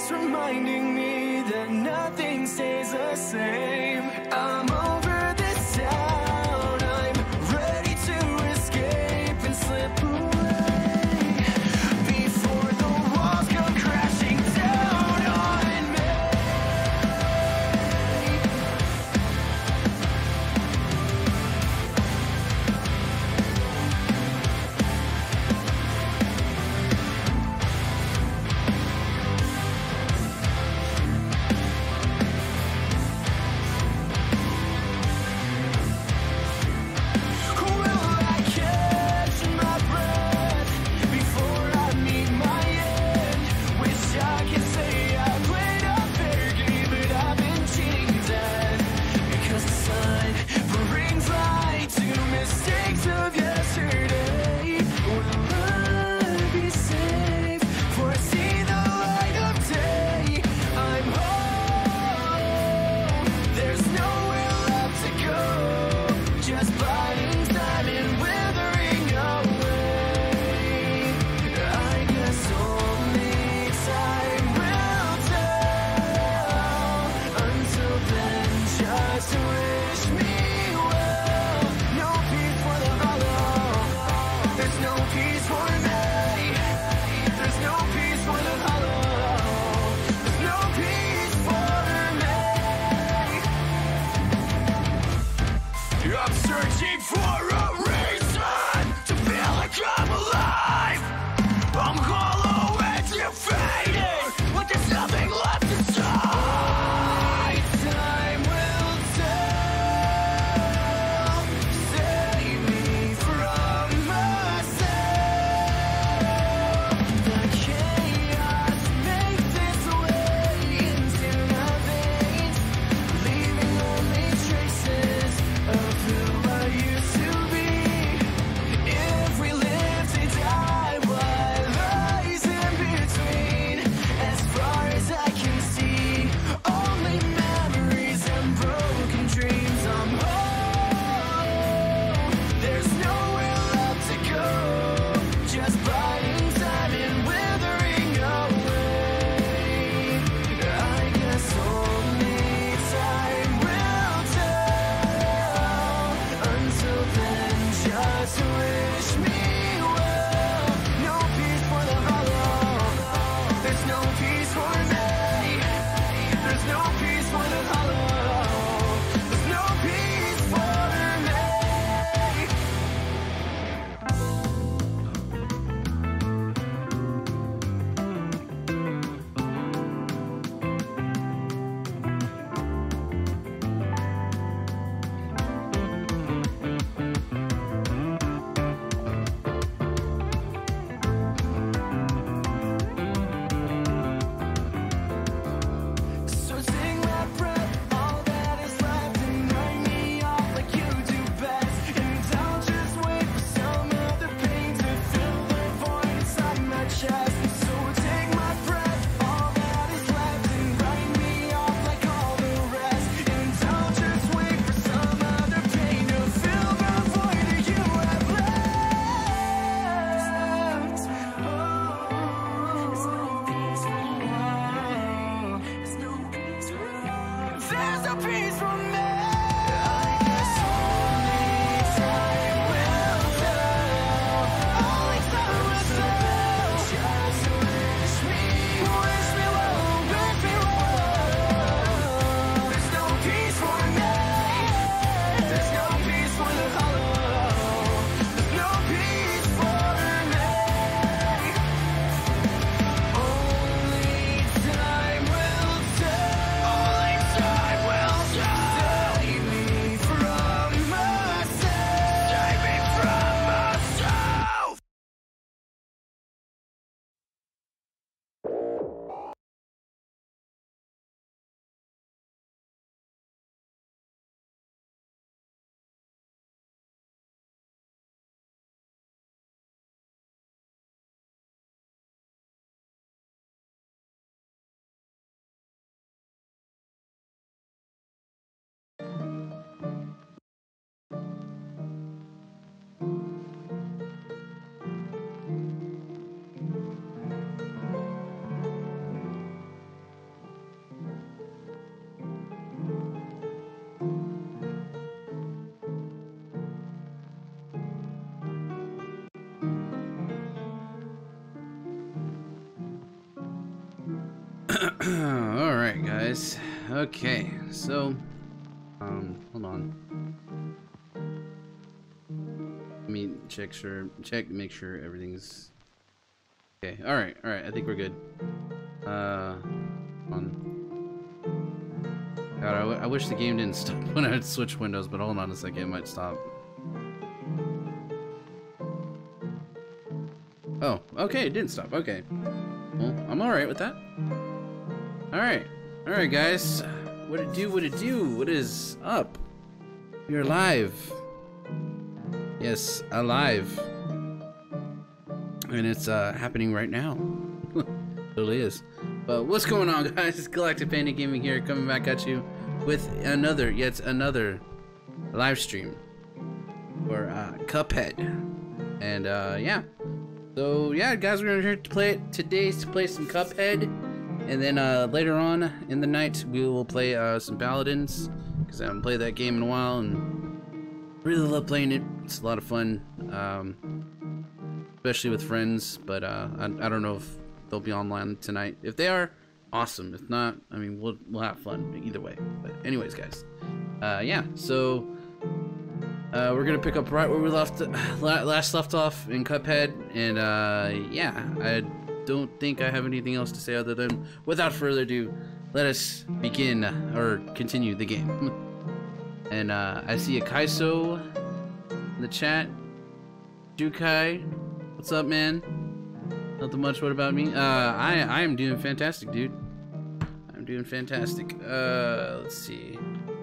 keeps reminding me that nothing stays the same. I'm over this town, I'm ready to escape and slip away before the walls come crashing down on me. Alright, guys. Okay, so hold on. Let me make sure everything's okay. Alright, I think we're good. God, I wish the game didn't stop when I would switch windows, but hold on a second, it might stop. Oh, okay, it didn't stop. Okay. Well, I'm alright with that. Alright, guys. What it do? What is up? You're live. Yes, alive. And it's happening right now. Totally is. But what's going on, guys? It's Galactic Panda Gaming here, coming back at you with yet another live stream for Cuphead. And yeah. So yeah, guys, we're here to play it today to play some Cuphead, and then later on in the night we will play some Paladins, because I haven't played that game in a while and really love playing it. It's a lot of fun, especially with friends. But I don't know if they'll be online tonight. If they are, awesome. If not, I mean, we'll have fun either way. But anyways, guys, yeah. So. We're gonna pick up right where we last left off in Cuphead, and yeah, I don't think I have anything else to say other than, without further ado, let us begin or continue the game. And I see a Kaiso in the chat. Jukai, what's up, man? Nothing much. What about me? I am doing fantastic, dude. I'm doing fantastic. Let's see.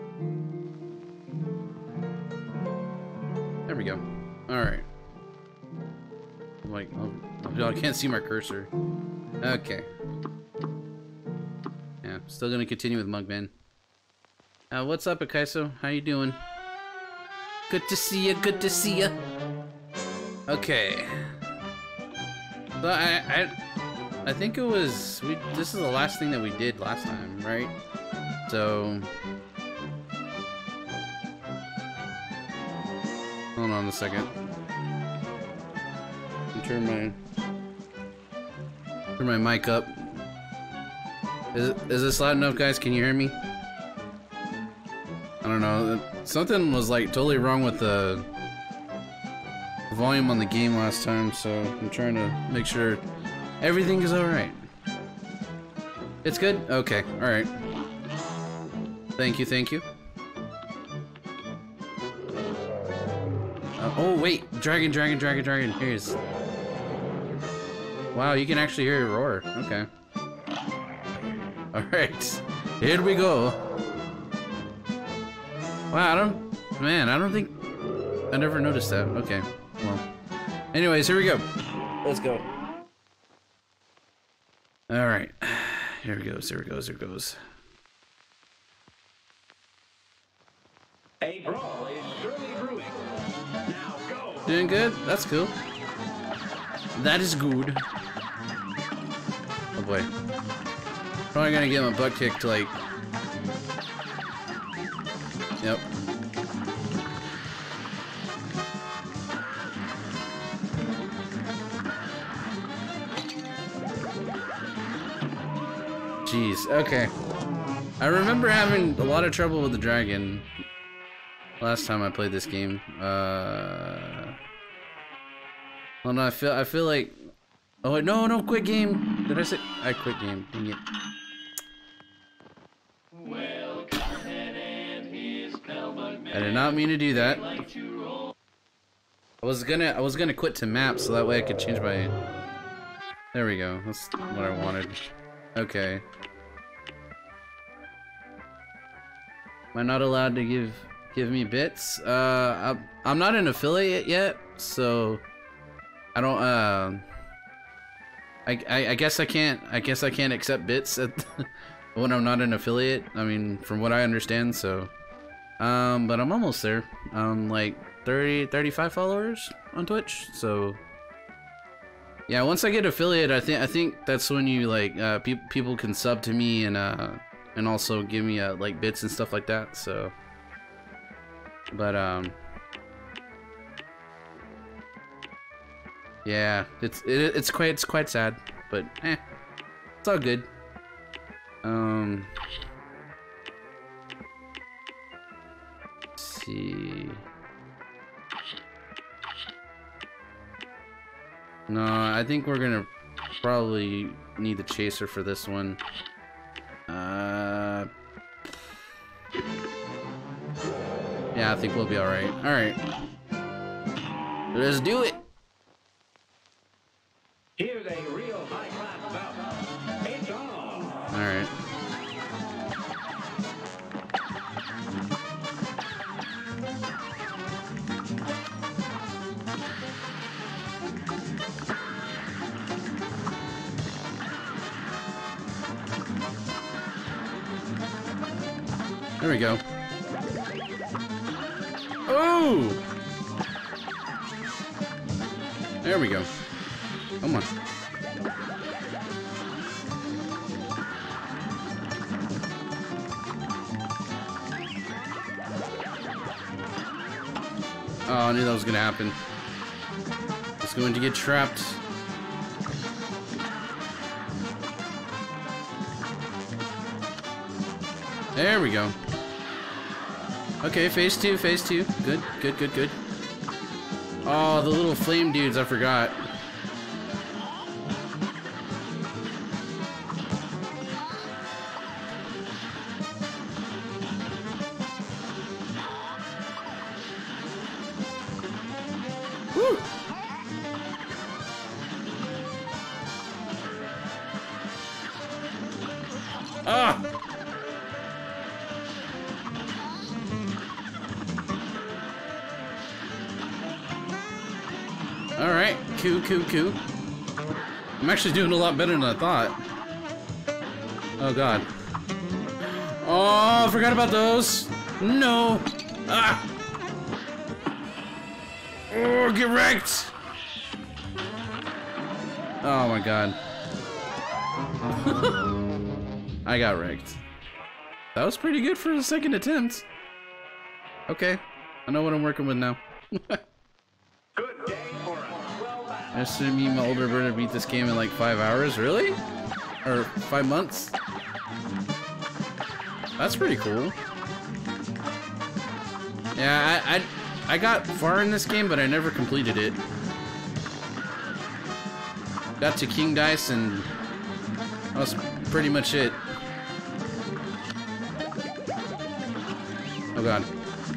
There we go. Alright. Like, oh, I can't see my cursor. Okay. Yeah, still gonna continue with Mugman. What's up, Akaiso? How you doing? Good to see ya, good to see ya. Okay. So I think it was, this is the last thing that we did last time, right? So... Hold on a second. Turn my mic up. Is this loud enough, guys? Can you hear me? I don't know. Something was like totally wrong with the volume on the game last time, so I'm trying to make sure everything is alright. It's good? Okay, alright. Thank you, thank you. Oh wait, dragon. Here's. Wow, you can actually hear it roar. Okay. All right, here we go. Wow, I don't think I never noticed that. Okay, well. Anyways, here we go. Let's go. All right, here it goes. A brawl is surely brewing. Now go. Doing good? That's cool. That is good. Oh boy. Probably gonna get my butt kicked, like... Yep. Jeez, okay. I remember having a lot of trouble with the dragon last time I played this game. Oh no, I feel like, oh wait, no, quit game. Did I say I quit game? Dang it. I did not mean to do that. I was gonna quit to map so that way I could change my. There we go. That's what I wanted. Okay. Am I not allowed to give me bits? I'm not an affiliate yet, so I don't. I guess I can't accept bits when I'm not an affiliate. I mean, from what I understand. So, but I'm almost there. I'm like 35 followers on Twitch. So, yeah, once I get affiliate, I think that's when you like people can sub to me and also give me like bits and stuff like that. So. But yeah, it's quite sad, but it's all good. Let's see. No, I think we're gonna probably need the chaser for this one. Yeah, I think we'll be alright. Alright. Let's do it! Here's a real high-class bout. It's on. Alright. There we go. Oh! There we go. Come on. Oh, I knew that was gonna happen. It's going to get trapped. There we go. Okay, phase two, phase two. Good, good, good, good. Oh, the little flame dudes, I forgot. Woo! Ah! Alright, cool. I'm actually doing a lot better than I thought. Oh god. Oh, I forgot about those. No. Ah. Oh, get wrecked. Oh my god. I got wrecked. That was pretty good for the second attempt. Okay, I know what I'm working with now. Good day for a well bout. I assume me and my older brother beat this game in like 5 hours, really? Or 5 months? That's pretty cool. Yeah, I got far in this game, but I never completed it. Got to King Dice, and that was pretty much it. Oh god.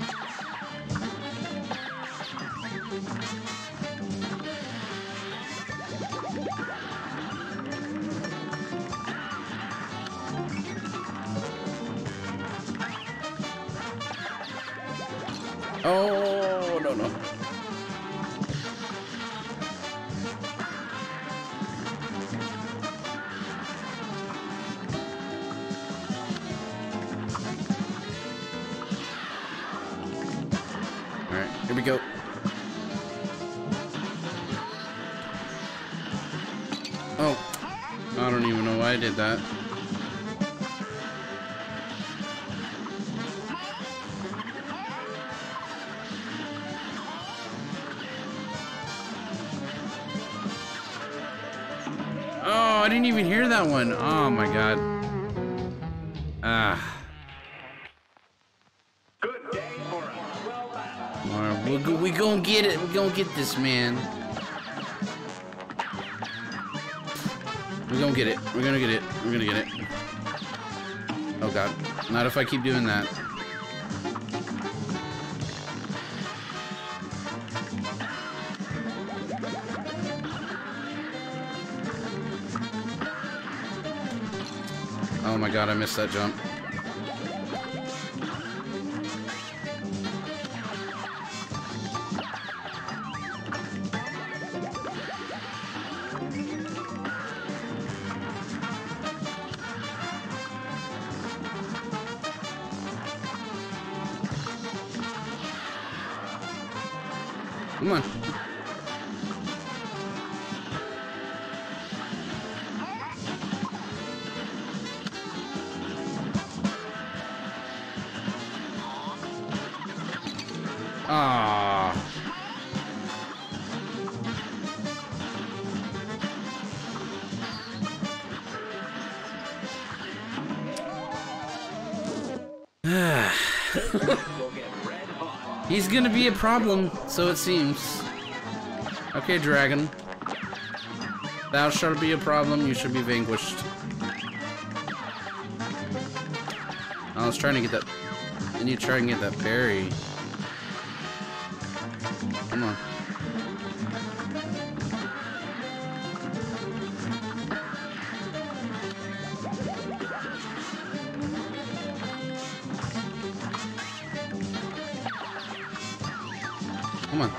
Oh, no. Alright, here we go. Oh, I don't even know why I did that. Oh, I didn't even hear that one. Oh my god. Ah. Good day for a well bout. Alright, we gonna get it. We gonna get this, man. We're gonna get it. We're gonna get it. We're gonna get it. Oh god. Not if I keep doing that. Oh my god, I missed that jump. Come on. Ah. He's gonna be a problem, so it seems. Okay, dragon. Thou shalt be a problem, you should be vanquished. I was trying to get that. I need to try and get that berry. Come on. Come on.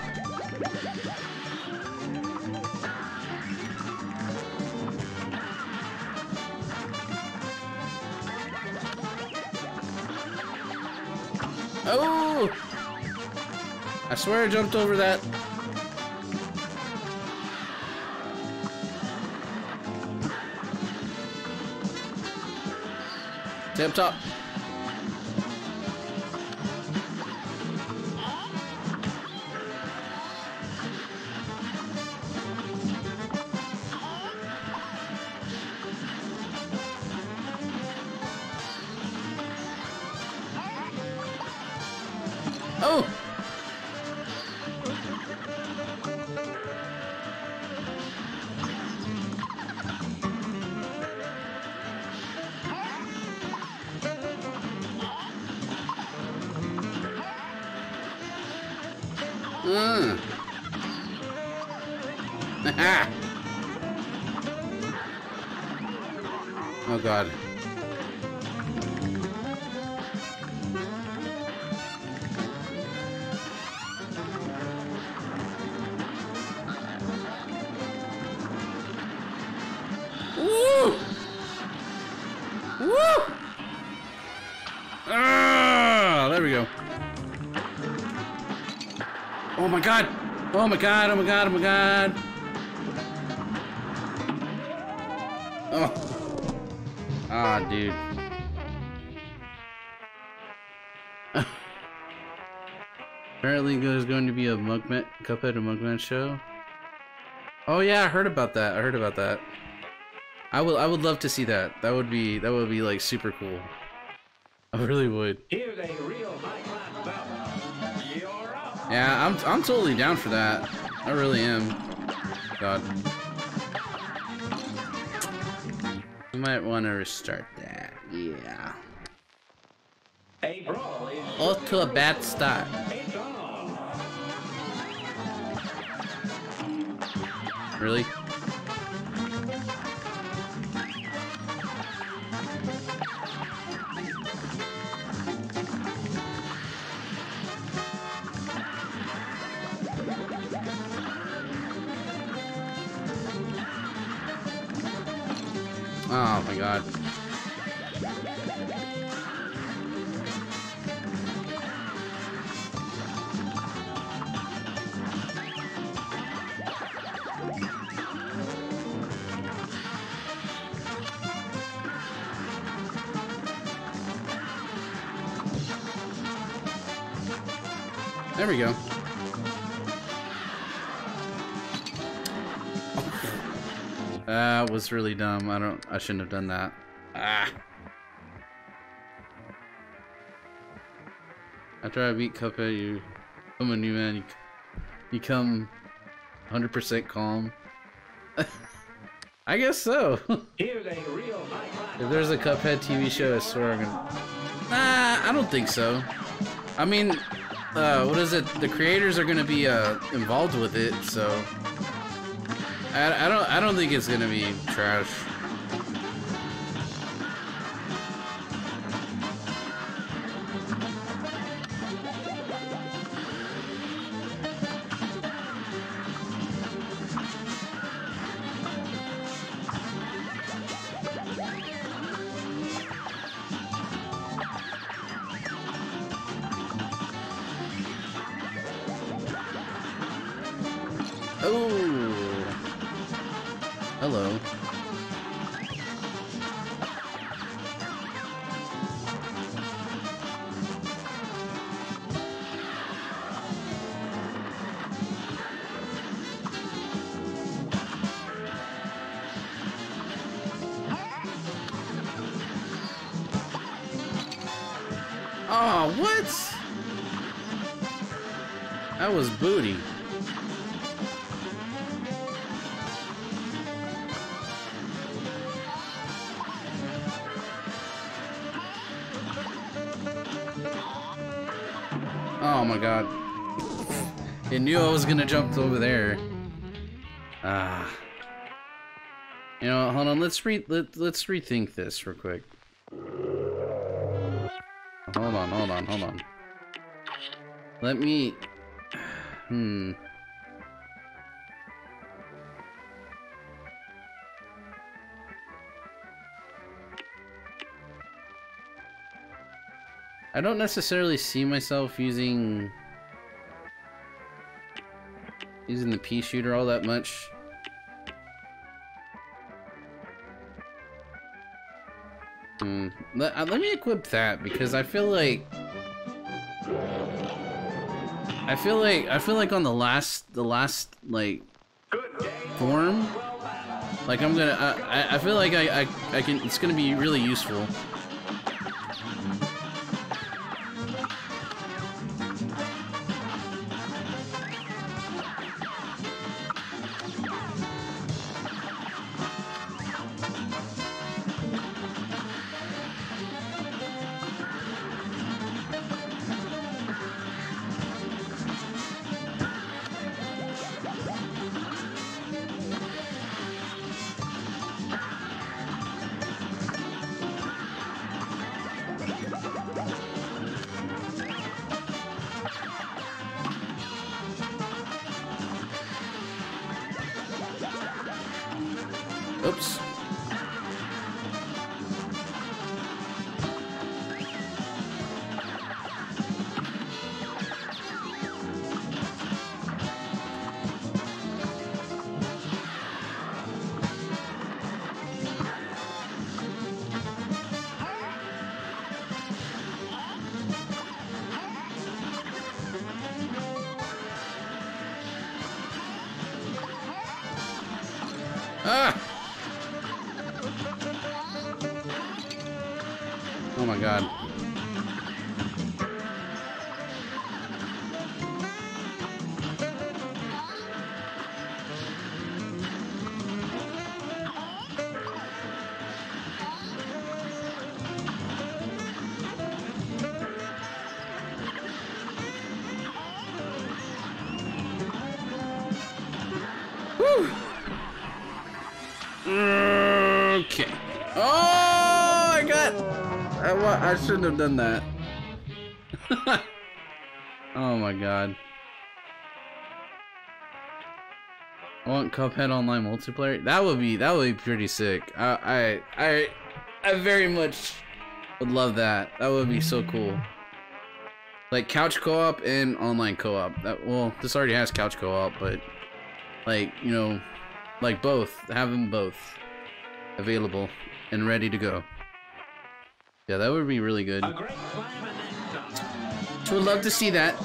Oh! I swear I jumped over that. Stay up top. Oh! Oh God. Woo! Woo! Ah, there we go. Oh my God! Oh my God! Oh my God! Oh my God! Oh. Ah, dude. Apparently there's going to be a Cuphead and Mugman show. Oh yeah, I heard about that. I heard about that. I would love to see that. That would be like super cool. I really would. Here's a real high-class bout. You're up. Yeah, I'm totally down for that. I really am. God. You might want to restart that. Yeah. A brawl is Off to a bad start. it's on. Really? Oh my God. There we go. That was really dumb. I shouldn't have done that. Ah. After I beat Cuphead, you become a new man. You come 100% calm. I guess so. Here's a real high-class If there's a Cuphead TV show, I swear I'm gonna... Nah, I don't think so. I mean, what is it? The creators are gonna be involved with it, so I don't think it's gonna be trash. Oh, hello. Oh, what? That was booty. Oh my god. It knew I was gonna jump over there. Ah. You know, hold on, let's rethink this real quick. Hold on. Let me... I don't necessarily see myself using the pea shooter all that much. Let me equip that because I feel like on the last like form, like I'm gonna I feel like I can, it's gonna be really useful. Oops. Ah! Oh my god. Whew. Okay. Oh, I got... I shouldn't have done that. Oh my god. I want Cuphead online multiplayer. That would be pretty sick. I very much would love that. That would be so cool. Like couch co-op and online co-op. Well, this already has couch co-op, but like, you know, like both, have them both available and ready to go. Yeah, that would be really good. Would love to see that.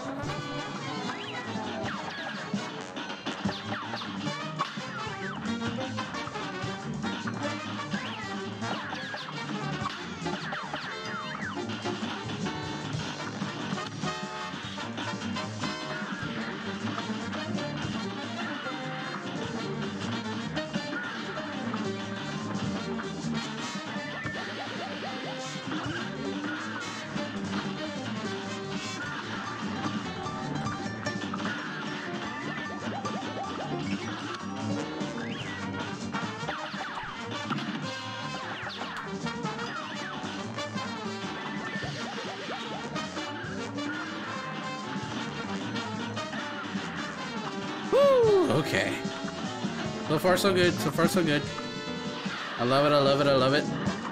Okay. So far so good. So far so good. I love it. I love it. I love it.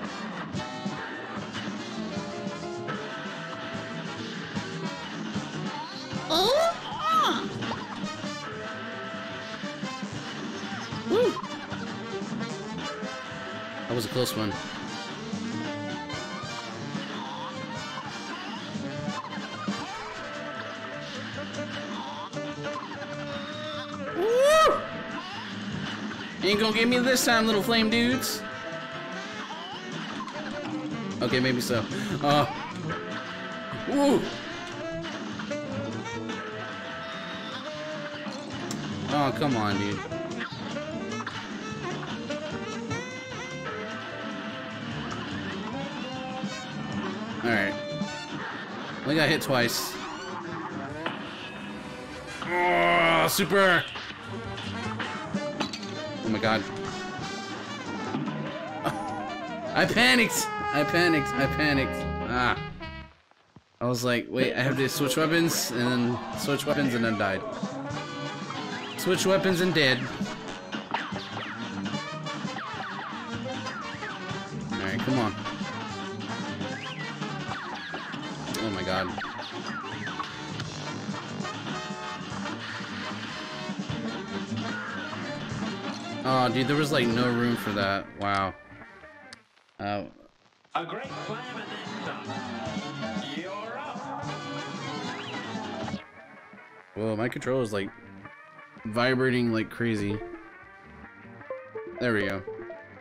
Woo. That was a close one. Ain't gonna get me this time, little flame dudes. Okay, maybe so. Woo! Oh, come on, dude. Alright. I got hit twice. Oh, super! Oh my god. I panicked! I panicked. Ah. I was like, wait, I have to switch weapons, and then switch weapons, and then died. Switch weapons and dead. Alright, come on. Oh my god. Oh, dude, there was like no room for that. Wow. A great slam and then some. You're up. Whoa, my controller is like vibrating like crazy. There we go.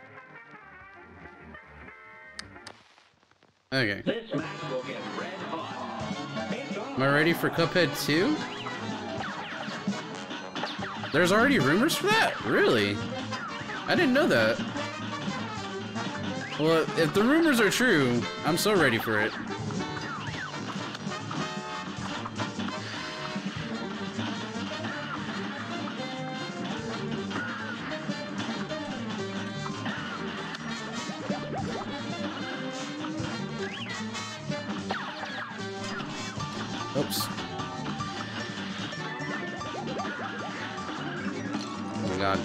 Okay. This match will get red hot. It's on. Am I ready for Cuphead 2? There's already rumors for that? Really? I didn't know that. Well, if the rumors are true, I'm so ready for it. Oops. Oh my god.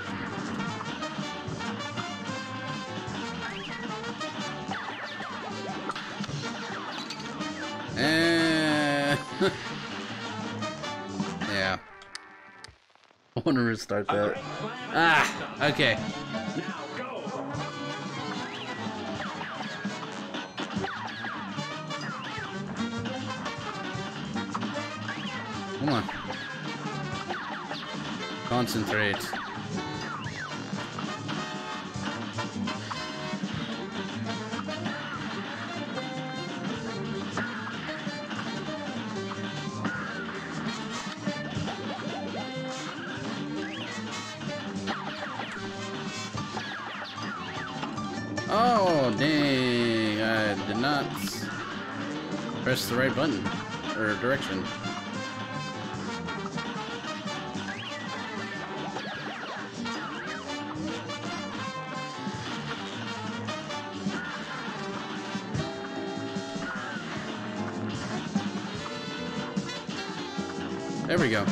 Yeah. I want to restart A that. great slam and Ah, then okay. some. Now go. Come on. Concentrate. Oh, dang. I did not press the right button or direction. There we go.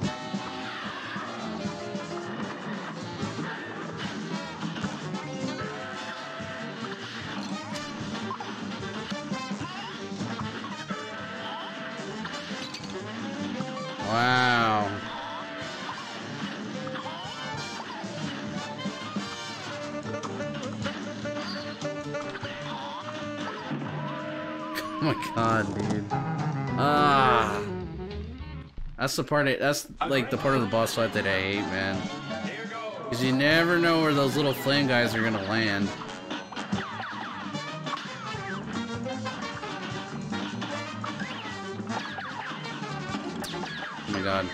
Wow. Oh my god, dude. Ah. That's the part that's like the part of the boss fight that I hate, man. Here goes. Cause you never know where those little flame guys are gonna land. Oh my god.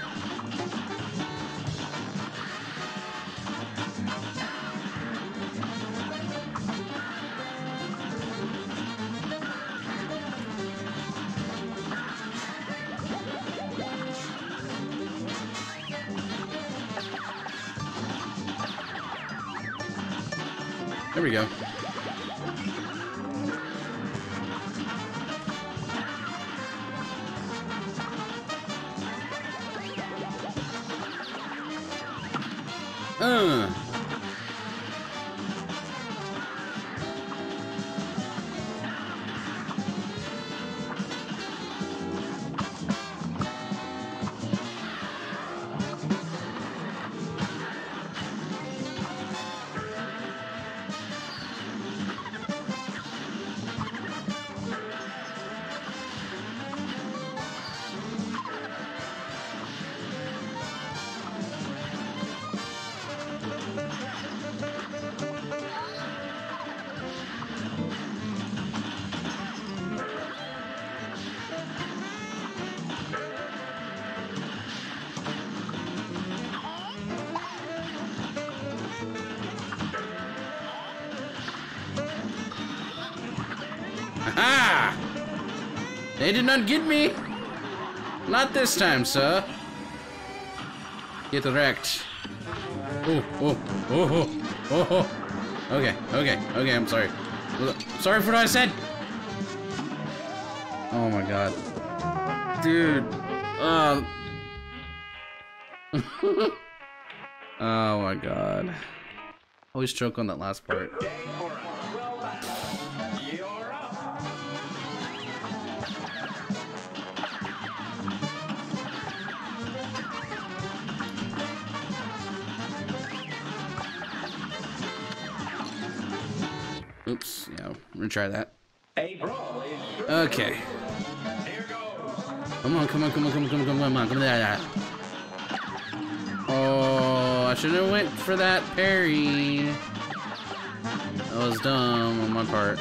There we go. Aha! They did not get me. Not this time, sir. Get wrecked. Oh, oh, oh, oh, oh. Okay, okay, okay, I'm sorry. Sorry for what I said. Oh my god. Dude. Oh my god. Always choke on that last part. Oops, yeah, I'm gonna try that. Okay. Come on, come on, come on, come on, come on, come on, come on, come on. Oh, I should have went for that parry. That was dumb on my part.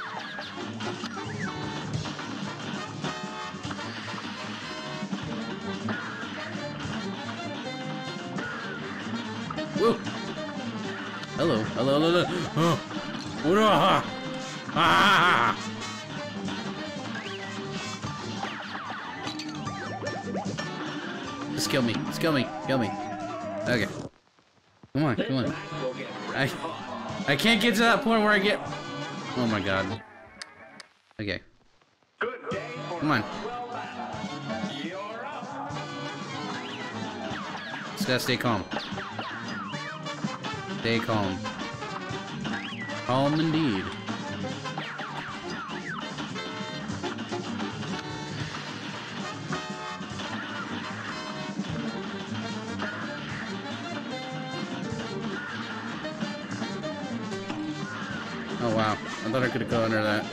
Woo! Hello, hello, hello, hello. Oh, ah! Just kill me. Just kill me. Kill me. Okay. Come on, come on. I can't get to that point where I get. Oh my god. Okay. Come on. Just gotta stay calm. Stay calm. Calm indeed. Oh wow, I thought I could go under that.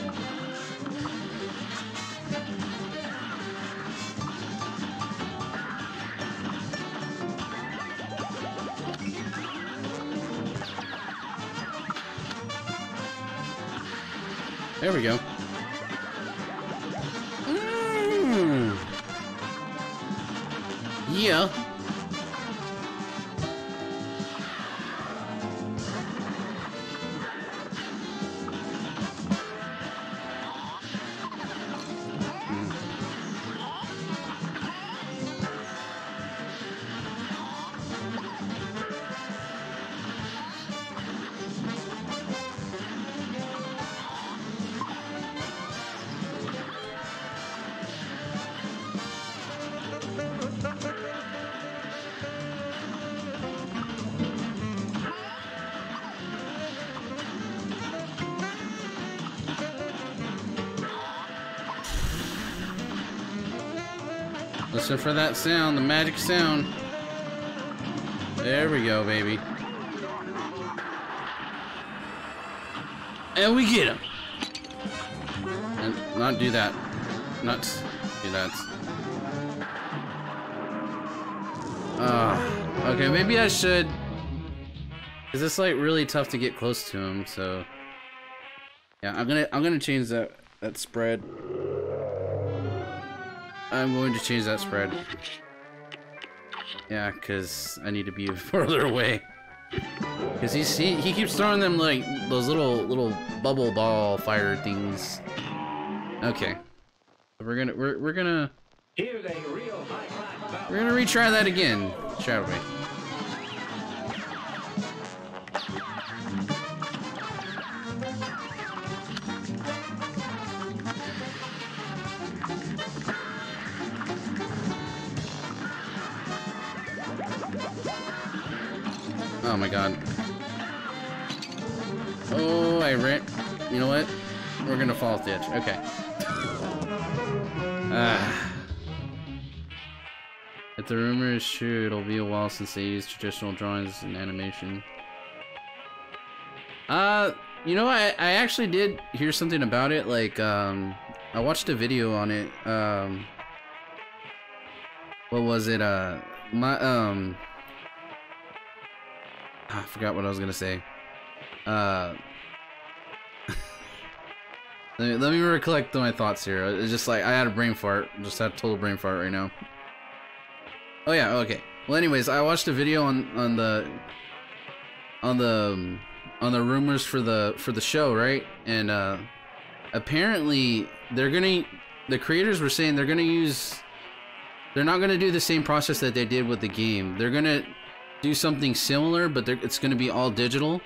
There we go. Yeah. Listen for that sound, the magic sound. There we go, baby. And we get him. And not do that. Not do that. Okay, maybe I should. Cause it's like really tough to get close to him. So yeah, I'm gonna change that spread. I'm going to change that spread. Yeah, because I need to be further away. Because he keeps throwing them like those little bubble ball fire things. Okay, we're gonna retry that again, shall we? Oh my god. Oh, I ran. You know what? We're gonna fall off the edge. Okay. If the rumor is true, it'll be a while since they used traditional drawings in animation. You know, I actually did hear something about it. Like, I watched a video on it. What was it? I forgot what I was gonna say. Let me recollect my thoughts here. It's just like I had a brain fart. Just had a total brain fart right now. Oh yeah, okay. Well, anyways, I watched a video on the rumors for the show, right? And I apparently the creators were saying they're not gonna do the same process that they did with the game. They're gonna do something similar, but it's gonna be all digital.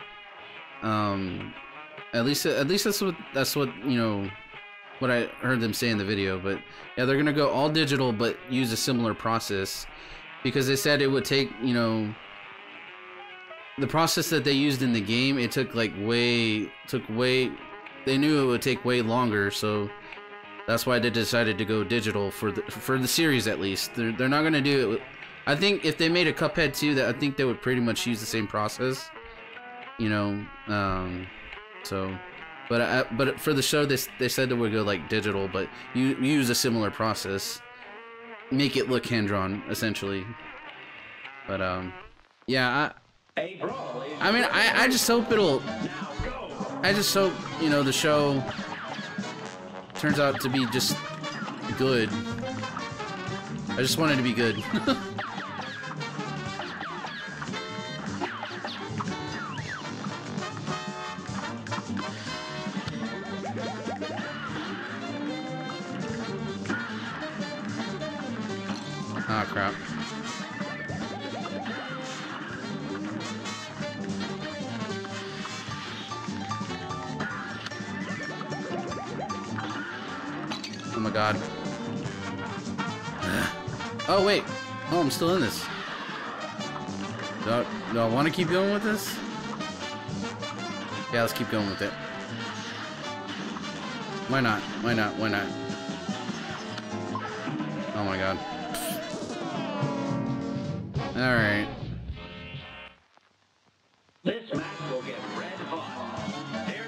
At least that's what you know, what I heard them say in the video. But yeah, they're gonna go all digital, but use a similar process, because they said it would take, you know, the process that they used in the game. It took way. They knew it would take way longer, so that's why they decided to go digital for the series at least. They're not gonna do it. I think if they made a Cuphead 2, that I think they would pretty much use the same process, you know. So, but for the show, they said they would go like digital, but you use a similar process, make it look hand drawn essentially. But yeah, I mean, I just hope I just hope, you know, the show turns out to be just good. I just want it to be good. Ah, crap. Oh my god. Oh wait. Oh, I'm still in this. Do I want to keep going with this? Yeah, let's keep going with it. Why not? Why not? Why not? Oh my god. Alright. This match will get red hot. Here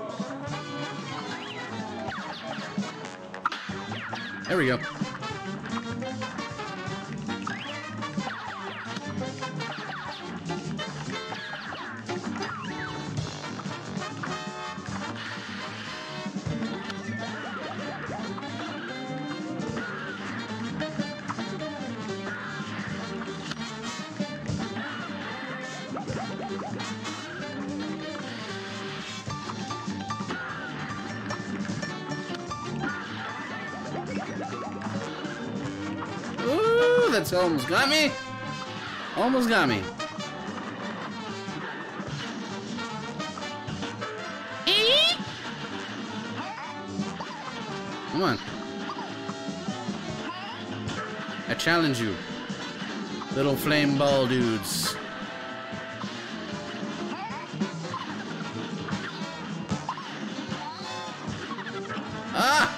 goes. There we go. Ooh, that's almost got me. Almost got me. Come on. I challenge you, little flame ball dudes. Ah!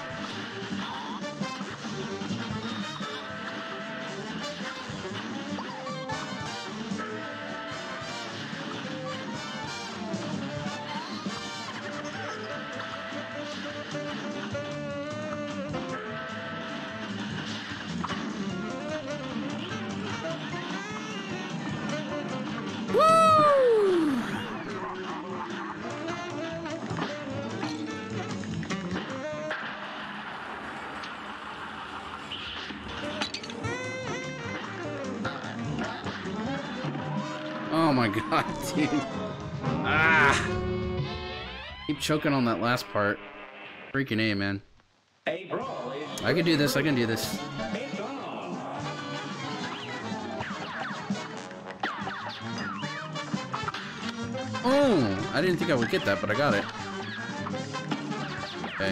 Woo! Oh my god, dude. Ah! Keep choking on that last part. Freaking A, man. A brawl is I can do this, I can do this. it's on. Oh! I didn't think I would get that, but I got it. Okay.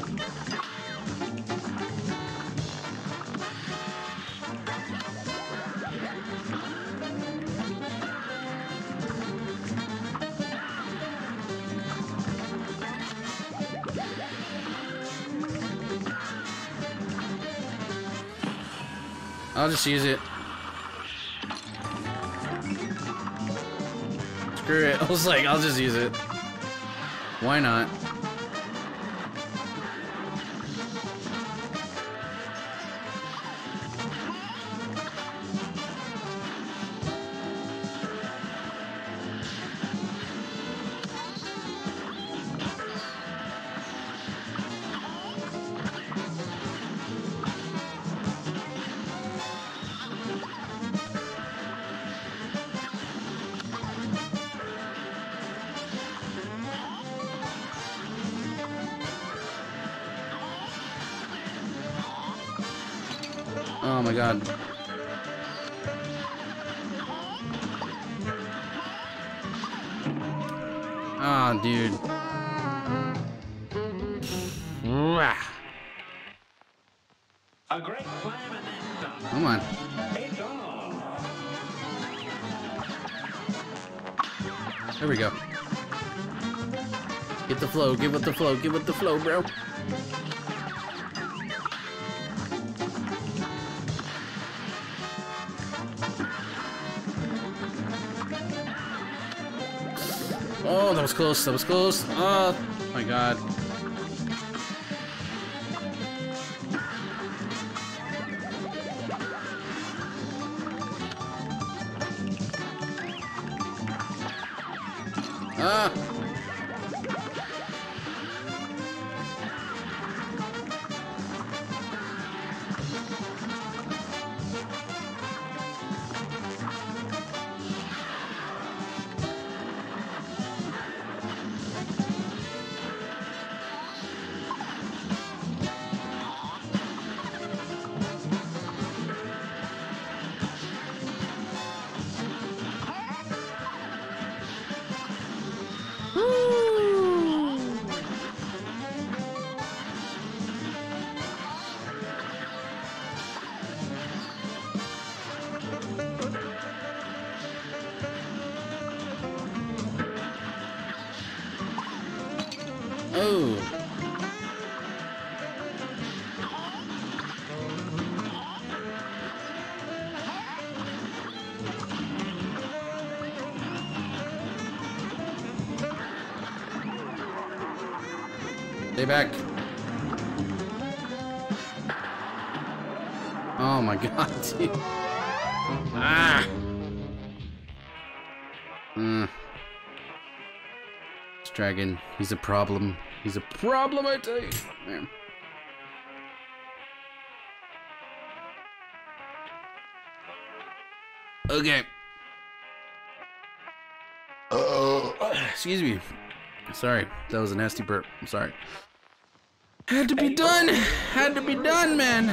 I'll just use it. Screw it. I was like, I'll just use it. Why not? Oh my god. Ah, dude. A great slam and then some. Come on. It's on. There we go. Get the flow, get with the flow, get with the flow, bro. Oh, that was close, that was close. Oh my god. Ah! Oh. Stay back. Oh my god, dude. Ah. This dragon, he's a problem. He's a problem, I tell you. Man. Okay. Oh, excuse me. Sorry, that was a nasty burp. I'm sorry. Had to be done. Had to be done, man.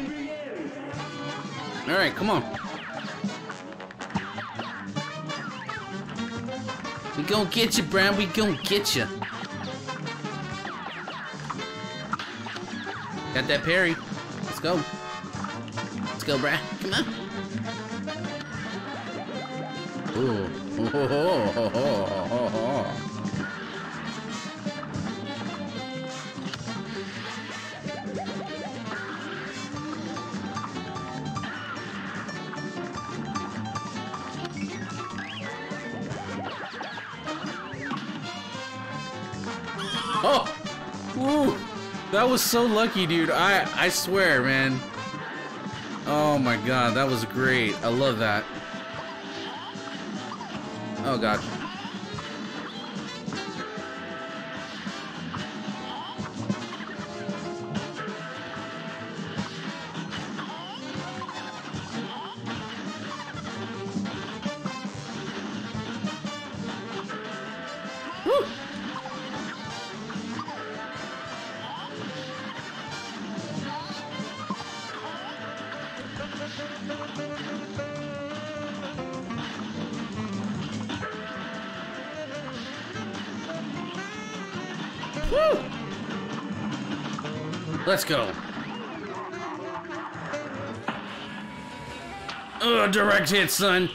All right, come on. We gon' get you, Brown. We gon' get you. Got that parry. Let's go. Let's go, Brad. Come on. Ooh. Oh, oh, oh, oh, oh, oh. Oh! Ooh! That was so lucky, dude. I swear, man. Oh my god, that was great. I love that. Oh god. Woo! Woo! Let's go. Ugh, direct hit, son.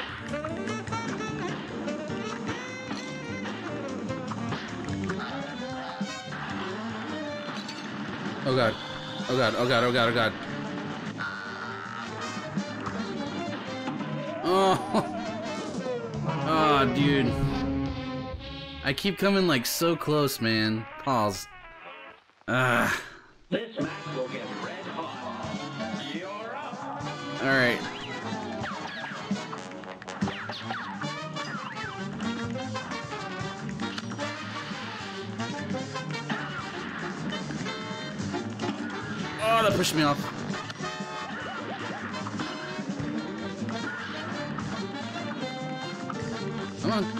Oh god. Oh god, oh god, oh god, oh god. Oh. Oh, dude. I keep coming like so close, man. Pause. Ah. This match will get red hot. You're up. All right. Oh, that pushed me off. Come on.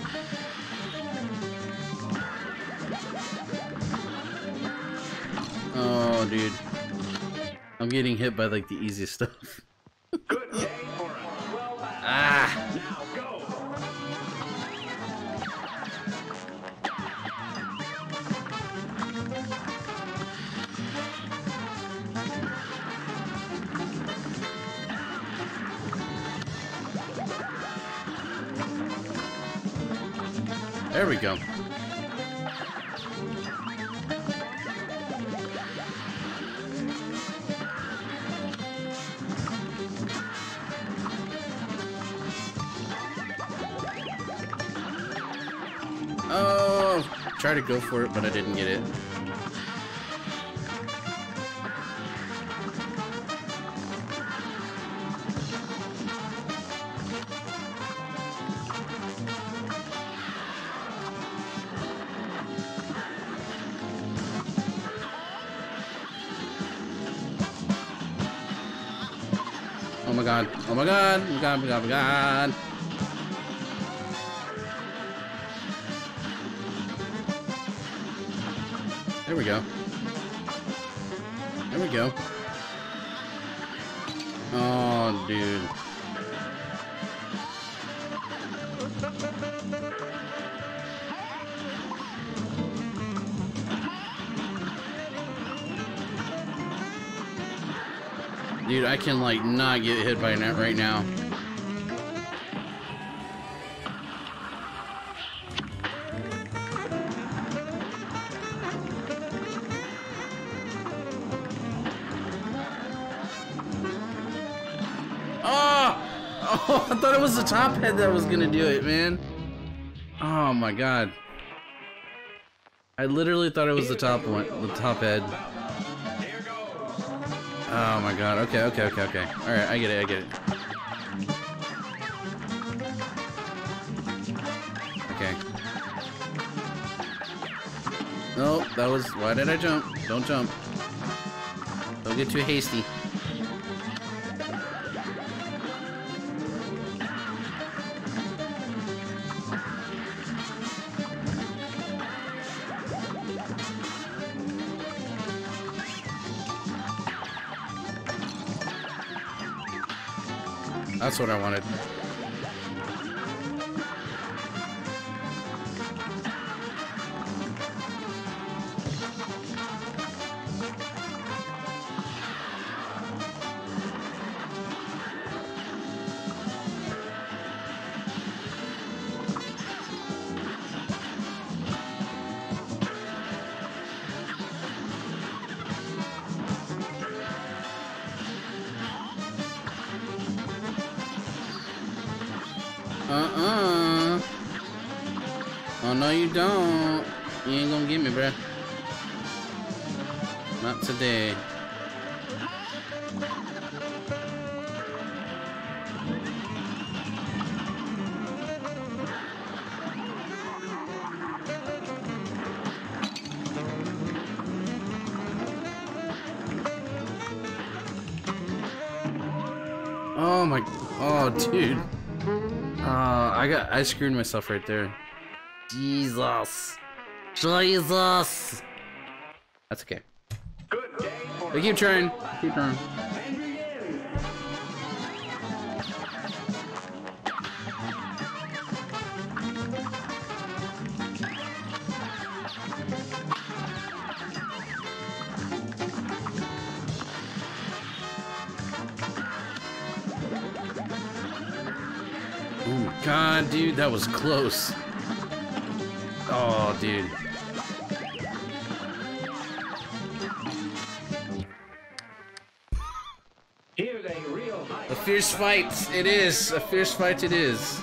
Oh, dude. I'm getting hit by like the easiest stuff. Good day for a 12 hour. Ah! Now go. There we go. Oh, try to go for it, but I didn't get it. Oh my god, oh my god, oh my god, oh my god, oh my god. There we go. There we go. Oh, dude. Dude, I can like not get hit by that right now. Oh, I thought it was the top head that was gonna do it, man. Oh my god. I literally thought it was the top one, the top head. Here goes. Oh my god. Okay, okay, okay, okay. Alright, I get it, I get it. Okay. No, that was... Why did I jump? Don't jump. Don't get too hasty. That's what I wanted. Oh, no, you don't. You ain't gonna get me, bruh. Not today. Oh my, oh dude. I screwed myself right there. Jesus. Jesus. That's okay. Good day for But keep trying. Keep trying. and begin. Oh my god, dude, that was close. Oh, dude. Here's a real high. A fierce fight. It is. A fierce fight it is.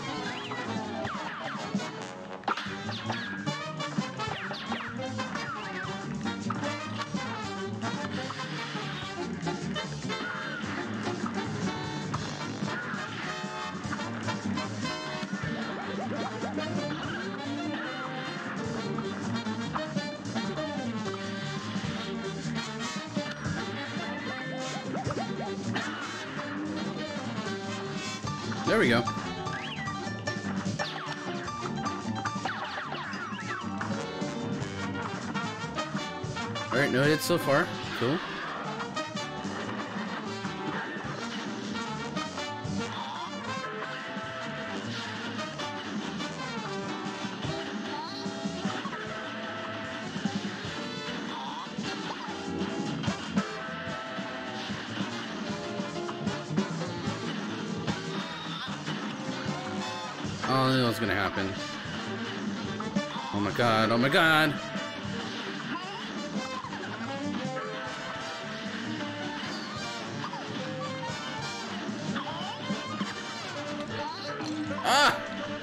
There we go. Alright, no hits so far. Cool. was gonna happen. Oh my god, oh my god! Ah!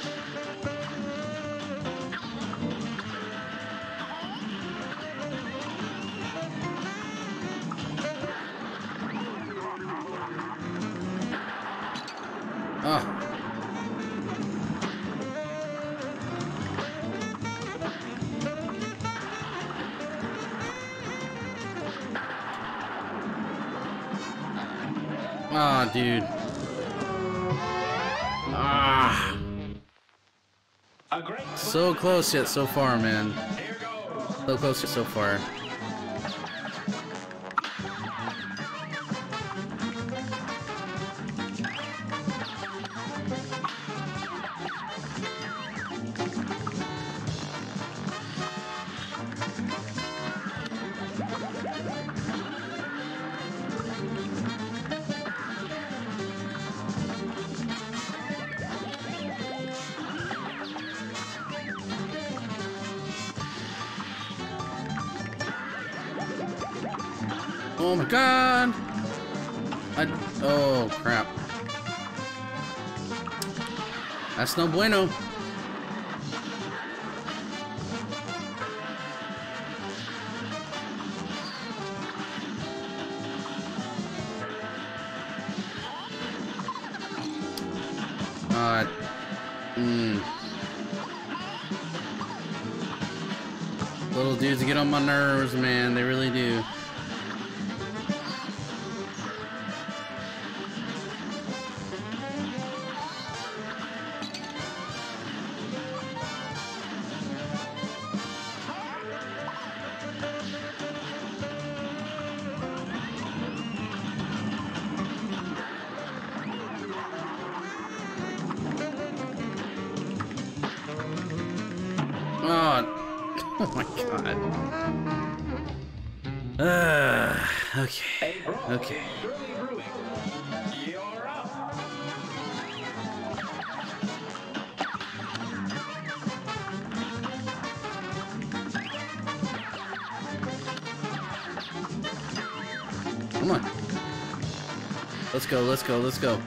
Ah! Ah, dude. Ah! A great So close yet so far, man. Here goes. So close yet so far. Oh my god! Oh crap. That's no bueno. Little dudes get on my nerves, man. They really do. Oh my god. Okay. Okay. Surely brewing. You're up. Come on. Let's go, let's go, let's go.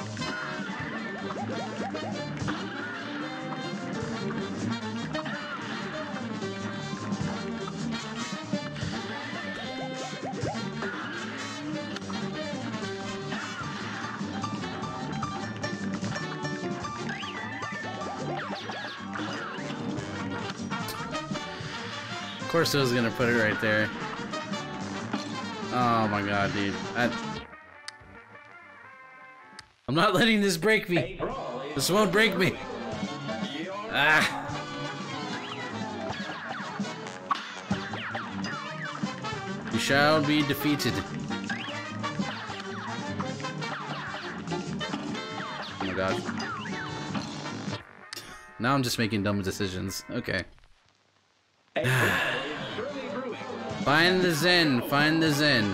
Of course I was gonna put it right there. Oh my god, dude. I'm not letting this break me. This won't break me. Ah. You shall be defeated. Oh my gosh. Now I'm just making dumb decisions. Okay. Find the Zen. Find the Zen.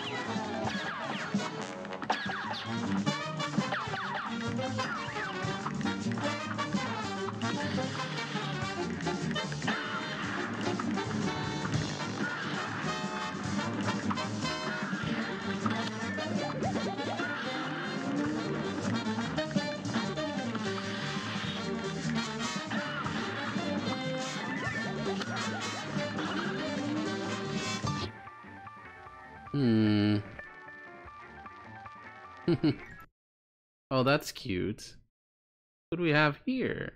Oh, that's cute. What do we have here?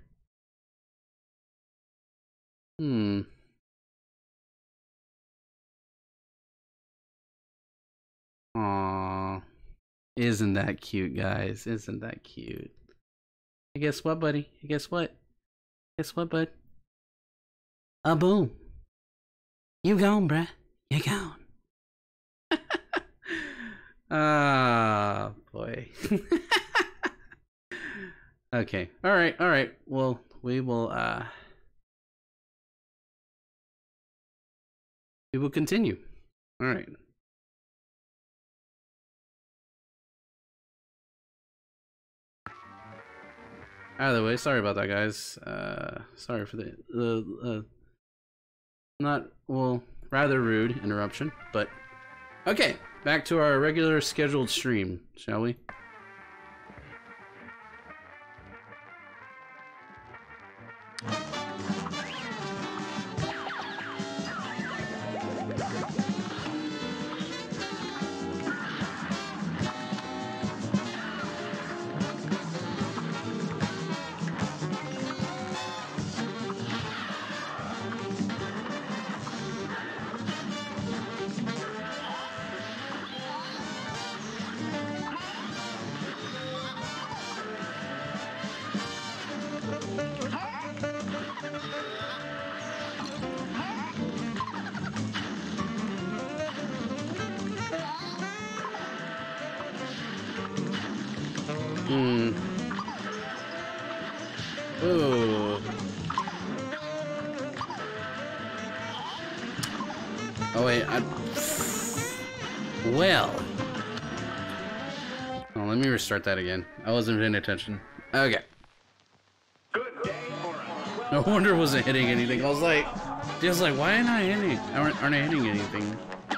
Aww. Isn't that cute, guys? Isn't that cute? Hey, guess what, buddy? Hey, guess what? Guess what, bud? Boom. You gone, bruh. You gone. Ah, boy. Okay. All right. Well, we will continue. All right. Either way, sorry about that, guys. Sorry for the not, well, rather rude interruption, but okay, back to our regular scheduled stream, shall we? Ooh. Oh wait, well. Oh, let me restart that again. I wasn't paying attention. Okay. Good day for us. No wonder I wasn't hitting anything. I was like, why am I hitting? Aren't I hitting anything?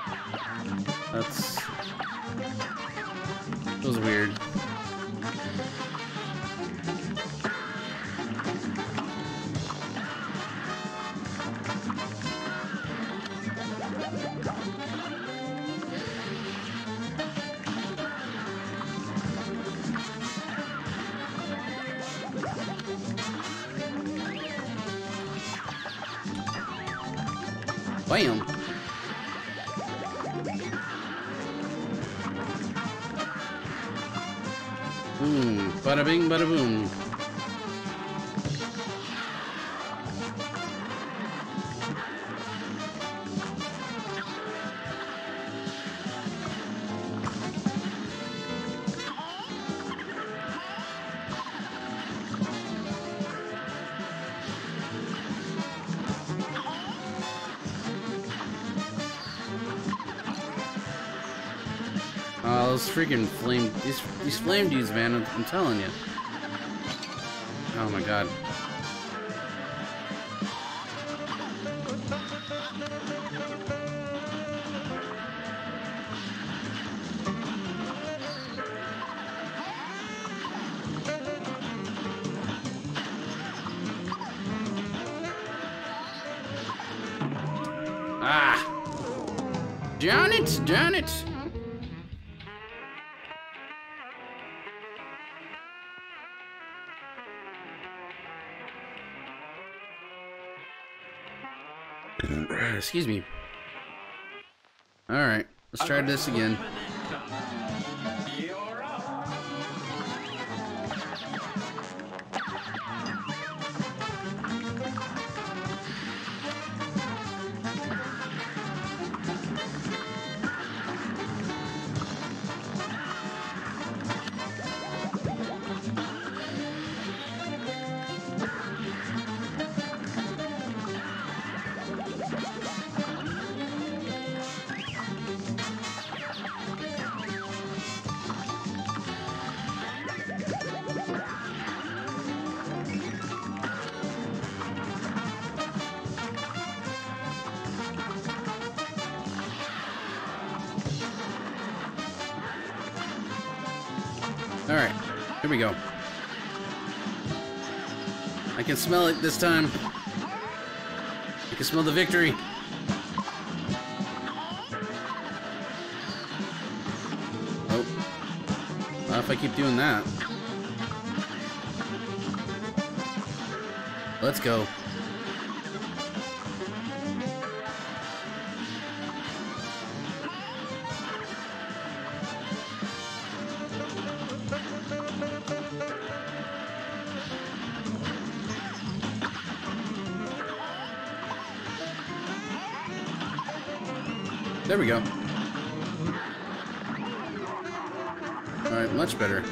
That was weird. Bam! Boom! Bada bing, bada boom. Those freaking flame, these flame dudes, man, I'm telling you. Oh my god. Ah! Darn it! Darn it! Excuse me. Alright, let's try this again. You're up. Alright, here we go. I can smell it this time. I can smell the victory. Oh. Not if I keep doing that. Let's go. There we go. Alright, much better.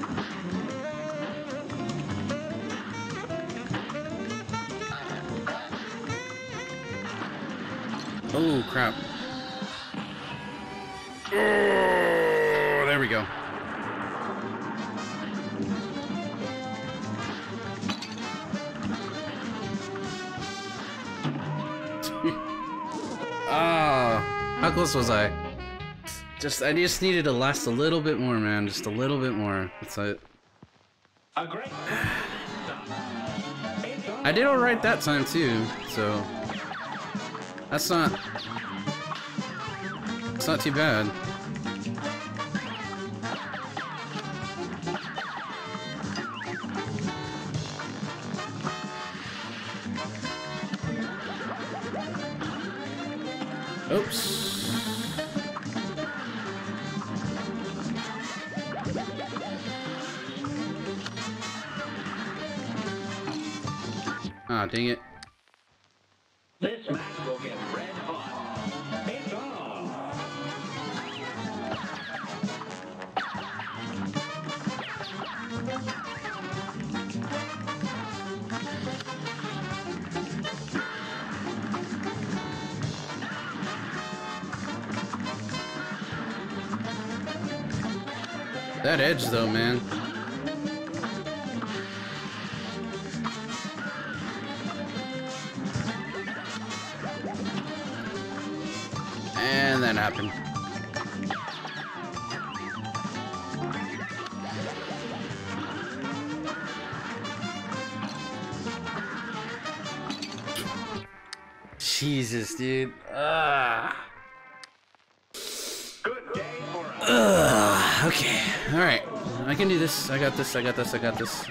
Oh, crap. Oh, there we go. Ah, how close was I? I just needed to last a little bit more, man. Just a little bit more. That's it. A great. I did all right that time too, so it's not too bad. Oops. Ah, dang it. This match will get red hot. It's on. That edge though, man. And that happened. Jesus, dude. Good day for us. Okay. All right. I can do this. I got this. I got this. I got this.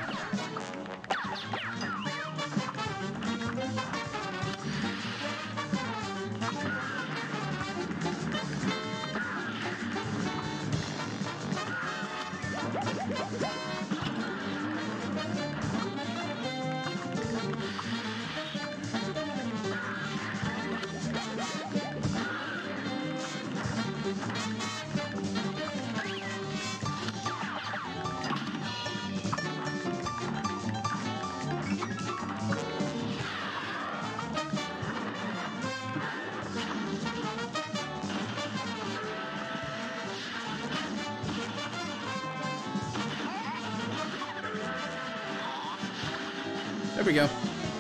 There we go.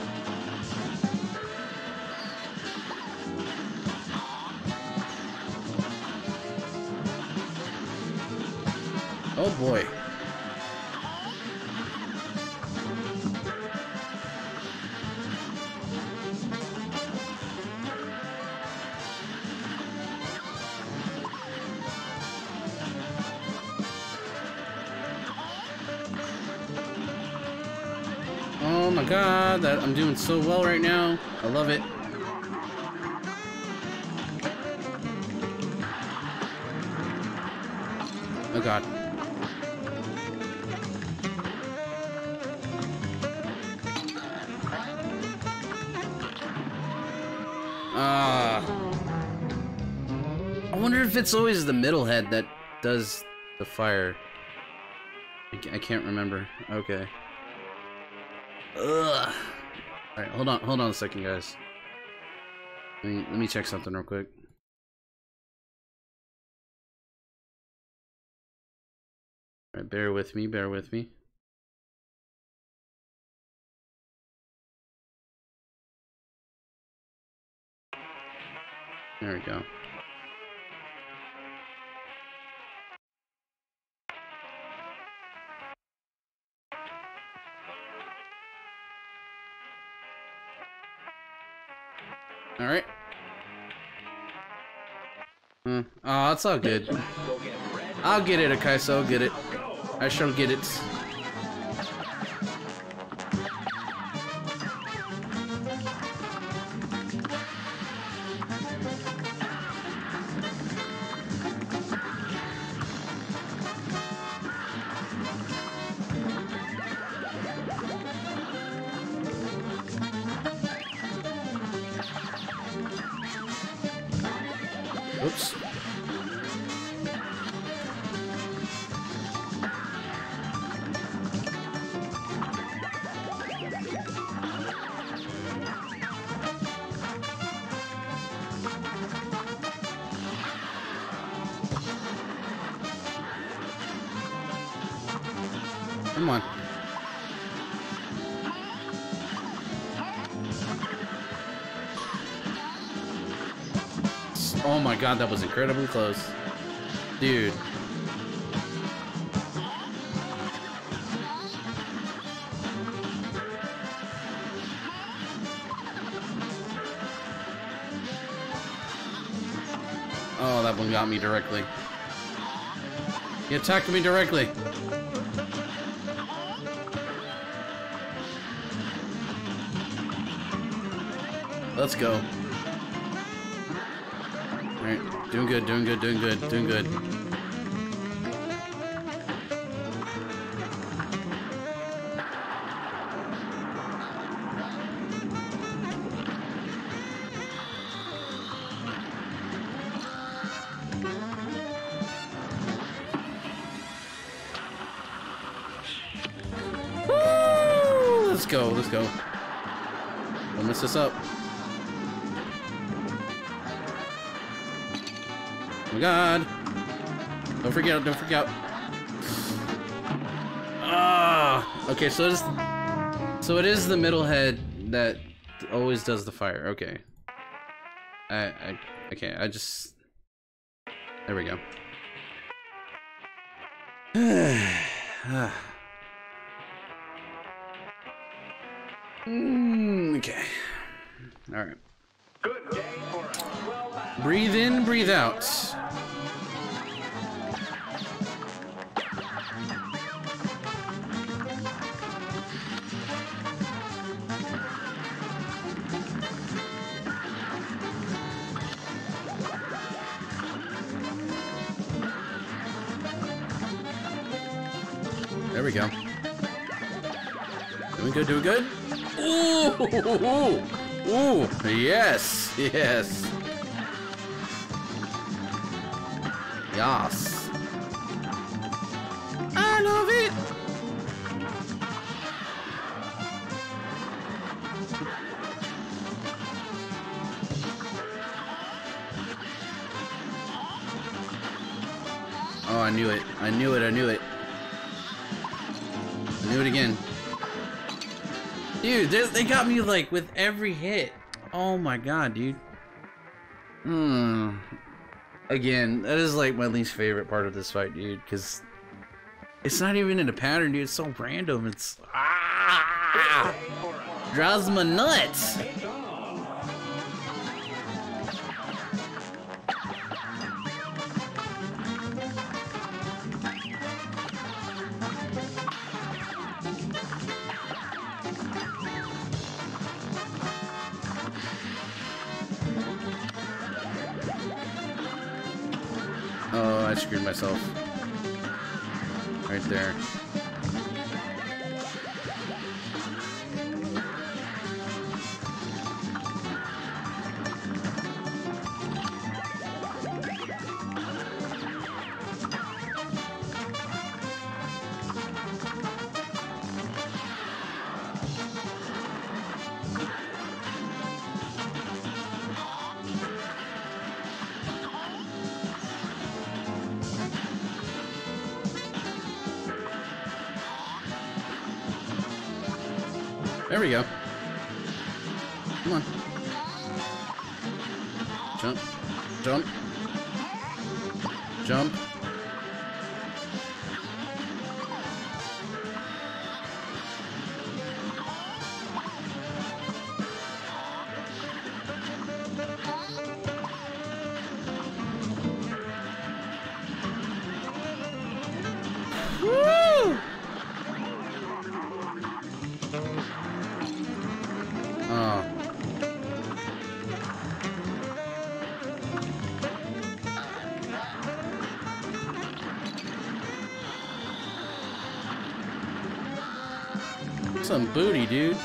Oh boy. Oh my god, I'm doing so well right now. I love it. Oh god. I wonder if it's always the middle head that does the fire. I can't remember. Okay. Ugh. Alright, hold on a second, guys. Let me check something real quick. Alright, bear with me, bear with me. There we go. All right. Oh, it's all good. I'll get it, Akaiso. I'll get it. I shall get it. Oops. Come on. Oh my god, that was incredibly close. Dude. Oh, that one got me directly. He attacked me directly. Let's go. Alright, doing good, doing good, doing good, doing good. Woo! Let's go, let's go. Don't mess this up. Oh my god. Don't freak out, don't freak out. Ah! Okay, so it is the middle head that always does the fire. Okay. Okay, I just... There we go. Okay. Alright. Good day for a 12-hour. Breathe in, breathe out. There we go. Doing good, doing good. Ooh! Ooh! Yes! Yes! Yes! I love it! Oh, I knew it. I knew it. I knew it. I knew it again. Dude, they got me like with every hit. Oh my god, dude. Again, that is like my least favorite part of this fight, dude, because it's not even in a pattern, dude. It's so random. It's drives my nuts. Oh, I screwed myself. Right there. There we go. Come on. Jump. Jump. Jump. Woo! Oh. Some booty, dude.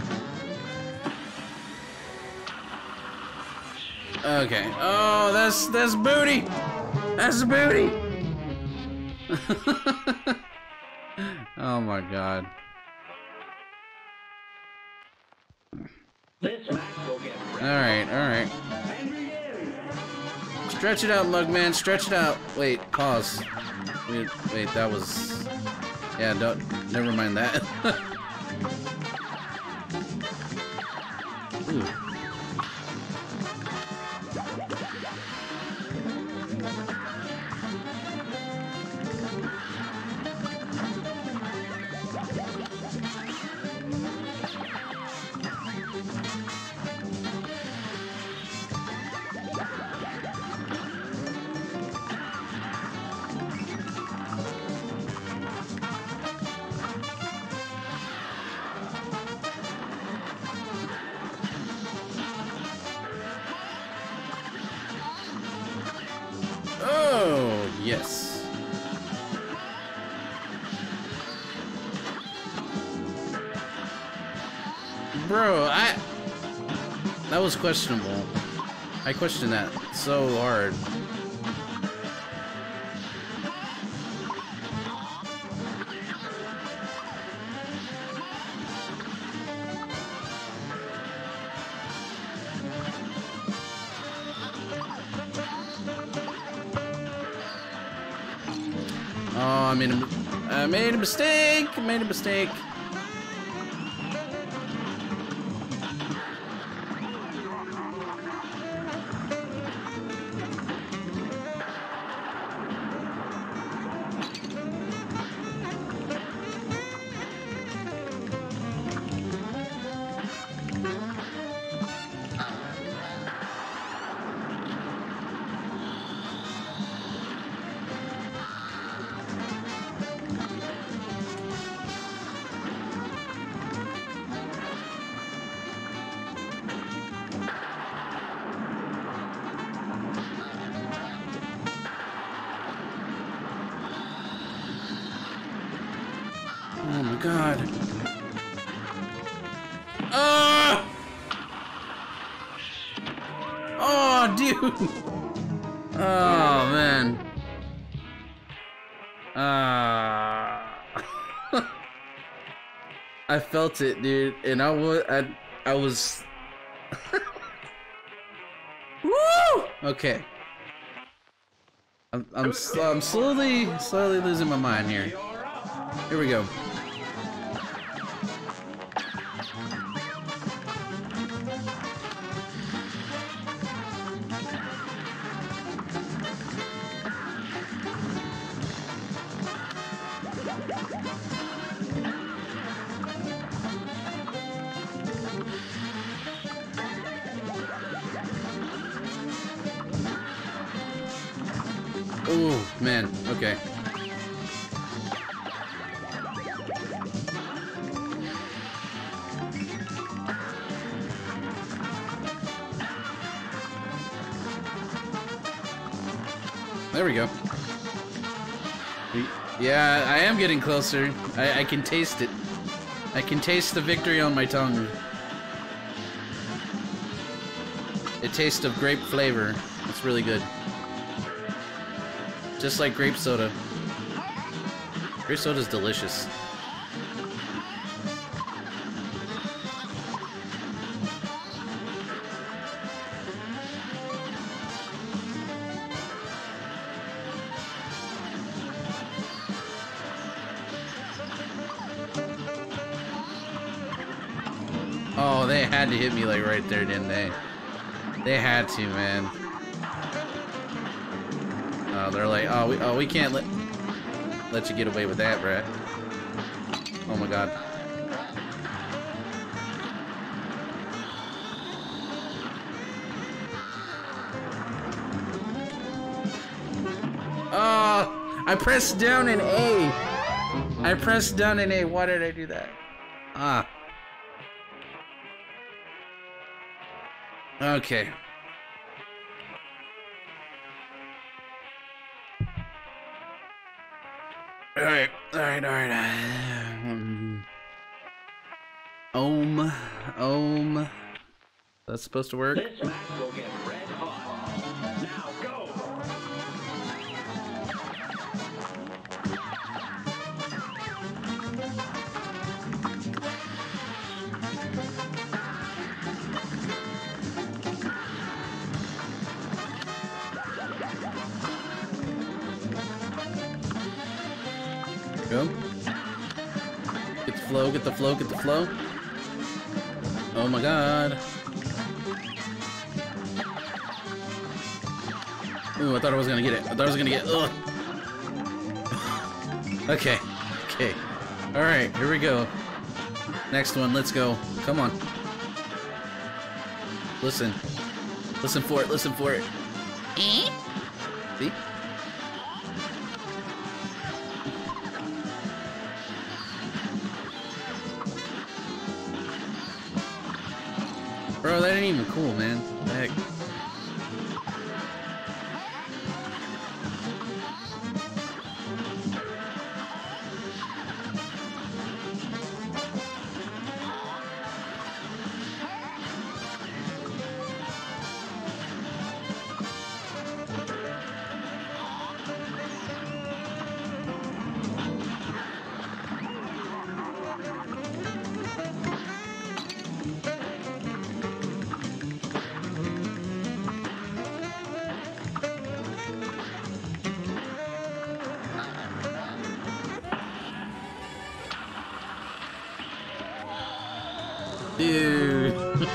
Okay. Oh, that's booty. That's booty. Oh my god. This match will get Alright, alright. Stretch it out, Mugman, stretch it out. Wait, pause. Wait, that was... Yeah, don't... Never mind that. Ooh. Yes. Bro, that was questionable. I questioned that so hard. Oh, I made a mistake. I made a mistake. Oh my god. Oh, dude. Oh, man. I felt it, dude, and I was. Woo! Okay. I'm slowly losing my mind here. Here we go. Oh, man. Okay. There we go. Yeah, I am getting closer. I can taste it. I can taste the victory on my tongue. A taste of grape flavor. It's really good. Just like grape soda. Grape soda is delicious. Oh, they had to hit me like right there, didn't they? They had to, man. They're like, oh, we can't let you get away with that, Brad. Oh my god. Oh, I pressed down an A. I pressed down an A. Why did I do that? Ah. Okay. Alright. That's supposed to work? This match will get red hot. Now go! Go. Get the flow, get the flow, get the flow. Oh my god. Ooh, I thought I was gonna get it. I thought I was gonna get. Ugh. Okay. Okay. Alright, here we go. Next one, let's go. Come on. Listen. Listen for it, listen for it. See? Bro, that ain't even cool, man. What the heck?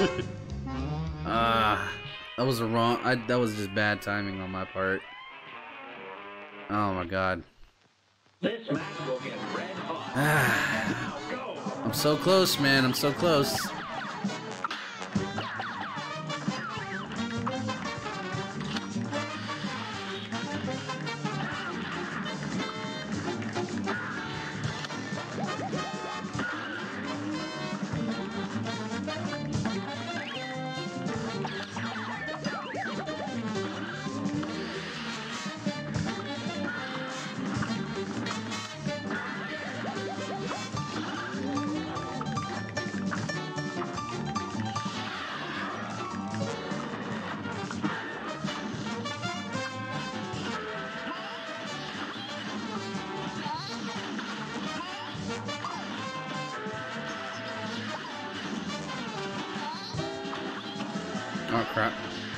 That was a wrong. That was just bad timing on my part. Oh my god. This match will get red hot. Now go. I'm so close, man. I'm so close. Oh crap.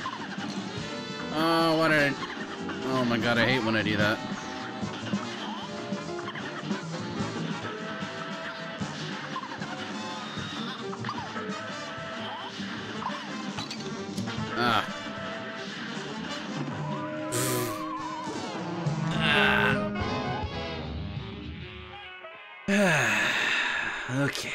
Oh, what did I... Oh my god, I hate when I do that. Ah. Okay.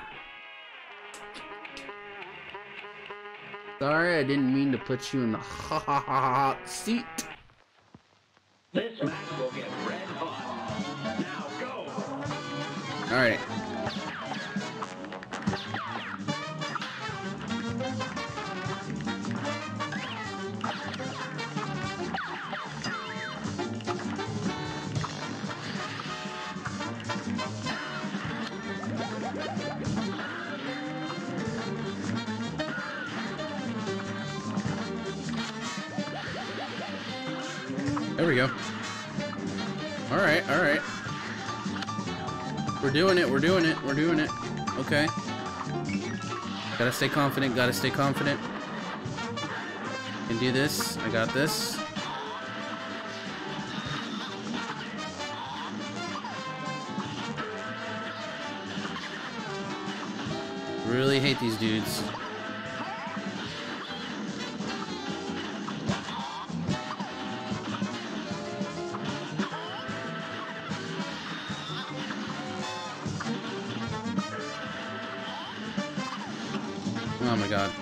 Sorry, I didn't mean to put you in the hot seat. This match will get red hot. Now go. Alright. There we go. Alright, alright. We're doing it, we're doing it, we're doing it. Okay. Gotta stay confident, gotta stay confident. Can do this, I got this. Really hate these dudes. Oh my god.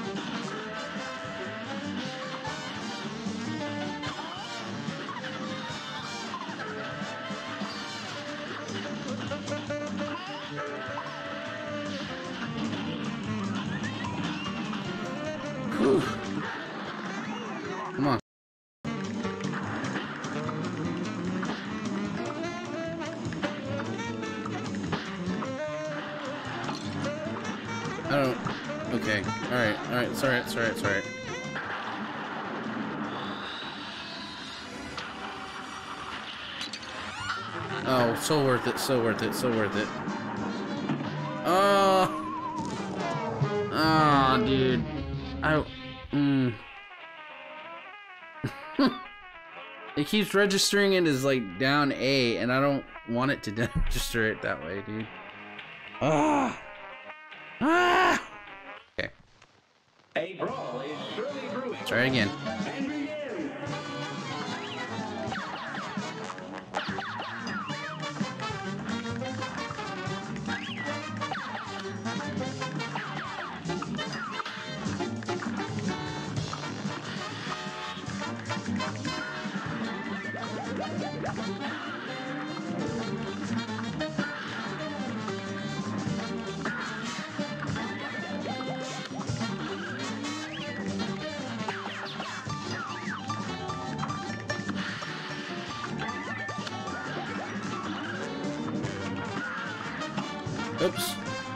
Whew. Come on. I don't... Okay. Alright, alright, it's alright, it's alright, it's alright. Oh, so worth it, so worth it, so worth it. Oh! Oh, dude. It keeps registering it as like down A, and I don't want it to register it that way, dude. Ah! Ah! Okay. A brawl is surely brewing. Try it again. And begin. Oops.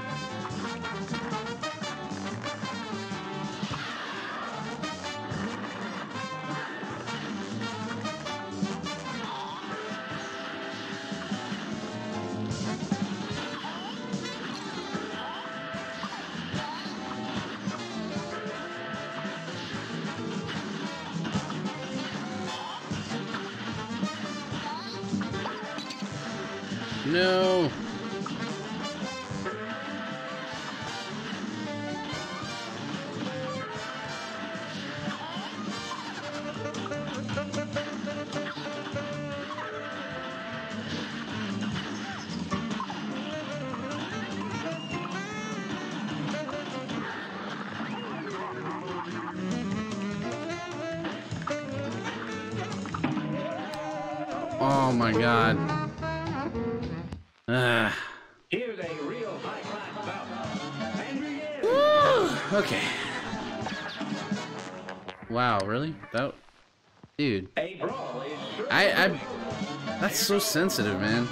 No. Oh my god. Here's a real high-class bout. And begin. Woo! Okay. Wow, really? That, dude. A brawl is sure. That's so sensitive, man.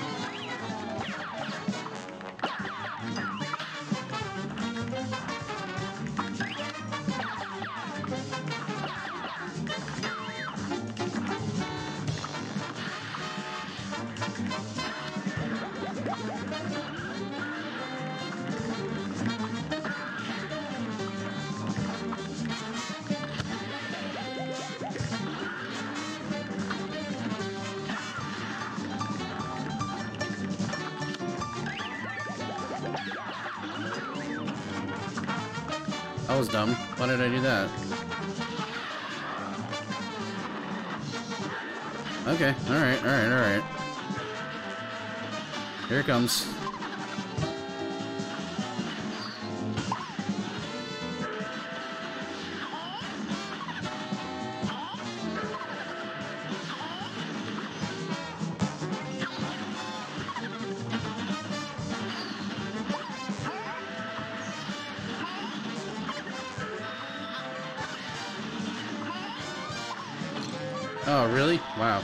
That was dumb. Why did I do that? Okay, alright. Here it comes. Oh, really? Wow.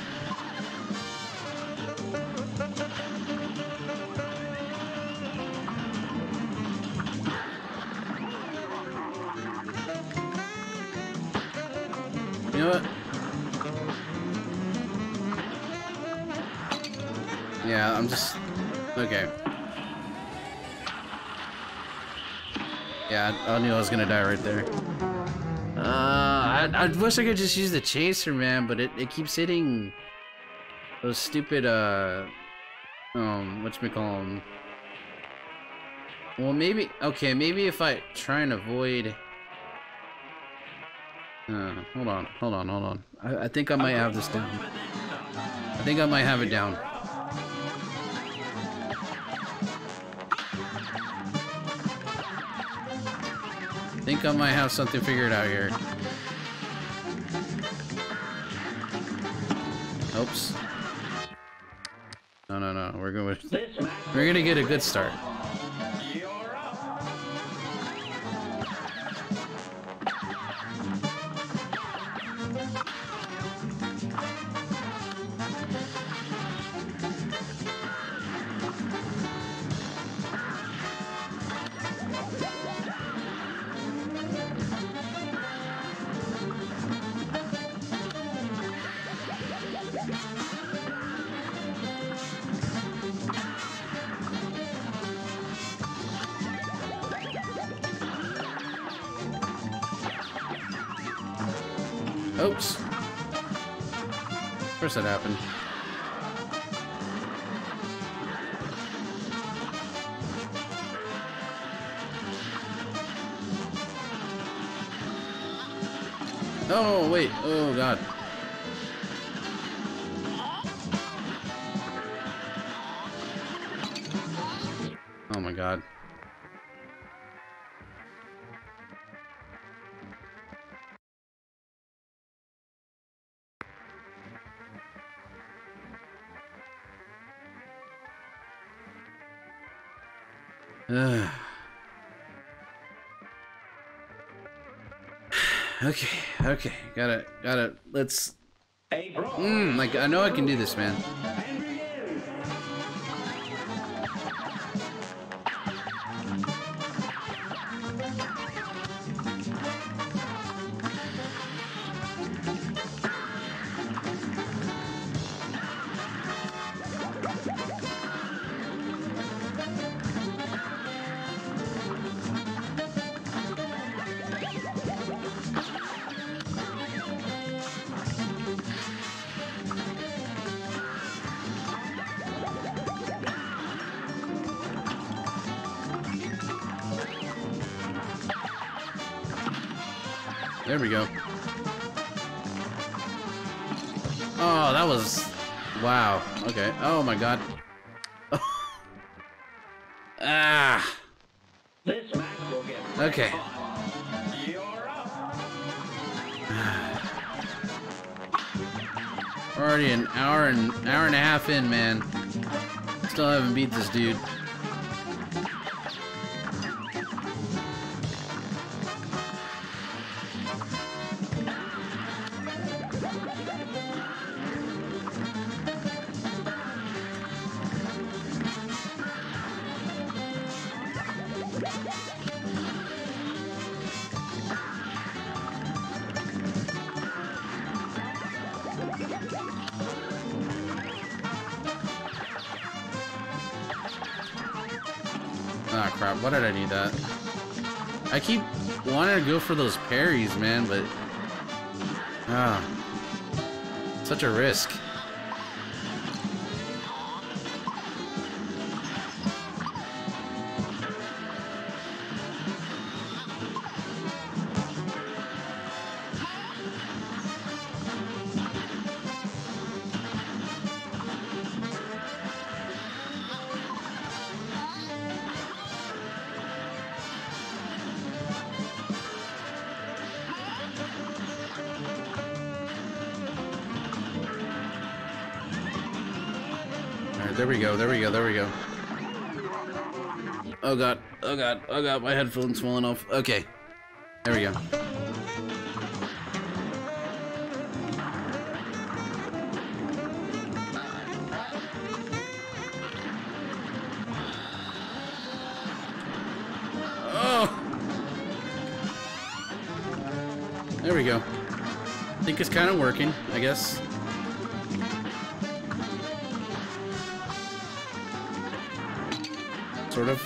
You know what? Yeah, I'm just... Okay. Yeah, I knew I was gonna die right there. I wish I could just use the chaser, man, but it keeps hitting those stupid, whatchamacallem. Well, maybe, okay, maybe if I try and avoid... hold on. I think I might have this down. I think I might have it down. I think I might have something figured out here. Oops. No. We're gonna get a good start. You're up. Oops. Of course that happened. Oh, wait. Oh, God. Oh, my God. Okay, gotta, let's, A brawl. like, I know I can do this, man. And begin. There we go. Oh, that was... Wow. Okay. Oh my god. Ah. This match will get Okay. hot. You're up. We're already an hour and a half in, man. Still haven't beat this dude. Ah, crap. Why did I need that? I keep wanting to go for those parries, man, but... Ah. Such a risk. There we go, there we go, there we go. Oh god, oh god, oh god, my headphones falling off. Okay. There we go. Oh! There we go. I think it's kind of working, I guess. Sort of.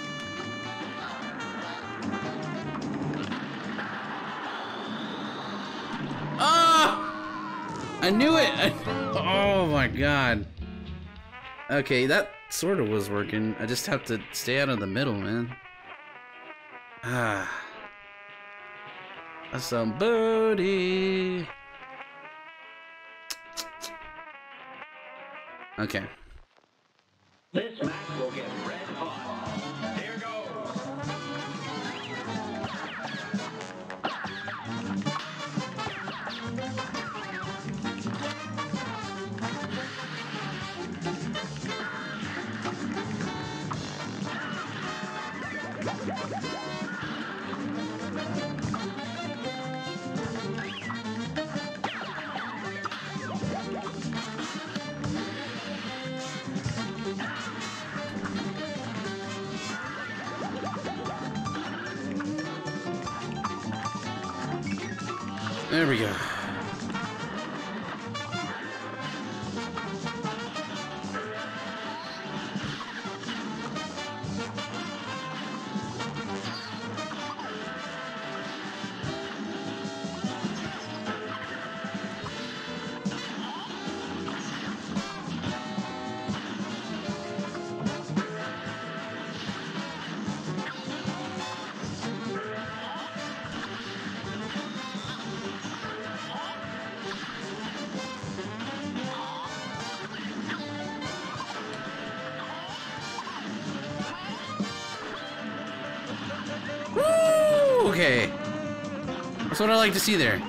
Ah! I knew it! Oh my god. Okay, that sort of was working. I just have to stay out of the middle, man. Ah. That's some booty. Okay. This match will get red hot. Here goes. There we go. Woo! Okay. That's what I like to see there.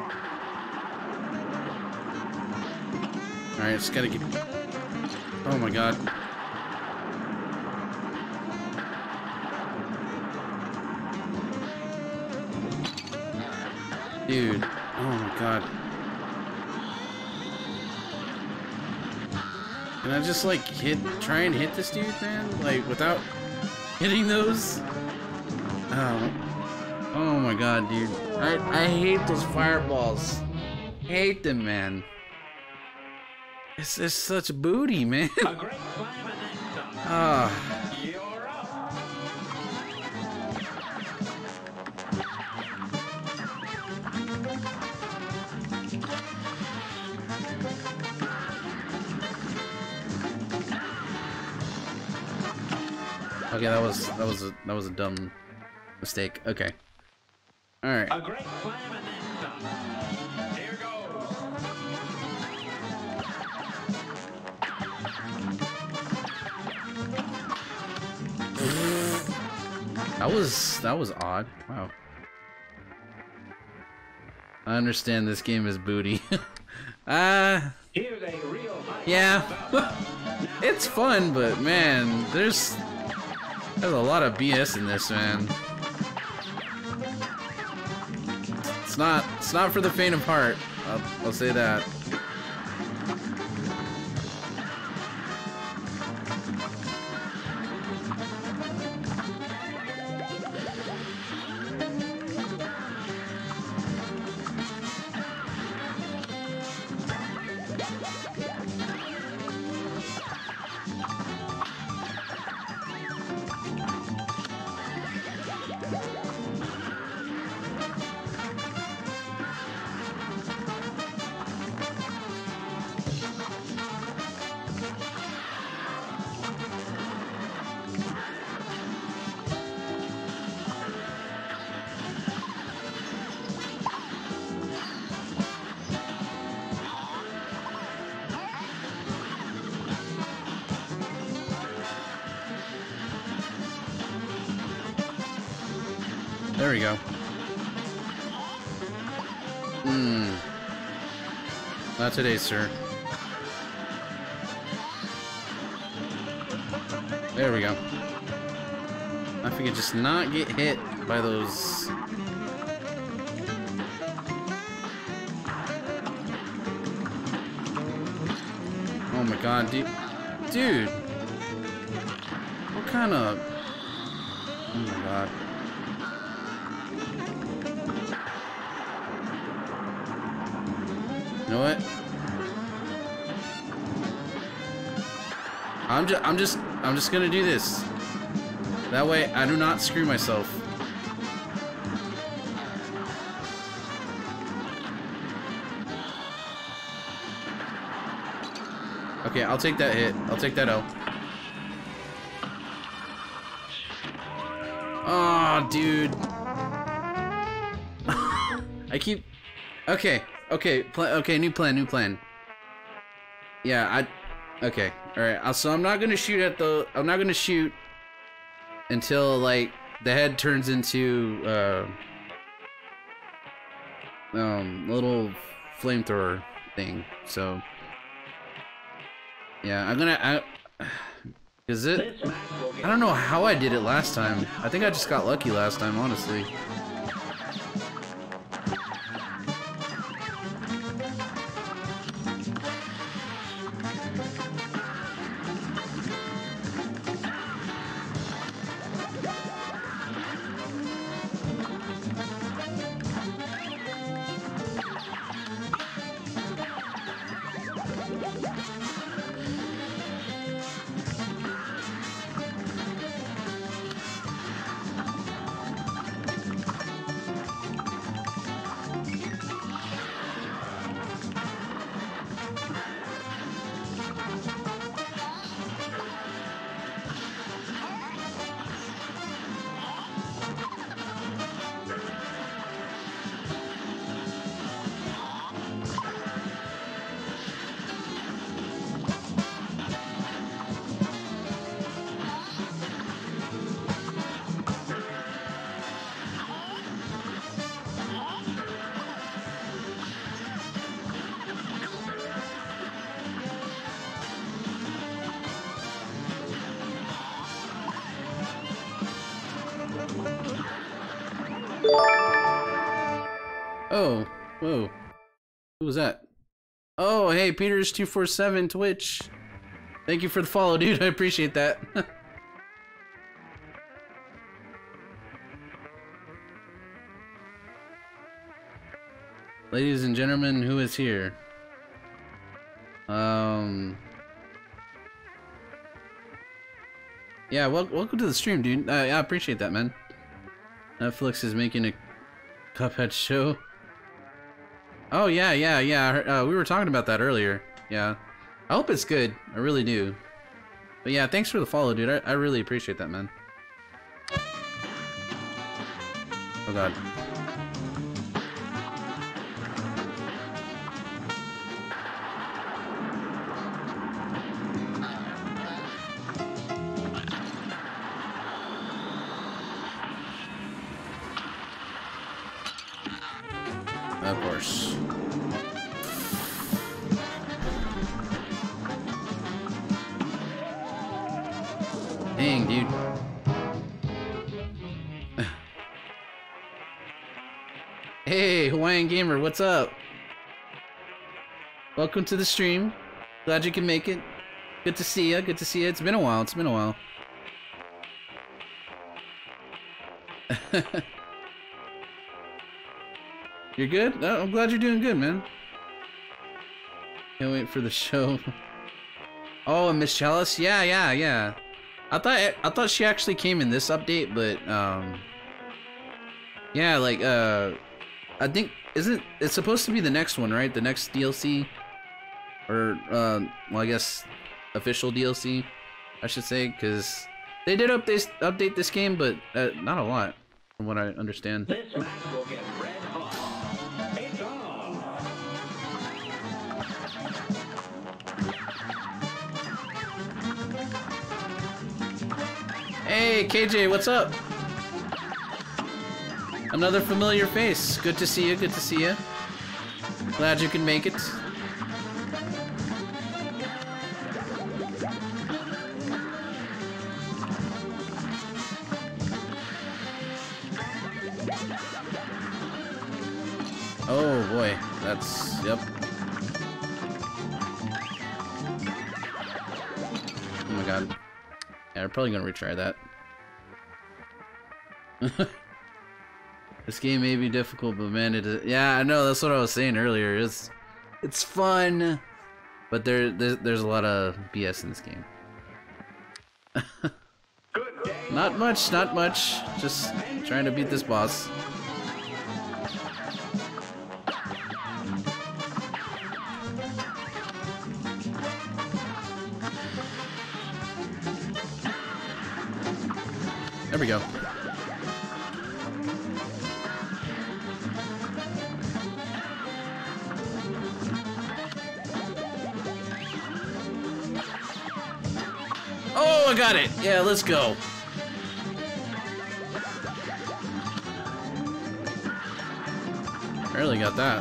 Alright, just gotta get... Oh my god. Dude. Oh my god. Can I just like try and hit this dude, man? Like without hitting those? Oh my god, dude. I hate those fireballs. Hate them, man. It's just such booty, man. A great slam and then some. Ah. You're up. Okay, that was a dumb mistake. Okay. All right. A great slam and then some. Here goes. That was odd. Wow. I understand this game is booty. Here's a real high Yeah. It's fun, but man, there's a lot of BS in this, man. It's not for the faint of heart. I'll say that. There we go. Not today, sir. There we go. If we could just not get hit by those. Oh my god, dude. What kind of... Oh my god. You know what? I'm just gonna do this. That way I do not screw myself. Okay, I'll take that hit. I'll take that L. Oh, dude. I keep... Okay. Okay, new plan. Yeah, okay, alright, so I'm not gonna shoot at the... I'm not gonna shoot until, like, the head turns into, little flamethrower thing, so... Yeah, I'm gonna... Is it... I don't know how I did it last time. I think I just got lucky last time, honestly. Oh, whoa. Who was that? Oh, hey, Peters247 Twitch. Thank you for the follow, dude. I appreciate that. Ladies and gentlemen, who is here? Yeah, welcome to the stream, dude. I appreciate that, man. Netflix is making a Cuphead show. Oh, yeah. We were talking about that earlier. Yeah. I hope it's good. I really do. But yeah, thanks for the follow, dude. I really appreciate that, man. Oh, God. Of course. dude. Hey, Hawaiian Gamer, what's up? Welcome to the stream. Glad you can make it. Good to see ya. Good to see ya. It's been a while. It's been a while. You're good? Oh, I'm glad you're doing good, man. Can't wait for the show. Oh, Miss Chalice? Yeah. I thought she actually came in this update, but yeah, like I think it's supposed to be the next one, right? The next DLC, or well, I guess official DLC, I should say, because they did update this game, but not a lot, from what I understand. This match will get red hot. It's on. Hey, KJ, what's up? Another familiar face. Good to see you. Good to see you. Glad you can make it. Oh boy, that's yep. Oh my god. Yeah, we're probably gonna retry that. This game may be difficult, but man, it is. Yeah, I know. That's what I was saying earlier. It's fun, but there's a lot of BS in this game. Good day. Not much. Just trying to beat this boss. There we go. Oh, I got it. Yeah, let's go. Barely got that.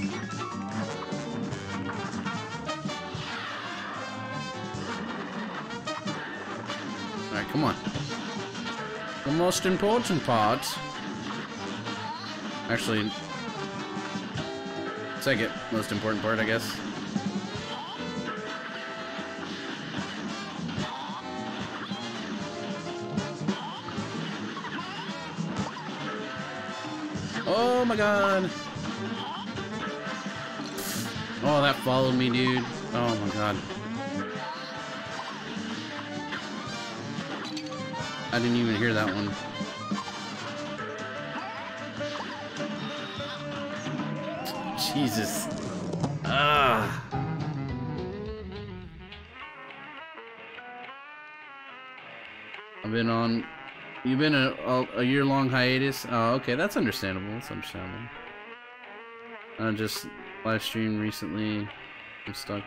Alright, come on. The most important part. Actually, second most important part, I guess. Oh my god. Oh, that followed me, dude. Oh my god. I didn't even hear that one. Jesus. Ah. I've been on. You've been a year-long hiatus. Oh, okay, that's understandable. That's understandable. I just live streamed recently. I'm stuck.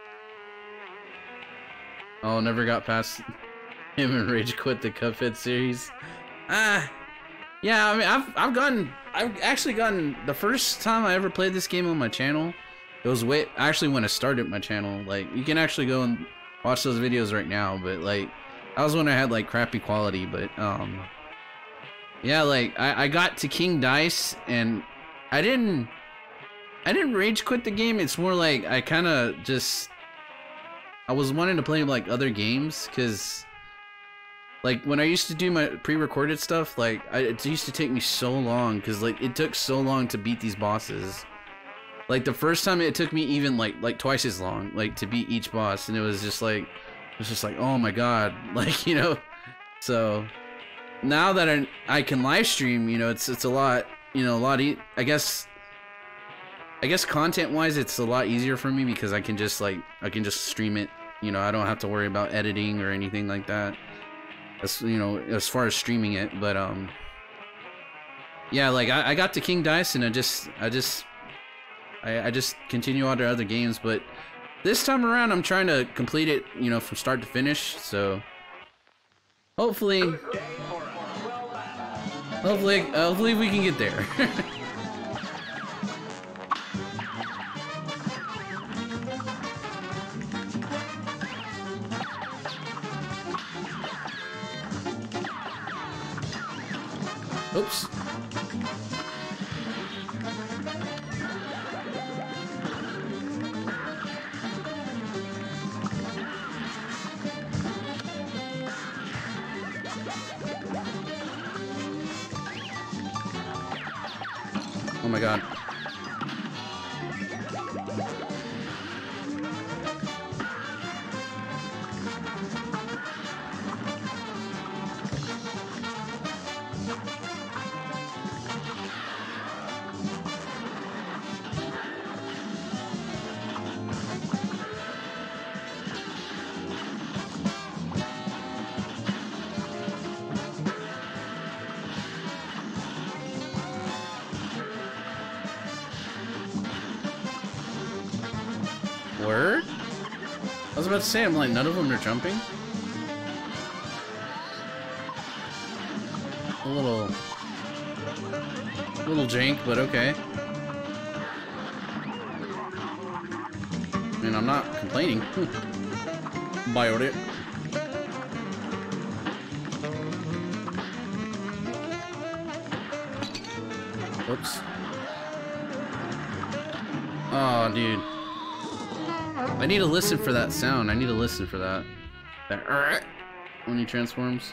Oh, never got past him and rage quit the Cuphead series. Yeah, I mean, I've actually gotten, the first time I ever played this game on my channel, it was actually when I started my channel. Like, you can actually go and watch those videos right now, but like, that was when I had like crappy quality, but yeah, like I got to King Dice and I didn't rage quit the game. It's more like I kind of just, I was wanting to play like other games, because like when I used to do my pre-recorded stuff, like it used to take me so long, because like it took so long to beat these bosses. Like the first time it took me even like twice as long, like to beat each boss, and it was just like oh my god, like, you know. So now that I can live stream, you know, it's a lot, you know, I guess content wise it's a lot easier for me, because I can just stream it, you know. I don't have to worry about editing or anything like that, as, you know, as far as streaming it. But yeah, like I got to King Dice and I just continue on to other games, but this time around I'm trying to complete it, you know, from start to finish. So hopefully we can get there. Oops. Oh my god. Word? I was about to say, I'm like, none of them are jumping. A little jank, but okay. I mean, I'm not complaining. Bioed it. Whoops. Oh, dude. I need to listen for that sound. I need to listen for that. That when he transforms.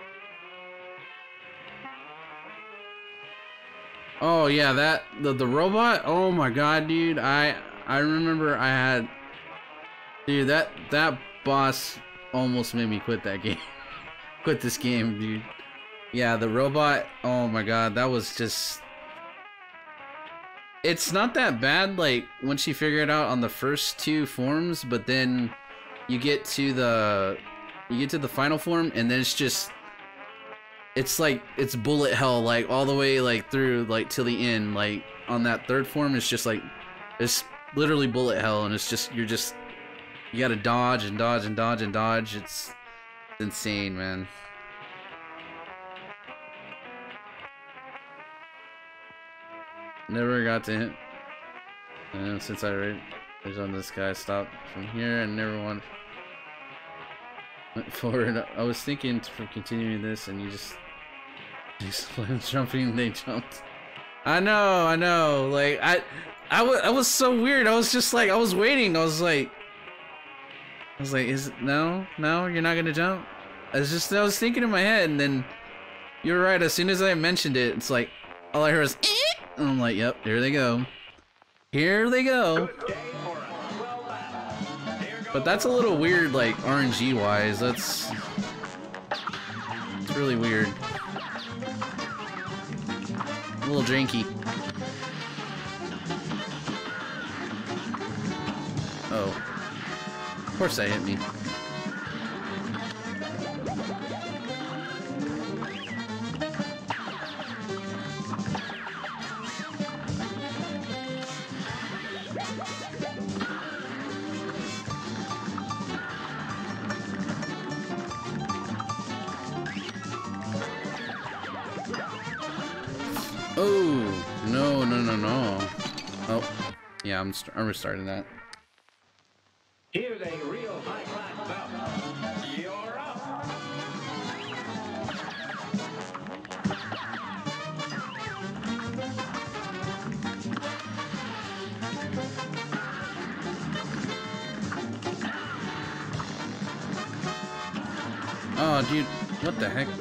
Oh yeah, that the robot. Oh my god, dude. I remember I had, dude, that boss almost made me quit that game. Quit this game, dude. Yeah, the robot. Oh my god, that was just. It's not that bad, like, once you figure it out on the first two forms, but then you get to the final form, and then it's just, it's like, it's bullet hell, like, all the way, like, through, like, till the end. Like, on that third form, it's just, like, it's literally bullet hell, and it's just, you gotta dodge, and dodge, and dodge, and dodge. It's insane, man. Never got to him. And since I read on this guy, stopped from here and never went forward. I was thinking for continuing this, and you just jumping. They jumped. I know. Like I was so weird. I was just like, I was waiting. I was like, is it no? You're not gonna jump. I was thinking in my head, and then you're right. As soon as I mentioned it, it's like all I heard was. And I'm like, yep, here they go. Here they go. But that's a little weird, like, RNG wise. It's really weird. A little janky. Oh. Of course that hit me. Oh, no. Oh, yeah, I'm restarting that. Here's a real high-class bout. You're up. Oh, dude, what the heck?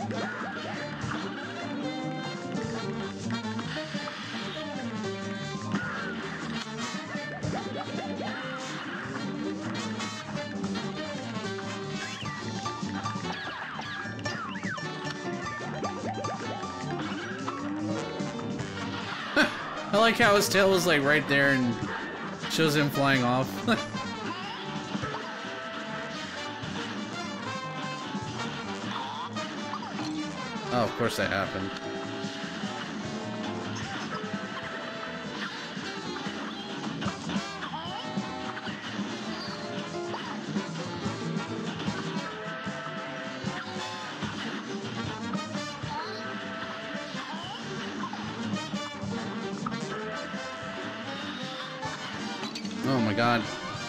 I like how his tail was like right there and shows him flying off. Oh, of course that happened. Oh my god.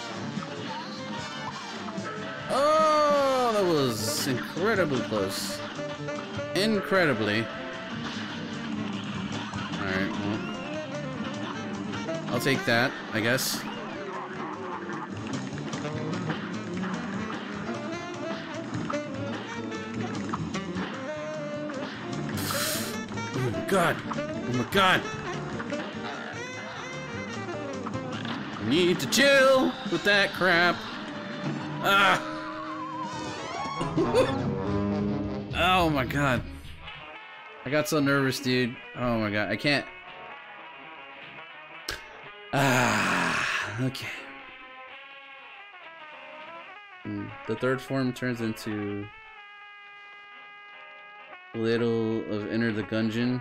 Oh, that was incredibly close. Incredibly. I'll take that, I guess. Oh my god! Oh my god! I need to chill with that crap. Ah! Oh my god. I got so nervous, dude. Oh my god. I can't. Ah, okay. The third form turns into Little of Enter the Gungeon.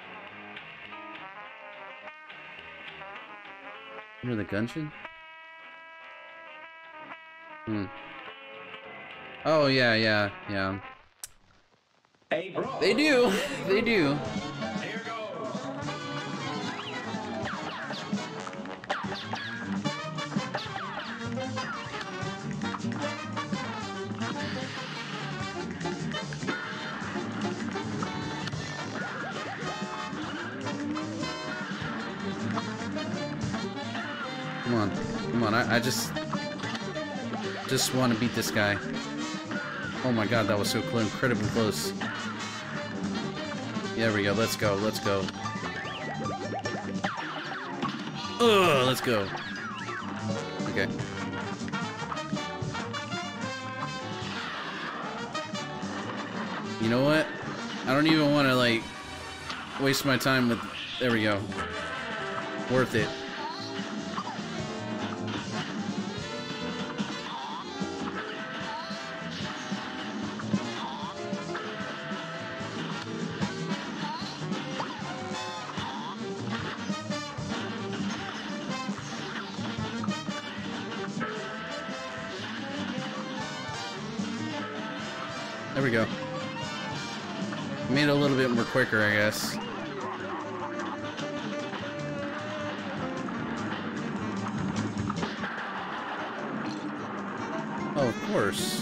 Enter the Gungeon? Oh, yeah. Hey, bro. They do. They do. Here goes. Come on. I just want to beat this guy. Oh my god, that was so close, incredibly close. There we go. Let's go. Ugh, let's go. Okay. You know what? I don't even want to like waste my time with. There we go. Worth it. There we go. Made it a little bit more quicker, I guess. Oh, of course.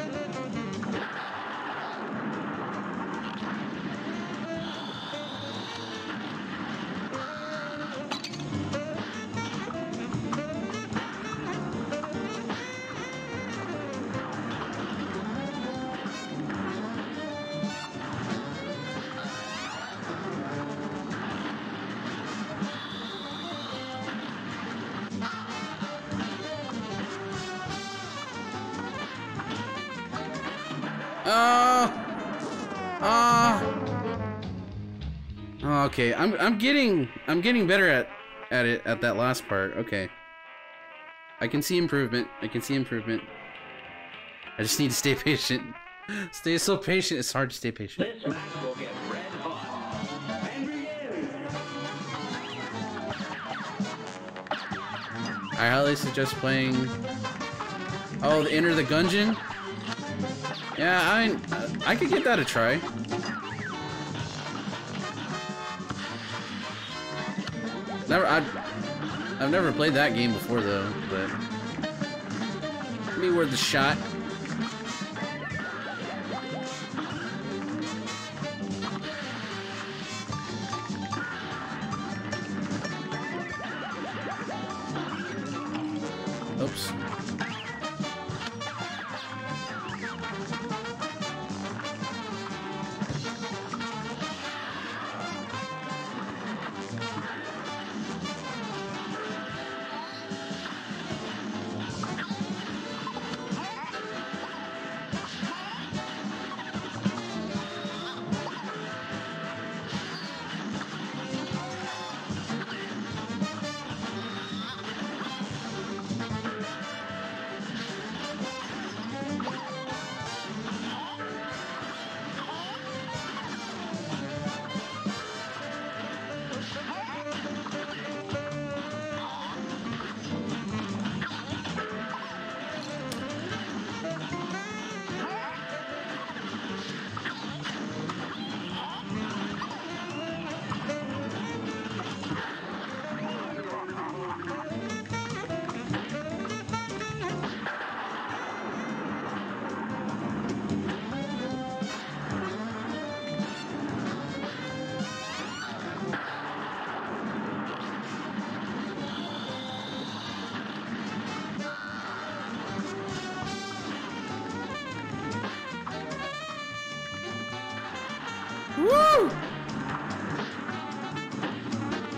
Okay, I'm getting better at it at that last part. Okay. I can see improvement. I just need to stay patient. Stay so patient. It's hard to stay patient. This match will get red hot. And begin. I highly suggest playing. Oh, the Enter the Gungeon. Yeah, I could give that a try. I've never played that game before though, but maybe worth a shot. Oops.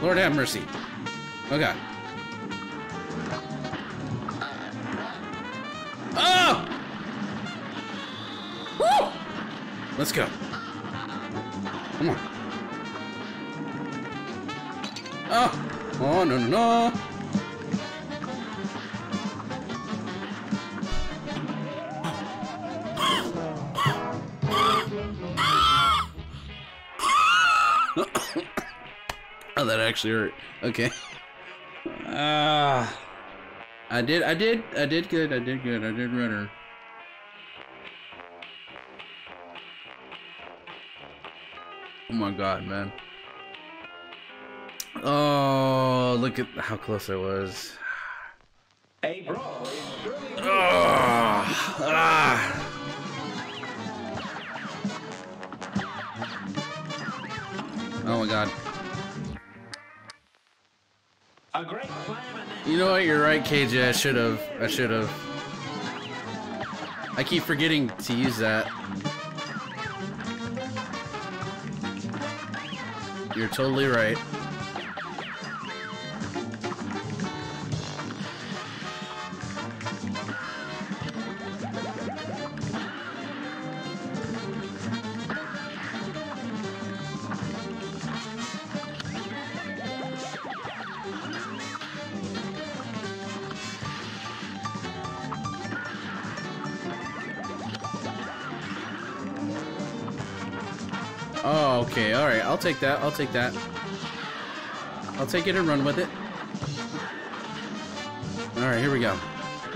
Lord have mercy. Oh god. Oh! Woo! Let's go. Come on. Oh! Oh, no, no, no! Oh, that actually hurt. Okay. I did good. I did better. Oh my god, man. Oh, look at how close I was. A brawl is surely Oh my god. a great slam and then You know what? You're right, KJ. I should have. I keep forgetting to use that. You're totally right. Oh, okay. All right. I'll take that. I'll take that. I'll take it and run with it. All right. Here we go.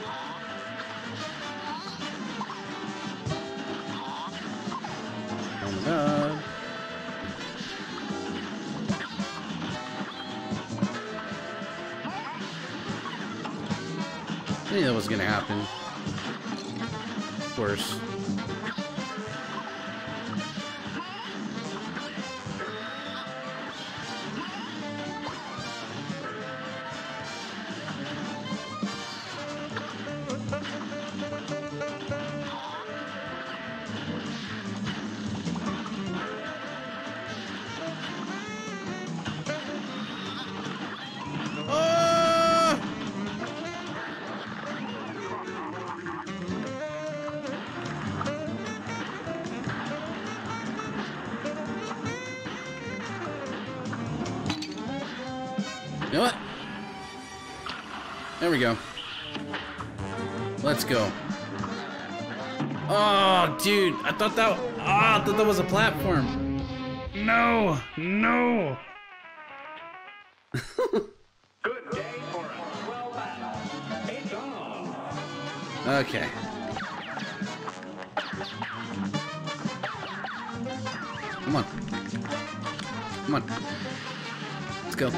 Oh my god. I knew that was gonna happen. Of course. You know what? There we go. Let's go. Oh, dude, I thought that was a platform. No, no. good day for a swell battle. It's on. Okay. Come on. Come on. Let's go.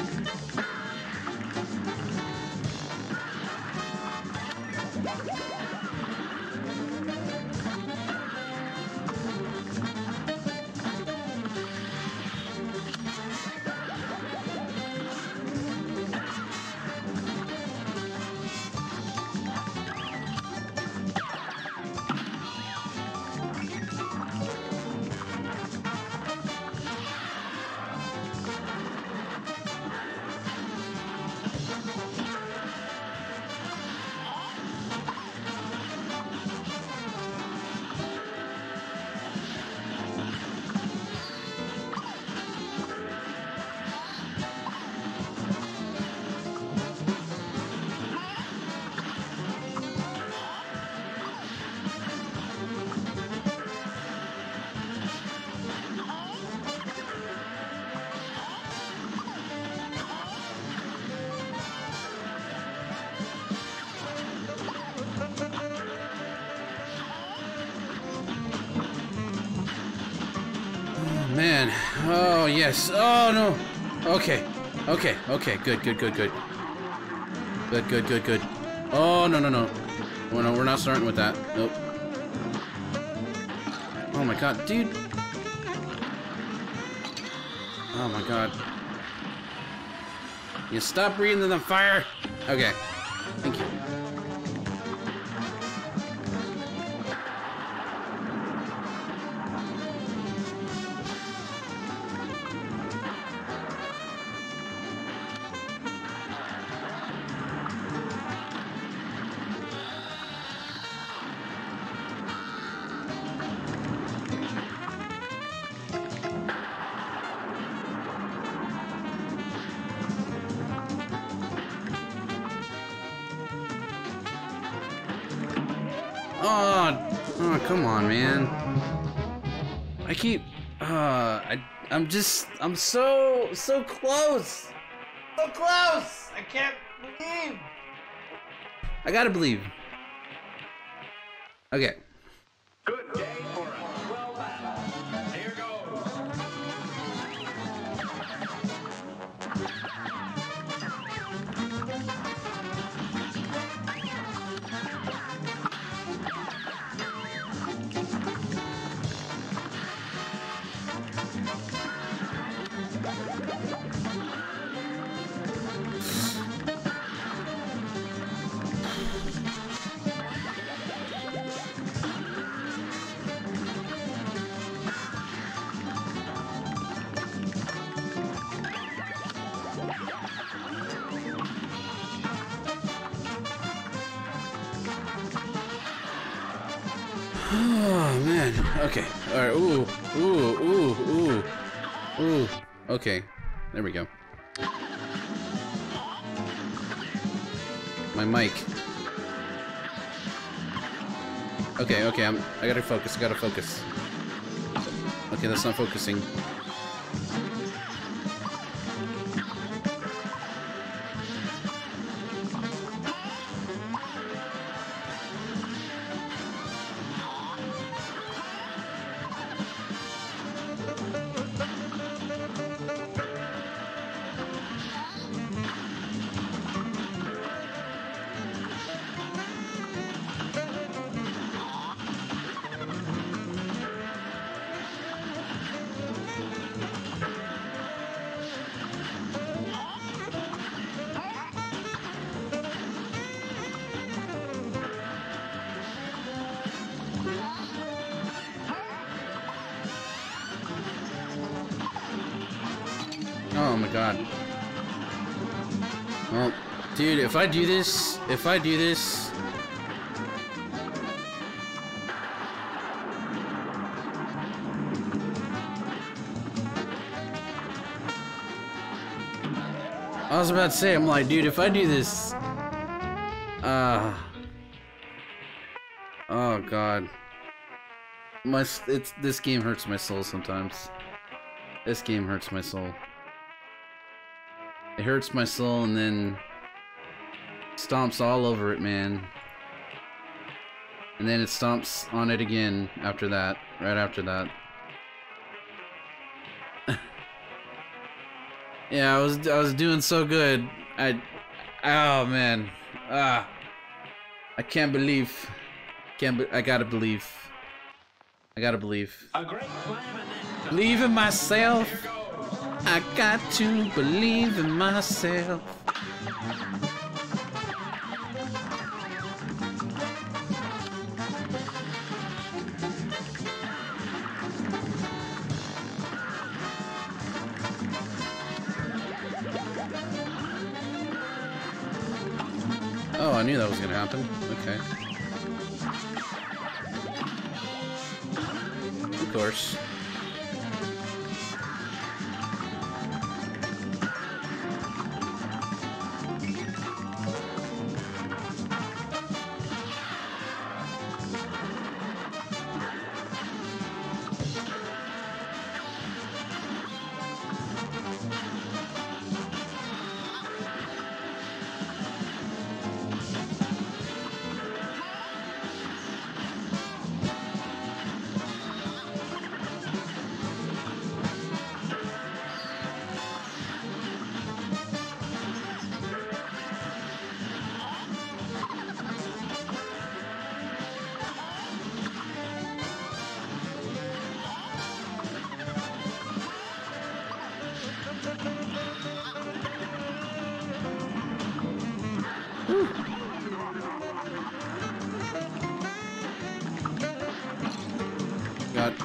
Man. Oh, yes. Oh, no. Okay. Okay. Okay. Good, good, good, good. Good, good, good, good. Oh, no, no, no. Oh, no, we're not starting with that. Nope. Oh, my God. Dude. Oh, my God. You stop breathing the fire? Okay. Thank you. Oh, come on, man. I keep, I'm so close. So close. I can't believe. I gotta believe. Okay. Good day for a 12 lap. Here goes. Oh man. Okay. All right. Ooh. Okay. There we go. My mic. Okay. I gotta focus. Okay, that's not focusing. Oh my god. Well, dude, if I do this... I was about to say, I'm like, dude, if I do this... Oh god. This game hurts my soul sometimes. This game hurts my soul. It hurts my soul and then stomps all over it, man. And then it stomps on it again after that, right after that. Yeah, I was doing so good. Oh man. I can't believe. I gotta believe. A great slam and then Believe in myself. here goes. I got to believe in myself. Oh, I knew that was gonna happen. Okay. Of course. God.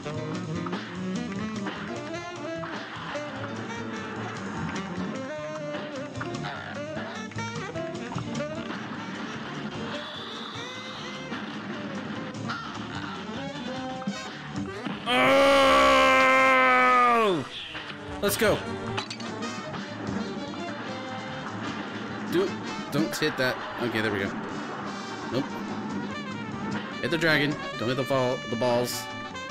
Oh! Let's go. Don't hit that. Okay, there we go. Nope. Hit the dragon. Don't hit the balls.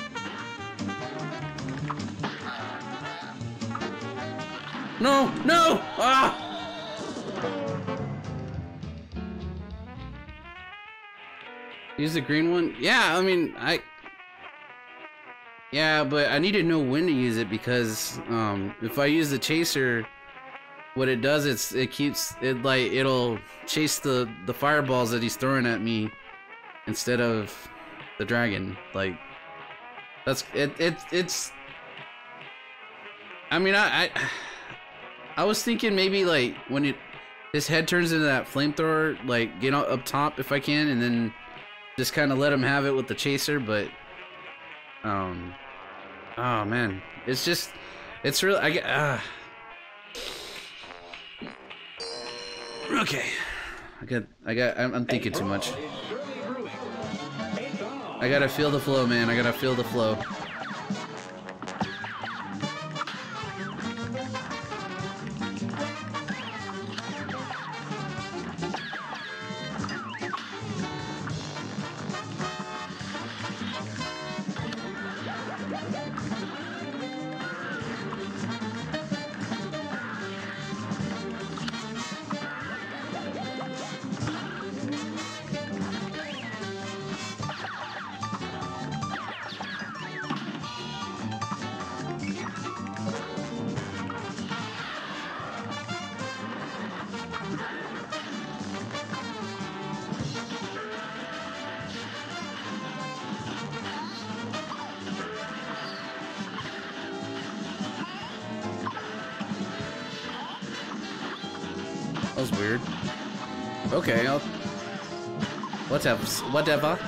No! No! Ah! Use the green one? Yeah, I mean, yeah, but I need to know when to use it because if I use the chaser, what it does is it'll chase the fireballs that he's throwing at me instead of the dragon. Like that's it's I mean I was thinking maybe like when his head turns into that flamethrower, like get up top if I can, and then just kind of let him have it with the chaser, but oh man, it's really okay. I'm thinking too much. I gotta feel the flow, man. I gotta feel the flow. That was weird. Okay, whatever.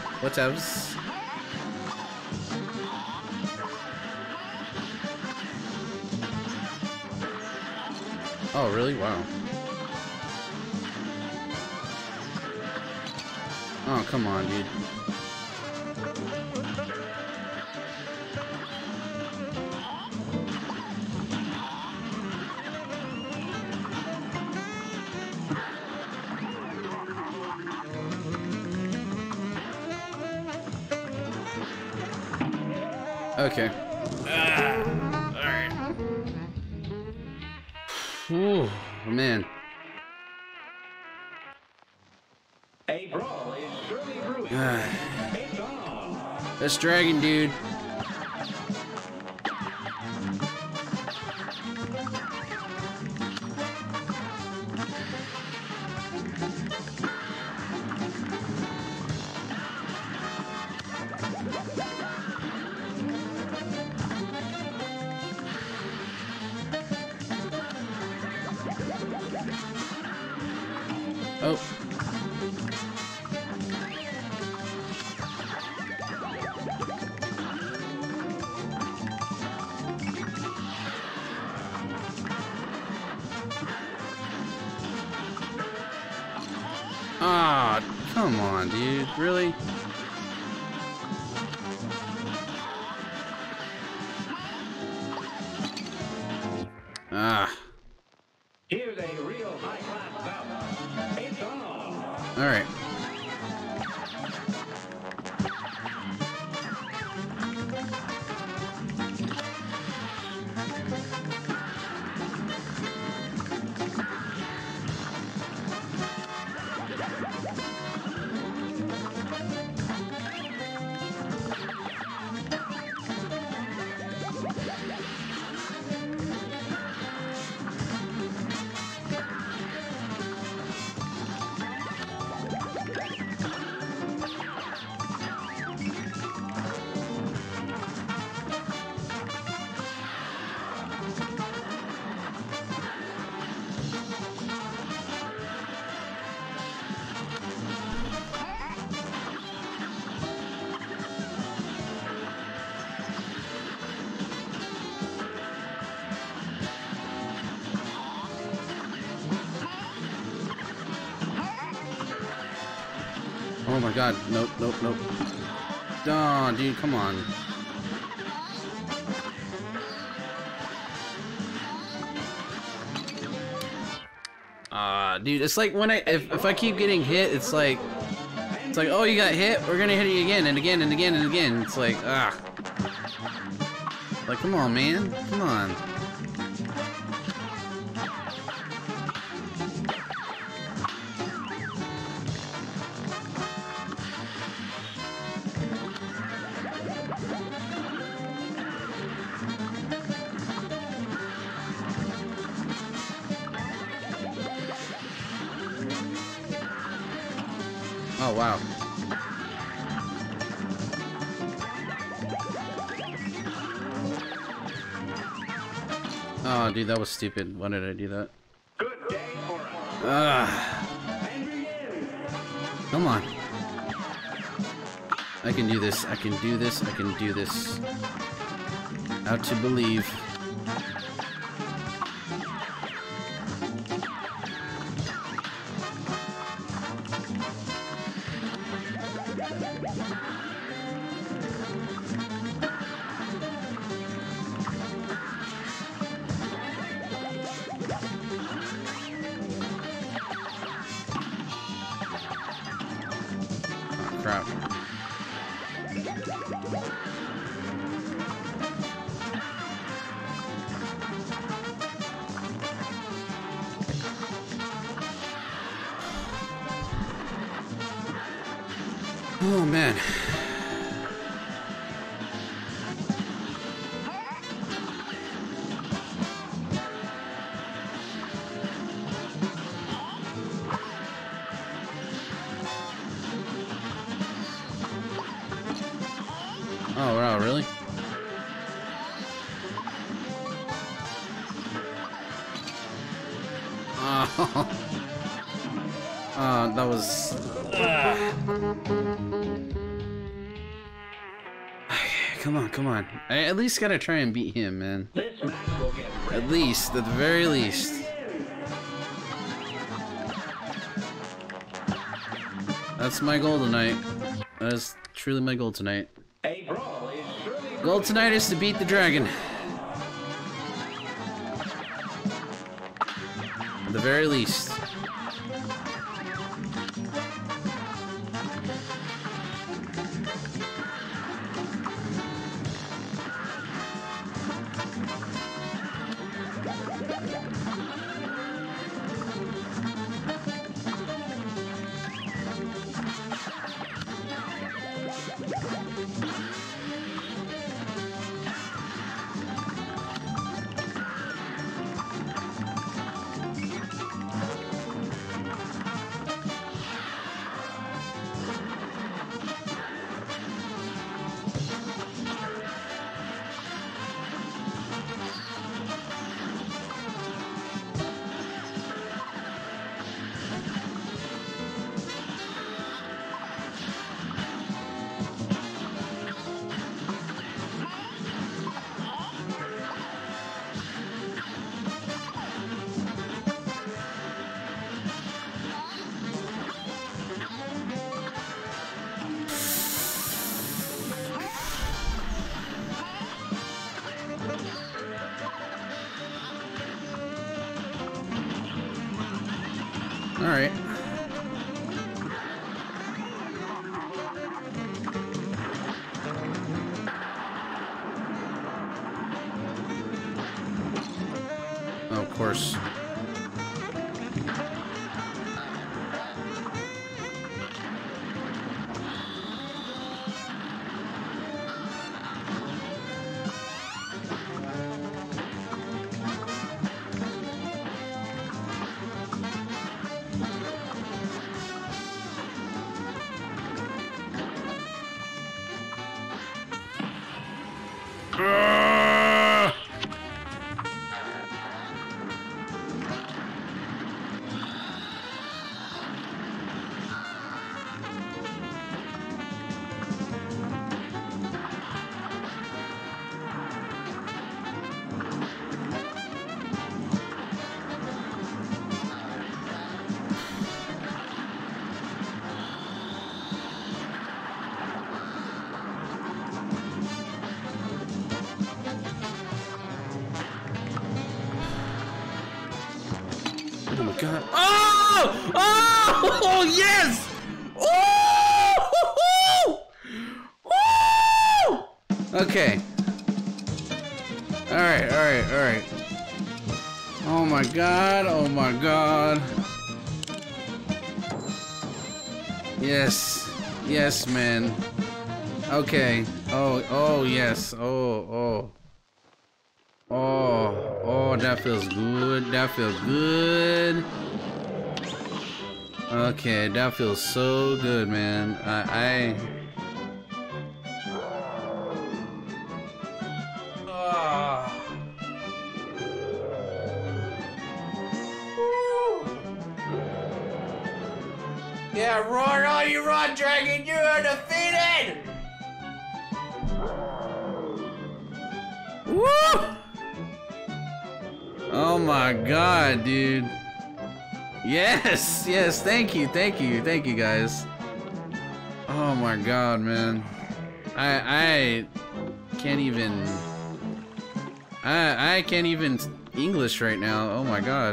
Oh, really? Wow. Oh, come on, dude. Okay. Alright. Ooh, man. A brawl is surely brewing. It's on. This dragon, dude. Oh. Ah, come on, dude. Really? Ah. Here's a real high-class bout. It's on. All right. Oh my god. Nope. Oh, dude, come on. Dude, it's like when if I keep getting hit, it's like It's like, oh, you got hit? We're gonna hit you again and again and again and again. It's like, ah. Like, come on, man. Come on. Oh, wow. Oh, dude, that was stupid. Why did I do that? Good day for us. Ah. And begin. Come on. I can do this. I can do this. I can do this. How to believe. Oh, crap. Oh, man. Oh, wow, really? Oh, that was... Come on, come on. I at least gotta try and beat him, man. This match will get red At least, at the very least. That's my goal tonight. That is truly my goal tonight. A brawl is surely Goal tonight is to beat the dragon. At the very least. Alright. Oh, of course. Oh my god. Oh! Oh! Yes! Oh! Okay. Alright, alright, alright. Oh my god, oh my god. Yes. Yes, man. Okay. Oh, yes. Oh, that feels good. That feels good. Okay, that feels so good, man. Ah. Yeah, roar all you run, dragon! You are defeated! Woo! Oh my god, dude. Yes, yes, thank you guys. Oh my god, man. I can't even I can't even English right now. Oh my god.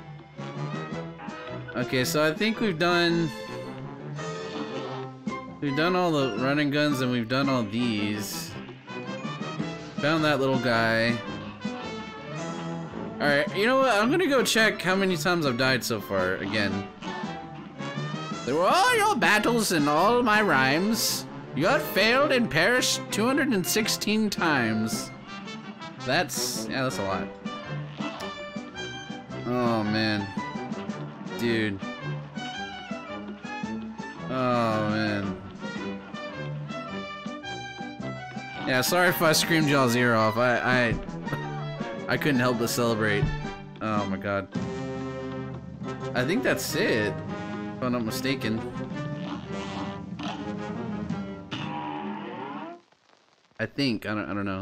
Okay, so I think we've done all the running guns and we've done all these. Found that little guy. Alright, you know what? I'm gonna go check how many times I've died so far again. There were all your battles and all my rhymes. You have failed and perished 216 times. That's a lot. Oh man. Dude. Oh man. Yeah, sorry if I screamed y'all's ear off. I couldn't help but celebrate. Oh my god. I think that's it, if I'm not mistaken. I think. I don't know.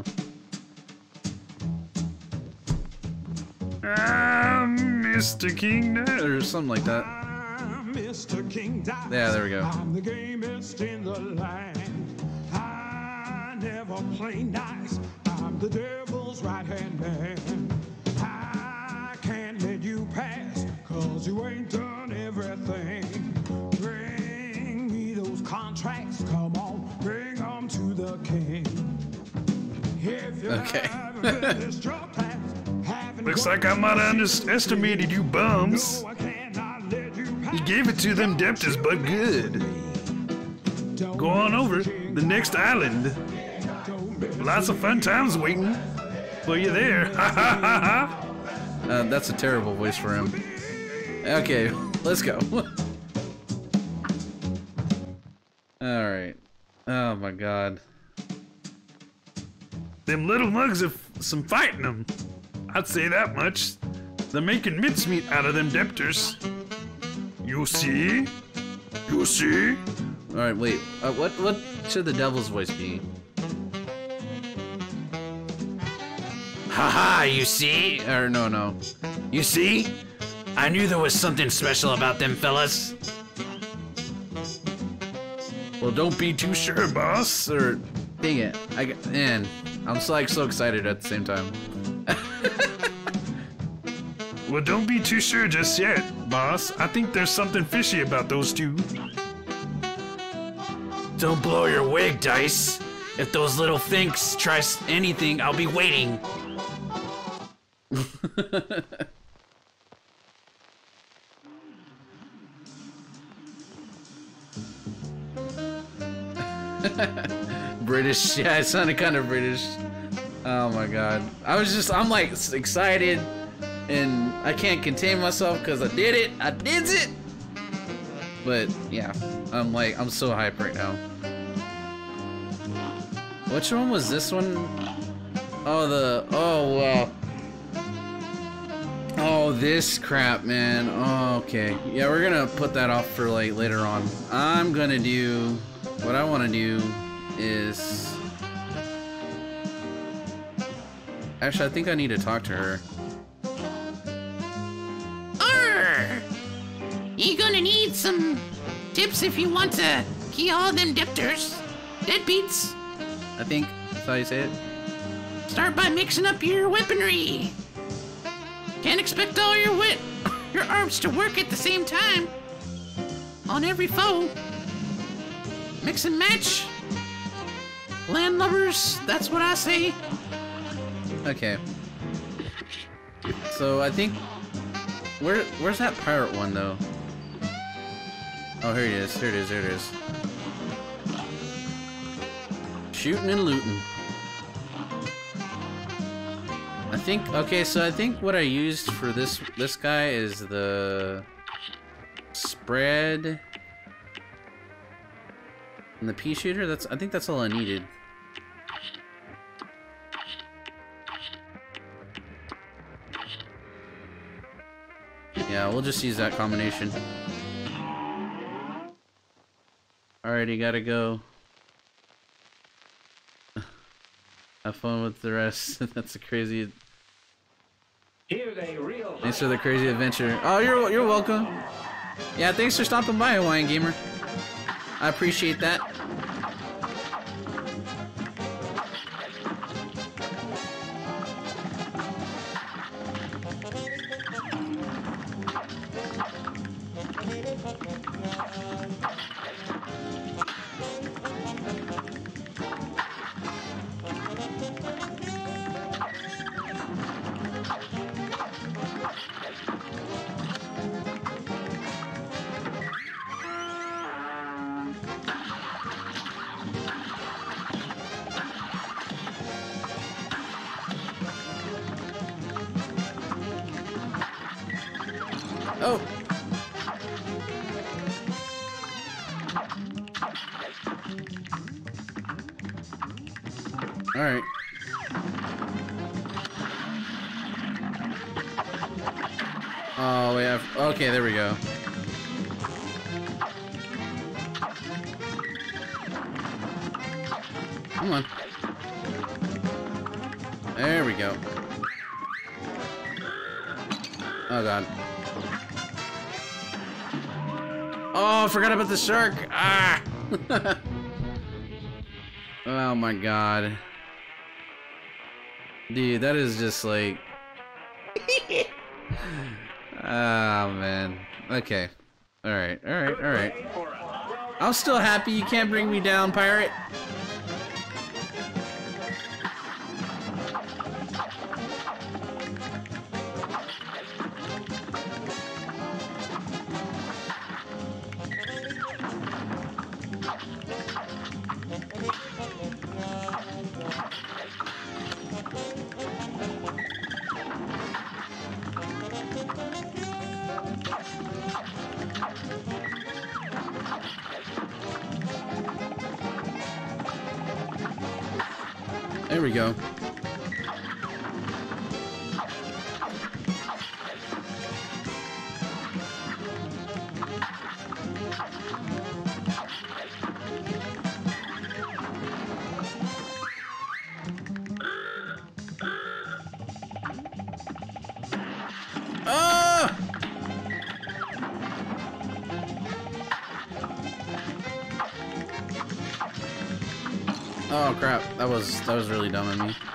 Mr. King or something like that. Mr. King Dice. Yeah, there we go. I'm the gamest in the land. I never play nice. I'm the devil's right-hand man. I can't let you pass, 'cause you ain't done everything. Bring me those contracts, come on, bring them to the king. If you Okay. haven't finished your task, Looks like I might have underestimated you bums. You gave it to them debtors, but good. Go on over the next island. Lots of fun times waiting for you there. Ha ha ha ha. That's a terrible voice for him. Okay, let's go. Alright. Oh my god. Them little mugs have some fight in them. I'd say that much. They're making mincemeat out of them debtors. You see? You see? Alright, wait. What should the devil's voice be? Haha, you see? Or no. You see? I knew there was something special about them fellas. Well, don't be too sure, boss. Or dang it. Man, I'm so excited at the same time. Well, don't be too sure just yet, boss. I think there's something fishy about those two. Don't blow your wig, Dice. If those little finks try anything, I'll be waiting. British, yeah, it sounded kind of British. Oh my god. I'm like excited and I can't contain myself because I did it. But yeah, I'm so hyped right now. Which one was this one? Oh, this crap, man. Oh, okay. Yeah, we're gonna put that off for like later on. What I want to do is... Actually, I think I need to talk to her. You gonna need some tips if you want to kill all them debtors. Deadbeats. I think that's how you say it. Start by mixing up your weaponry. Can't expect all your arms to work at the same time on every foe. Mix and match. Landlubbers, that's what I say. Okay. So I think where's that pirate one though? Oh, here it is. Here it is. Here it is. Shooting and looting. I think okay, so I think what I used for this guy is the spread and the pea shooter. I think that's all I needed. Yeah, we'll just use that combination. Alrighty, gotta go. Have fun with the rest. That's a crazy. Here's a real Thanks for the crazy adventure. Oh, you're welcome. Yeah, thanks for stopping by, Hawaiian Gamer. I appreciate that. Oh. All right. Oh, we have. Okay, there we go. Come on. There we go. Oh god. Oh, I forgot about the shark. Ah. Oh my god. Dude, that is just like. Oh man. Okay. Alright, alright, alright. I'm still happy you can't bring me down, pirate. There we go. Ah! Oh crap, that was really dumb of me.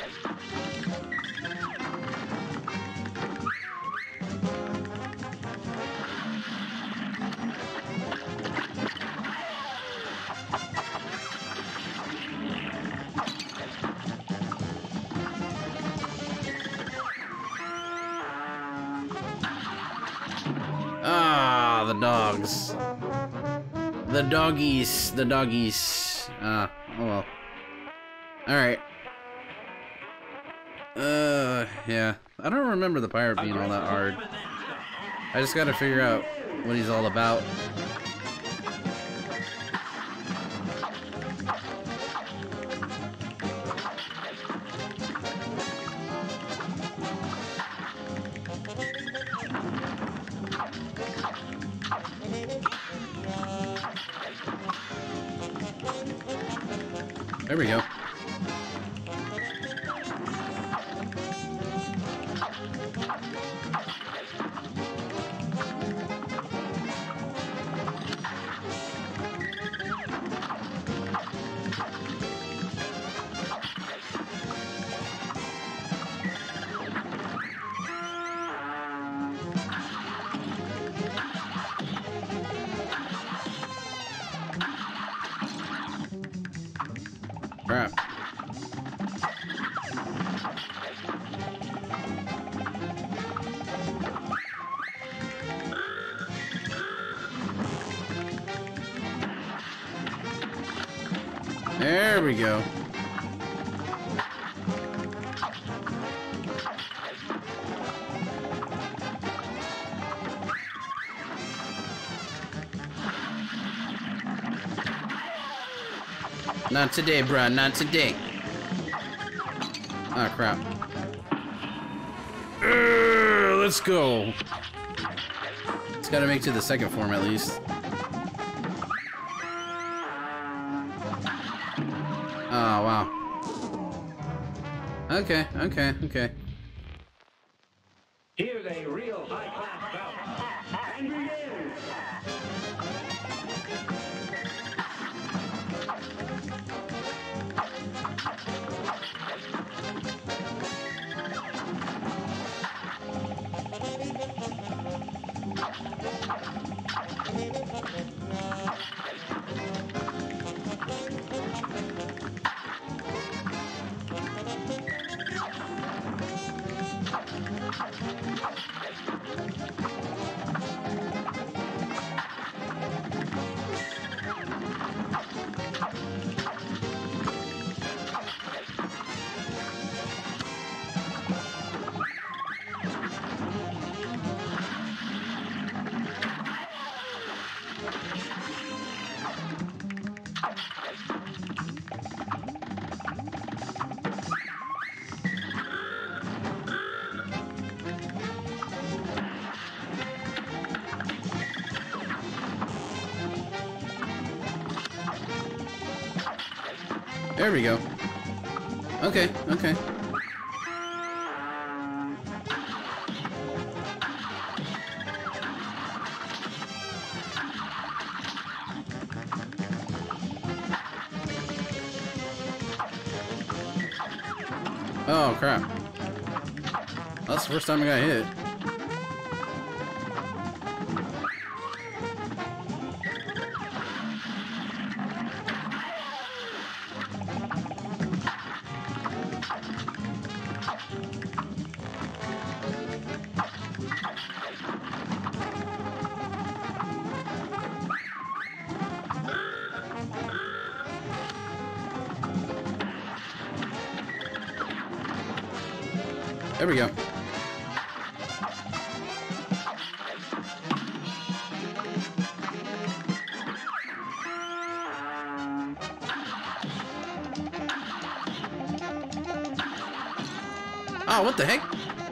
Ah, the dogs. The doggies, the doggies. Oh well. Alright. Yeah. I don't remember the pirate being all that hard. I just gotta figure out what he's all about. There we go. Crap. There we go. Not today, bruh. Not today. Oh, crap. Let's go. It's gotta make it to the second form at least. Oh, wow. Okay, okay, okay. Here's a real high-class bout. And begin. There we go. Okay, okay. Oh, crap. That's the first time I got hit. There we go. Oh, what the heck?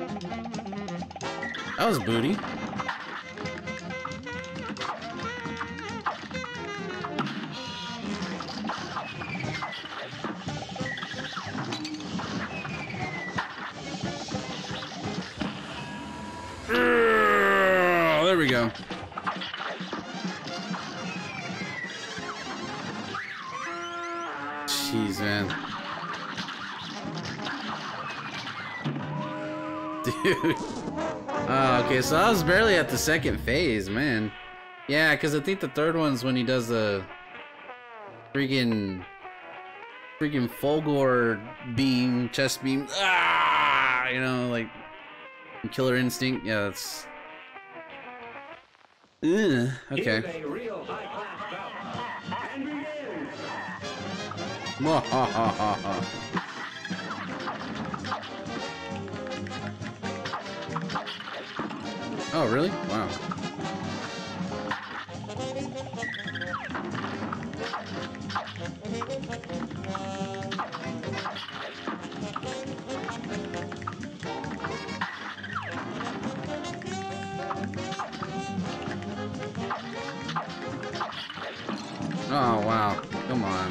That was booty. There we go. Jeez, man. Dude. Oh, okay, so I was barely at the second phase, man. Yeah, because I think the third one's when he does the freaking Fulgor beam, chest beam. Ah, you know, like Killer Instinct. Yeah, that's. Ugh, okay. Here's a real high-class bout. And begin. Oh, really? Wow. Oh, wow. Come on.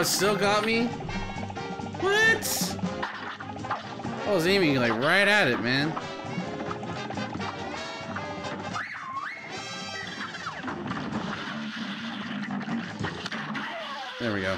it still got me? What? I was aiming like right at it, man. There we go.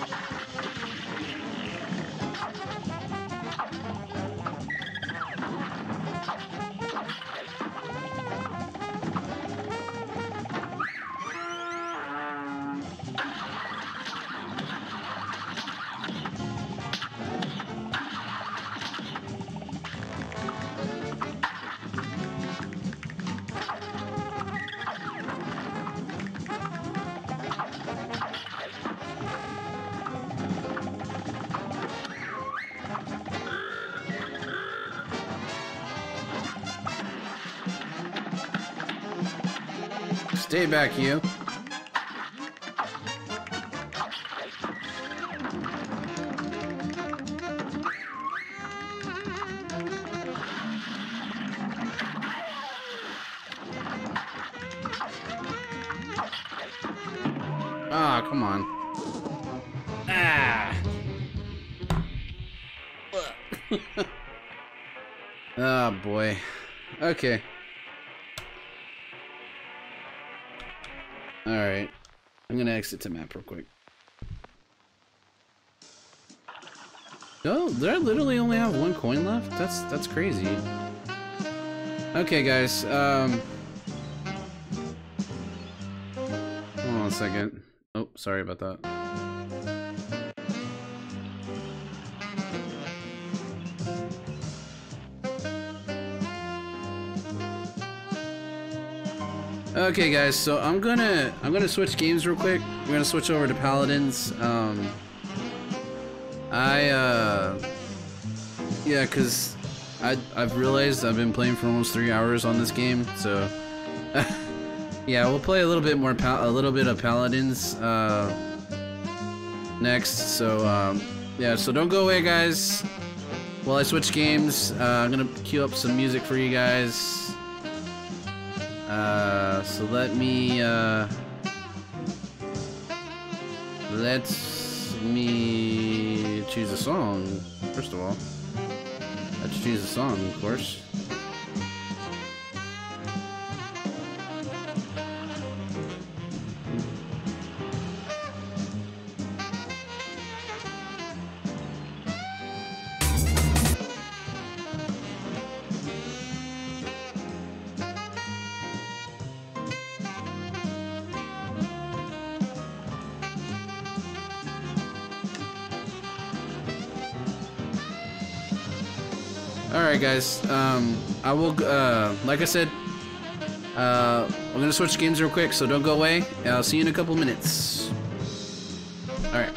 Stay back, you. Ah, come on. Ah. Oh boy. Okay. Alright. I'm gonna exit to map real quick. Oh, did I literally only have 1 coin left? That's crazy. Okay, guys, hold on a second. Oh, sorry about that. Okay, guys, so I'm gonna switch games real quick. We're gonna switch over to Paladins. Yeah, cause I've realized I've been playing for almost 3 hours on this game, so yeah, we'll play a little bit more a little bit of Paladins next. So yeah, so don't go away, guys. While I switch games, I'm gonna cue up some music for you guys. So let me choose a song, first of all. Let's choose a song, of course. Alright, guys, I will, like I said, I'm gonna switch games real quick, so don't go away. I'll see you in a couple minutes. Alright.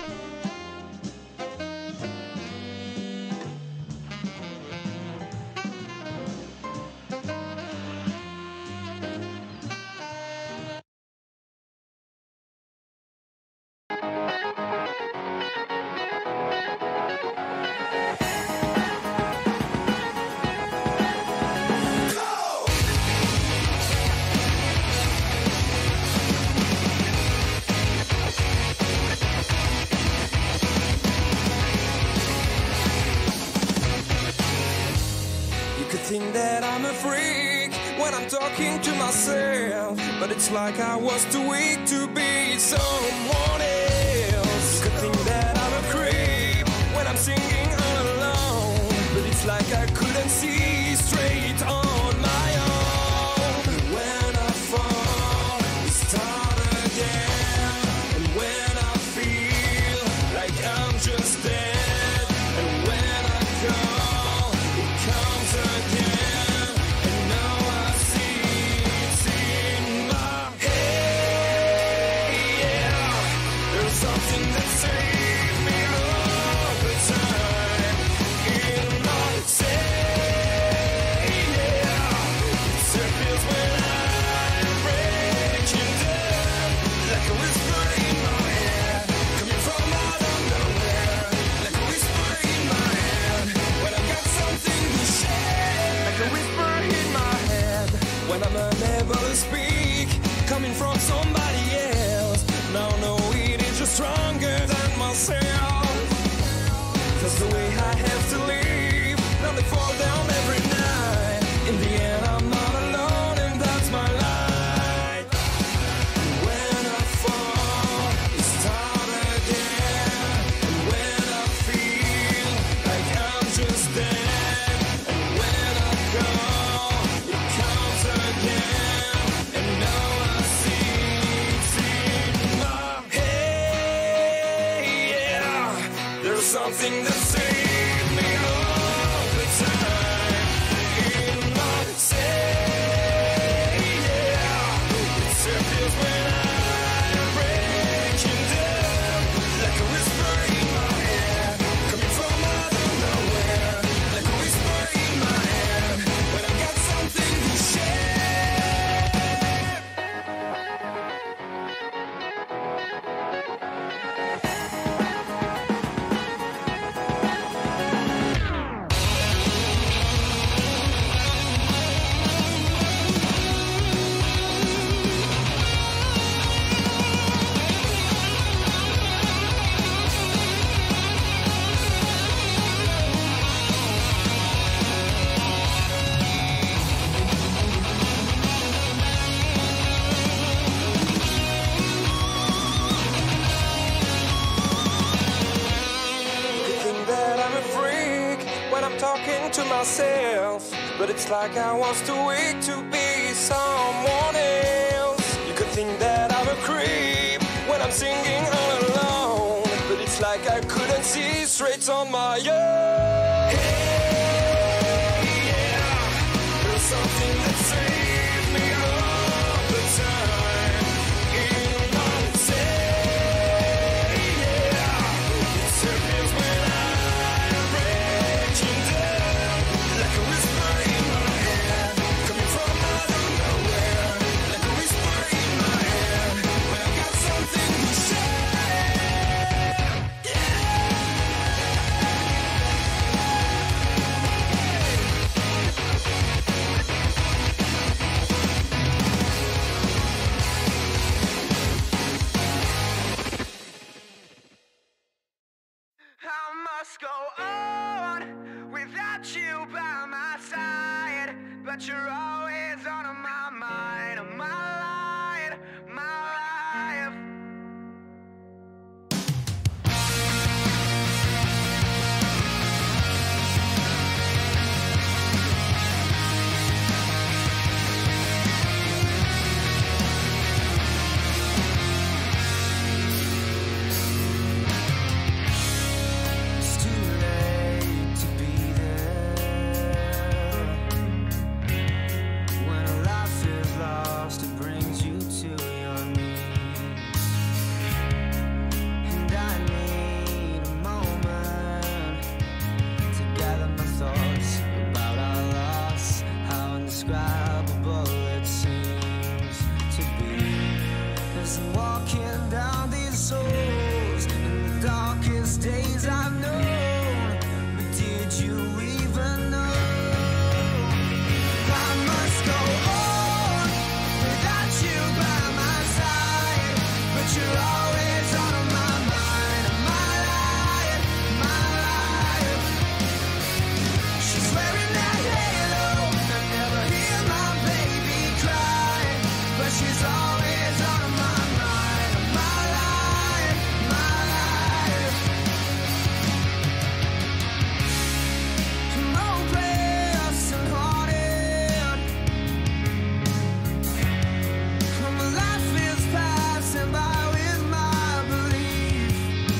Think that I'm a freak when I'm talking to myself, but it's like I was too weak to be someone else. You could think that I'm a creep when I'm singing all alone, but it's like I couldn't see straight on my own. When I fall, we start again, and when I feel like I'm just dead, and when I call, it comes again. When I'm unable to speak, coming from somebody else. Now I know it is just stronger than myself. something that saved me all the time. In my say, yeah, it disappears when I'm breaking down, like a whisper in my head, coming from out of nowhere, like a whisper in my head, when I got something to share. Talking to myself, but it's like I was too weak to be someone else. You could think that I'm a creep when I'm singing all alone, but it's like I couldn't see straight on my own. Hey, yeah, there's something that saved me all the time. In my say, yeah, it disappears when I'm breaking down, like a whisper in my head, coming from out of nowhere, like a whisper in my head, when I got something to share. Yeah. I must go on without you by my side, but you're always on my mind, my life, my life. It's too late to be there. When a life is lost, it brings you to your knees. And I need a moment to gather my thoughts about our loss, how indescribable it seems to be. As I'm walking down these souls in the darkest days I've known, but did you even know? I must go on without you by my side, but you're always on my mind, my life, my life. She's wearing that halo, I never hear my baby cry, but she's always on my mind, my life, my life. I'm hopeless and haunted. My life is passing by with my belief,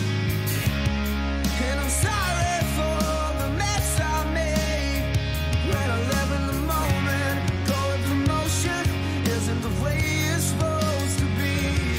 and I'm sorry for the mess I made. When I live in the moment, go with the motion isn't the way it's supposed to be.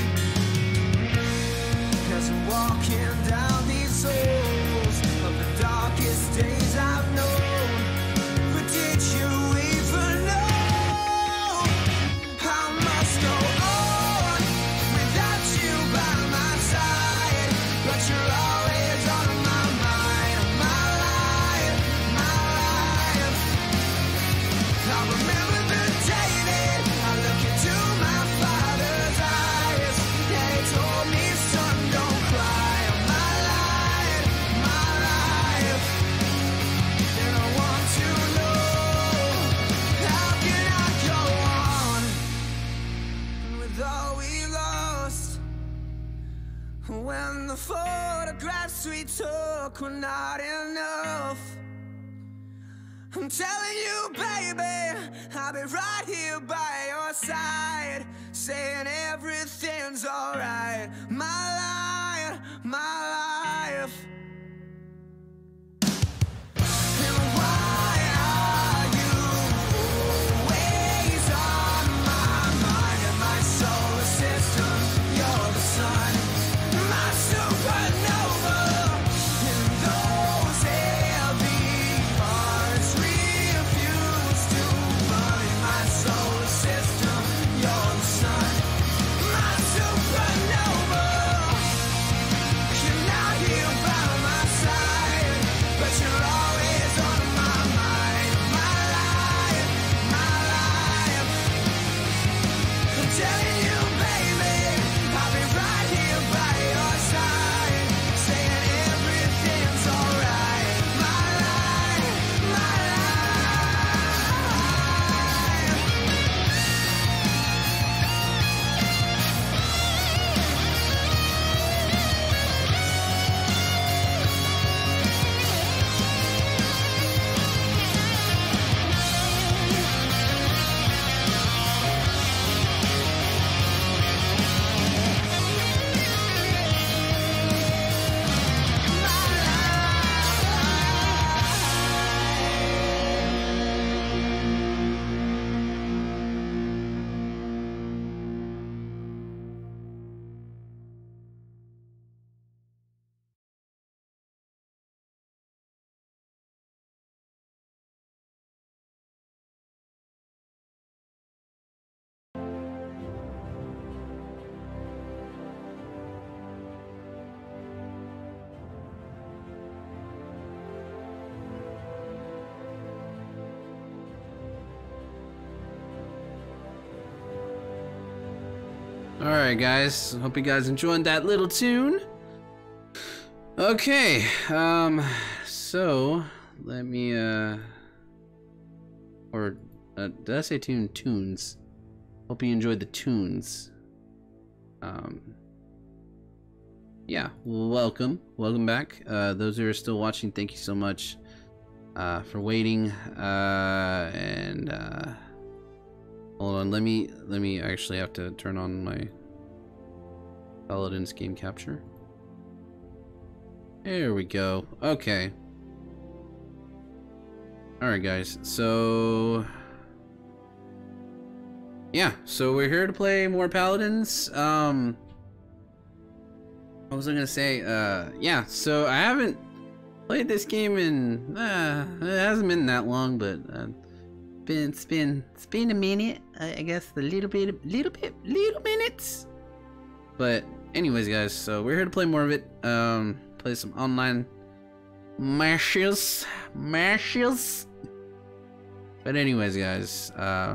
As I'm walking down these souls of the darkest days I've known, but did you even know? I must go on without you by my side, but you're always on my mind, my life, my life. I remember the day that I looked into my father's eyes, and he told me, son, don't cry. My life, my life. And I want to know, how can I go on with all we lost, when the photographs we took were not enough? I'm telling you, baby, I'll be right here by your side, saying everything's alright. My life, my life. Alright guys, hope you guys enjoyed that little tune. Okay, so let me did I say tunes? Hope you enjoyed the tunes. Yeah, welcome back. Those who are still watching, thank you so much for waiting. Hold on, let me actually have to turn on my Paladins game capture. There we go. Okay. Alright guys, so yeah, so we're here to play more Paladins. What was I gonna say? Yeah, so I haven't played this game in it hasn't been that long, but it's been a minute, I guess, a little minutes. But anyways, guys, so we're here to play more of it. Play some online matches. But anyways, guys, I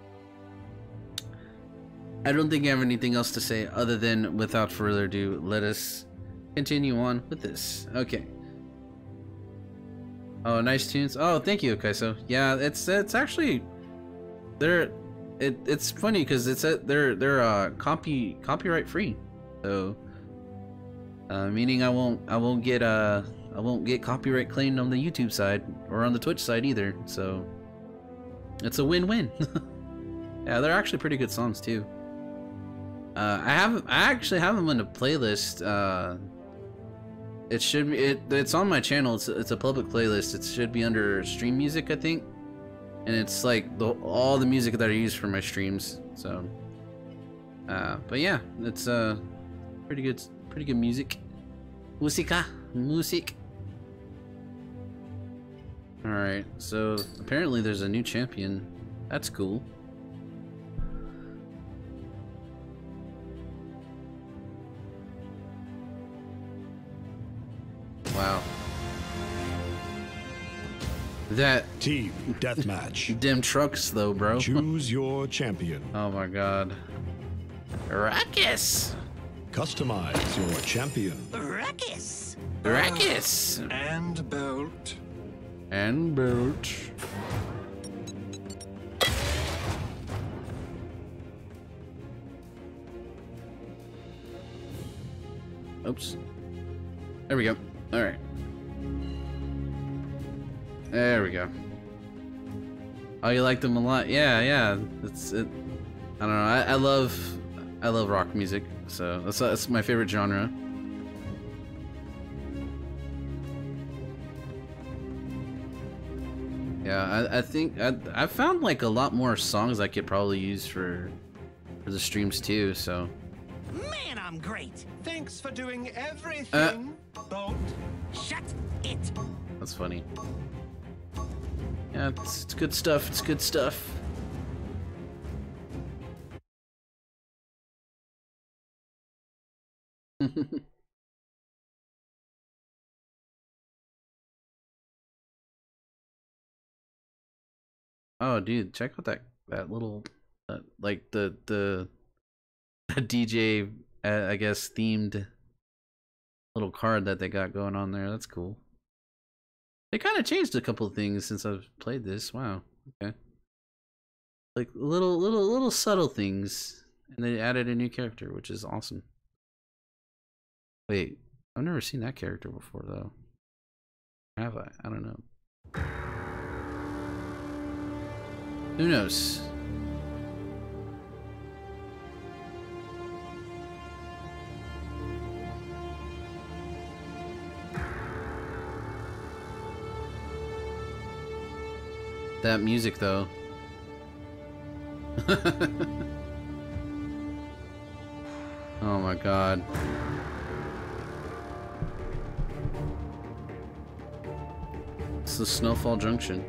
don't think I have anything else to say other than, without further ado, let us continue on with this. Okay. Oh, nice tunes. Oh, thank you, Kaiso. Yeah, it's actually it's funny because they're copyright free. So meaning I won't get copyright claimed on the YouTube side or on the Twitch side either. So it's a win-win. Yeah, they're actually pretty good songs too. I actually have them in a playlist. It should be it's on my channel. It's a public playlist. It should be under stream music, I think, and it's like all the music that I use for my streams. So, but yeah, it's pretty good music. Music. All right, so apparently there's a new champion. That's cool. Wow. That Team deathmatch. Dim trucks though, bro. Choose your champion. Oh my god. Ruckus. Customize your champion. Ruckus. Ruckus. And belt. And boot. Oops. There we go. All right. There we go. Oh, you like them a lot? Yeah. It's it. I don't know. I love rock music, so that's my favorite genre. Yeah, I think I found like a lot more songs I could probably use for the streams too. So. Man, I'm great. Thanks for doing everything, Boat. Shut it. That's funny. Yeah, it's good stuff. It's good stuff. Oh, dude, check out that little like the DJ I guess themed little card that they got going on there. That's cool. They kind of changed a couple of things since I've played this. Wow. Okay. Like little subtle things, and they added a new character, which is awesome. Wait, I've never seen that character before though. Have I? I don't know. Who knows? That music though. Oh my god. It's the Snowfall Junction.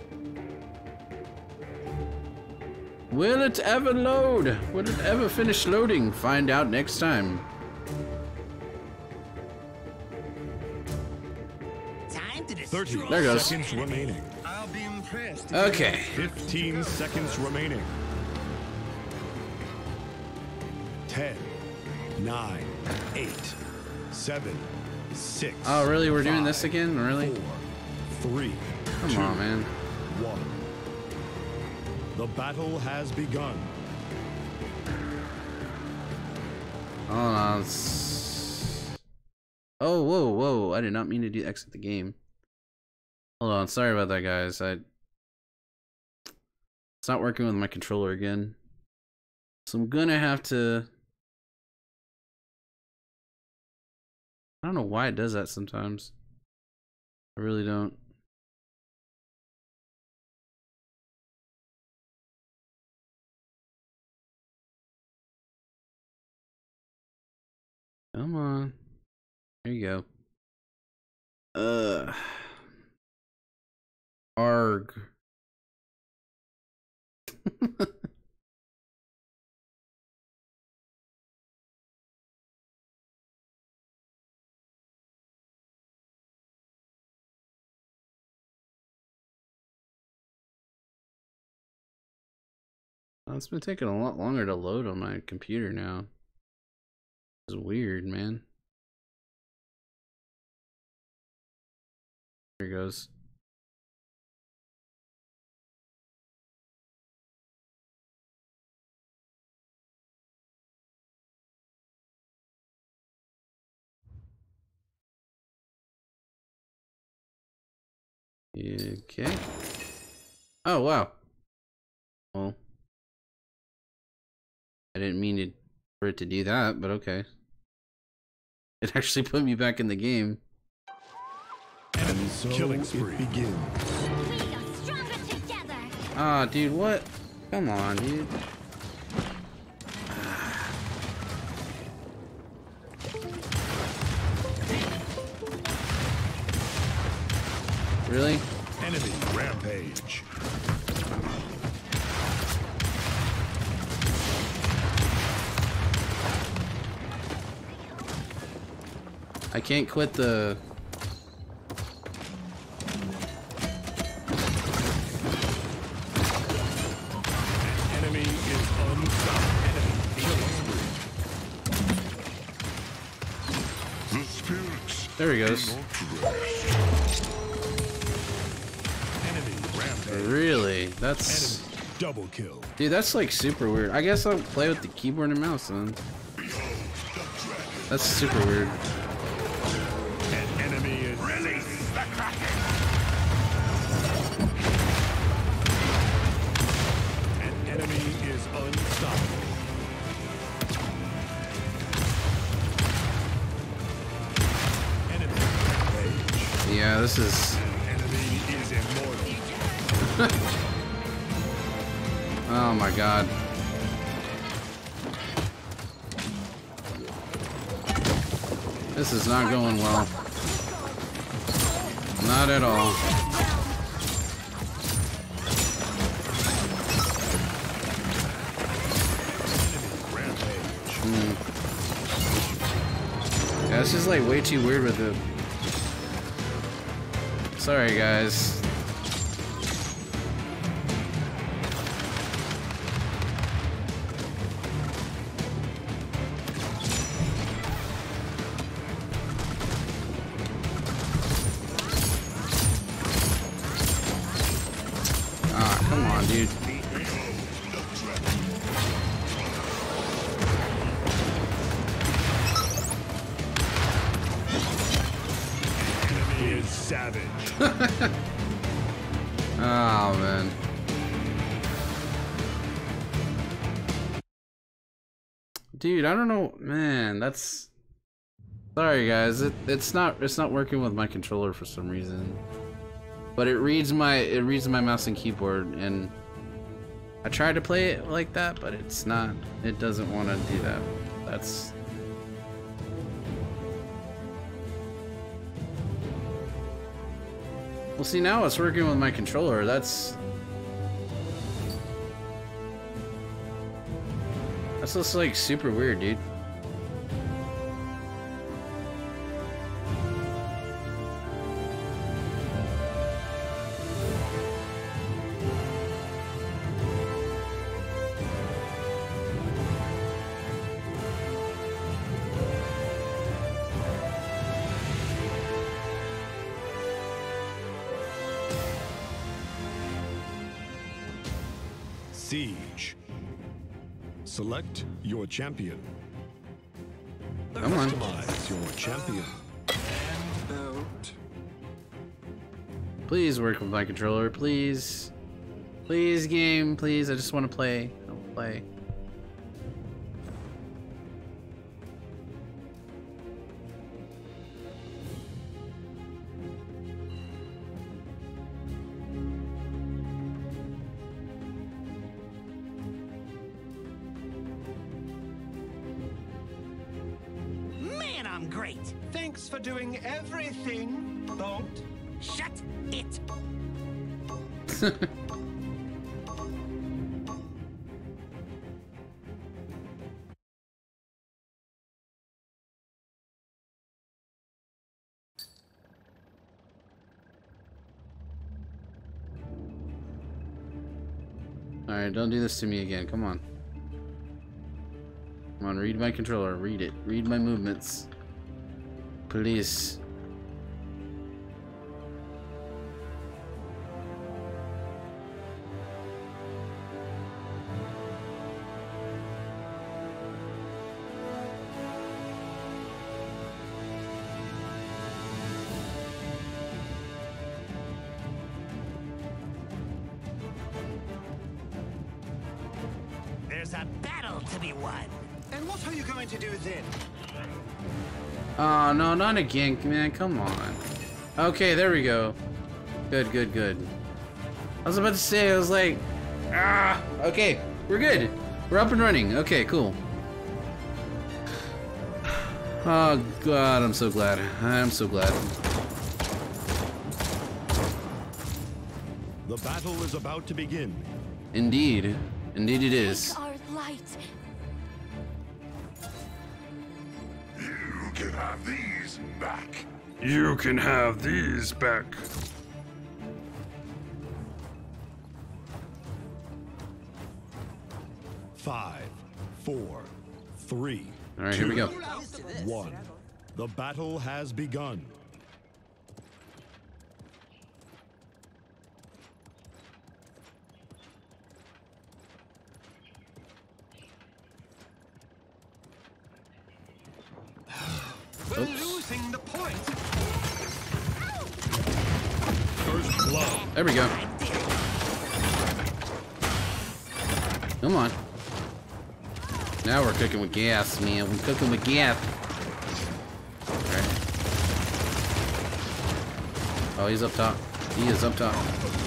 Will it ever load? Will it ever finish loading? Find out next time. Time to 30 There goes. seconds remaining. I'll be impressed. Okay. 15 seconds remaining. 10 10, 9, 8, 7, 6. Oh, really? We're doing 5, this again? Really? 4, 3, Come 2, on, man. 1. The battle has begun. Hold on. Oh, whoa, whoa. I did not mean to do exit the game. Hold on. Sorry about that, guys. It's not working with my controller again. So I'm gonna have to... I don't know why it does that sometimes. I really don't. Come on. There you go. Arg. It's been taking a lot longer to load on my computer now. It's weird, man. Here it goes. Okay. Oh, wow. Well, I didn't mean for it to do that, but okay. It actually put me back in the game. And so killing spree. it begins. We are stronger together. Ah, dude, what? Come on, dude. Really? Enemy rampage. I can't quit the... Enemy is unstoppable. Enemy killing spree. The spirits There he goes. Enemy rampage. Really? That's... Enemy double kill. Dude, that's like super weird. I guess I'll play with the keyboard and mouse then. That's super weird. An enemy is release the Kraken. An enemy is unstoppable. Enemy rampage. Yeah, this is... An enemy is immortal. Oh my god. This is not going well. Not at all. Yeah, it's just like way too weird with it. Sorry, guys. Ah, come on, dude. Enemy is savage. Oh, man. Dude, I don't know, man, that's... Sorry guys, it's not working with my controller for some reason. But it reads my mouse and keyboard, and I tried to play it like that, but it doesn't want to do that. That's... Well, see, now it's working with my controller. That's just like super weird, dude. Siege. Select your champion. Come on. Customize your champion. Please work with my controller, please. Please, game, please. I just want to play. I'll play. Man, I'm great. Thanks for doing everything, Bolt. Shut it. Alright, don't do this to me again. Come on. Come on, read my controller. Read it. Read my movements. Please. There's a battle to be won. And what are you going to do then? Oh, no, not again, man. Come on. Okay, there we go. Good, good, good. I was about to say, I was like, ah, okay, we're good. We're up and running. Okay, cool. Oh, God, I'm so glad. I'm so glad. The battle is about to begin. Indeed. Indeed it is. Our light. You can have these back. You can have these back. Five, four, three. All right, here we go. 1. The battle has begun. We're losing the point. First blood. There we go. Come on. Now we're cooking with gas, man. We're cooking with gas. Alright. Oh, he's up top. He is up top.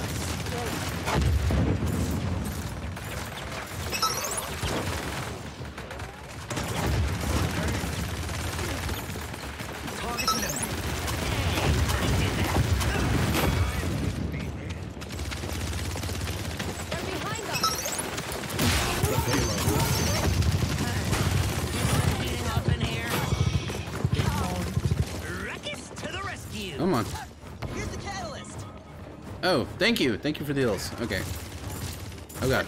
Come on. Here's the catalyst. Oh, thank you. Thank you for the heals. Okay. Oh, God.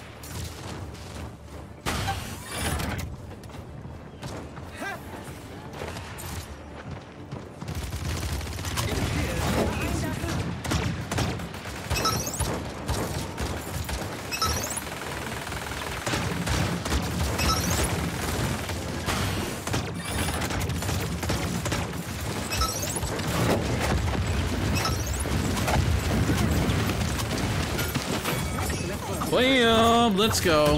Bam! Let's go.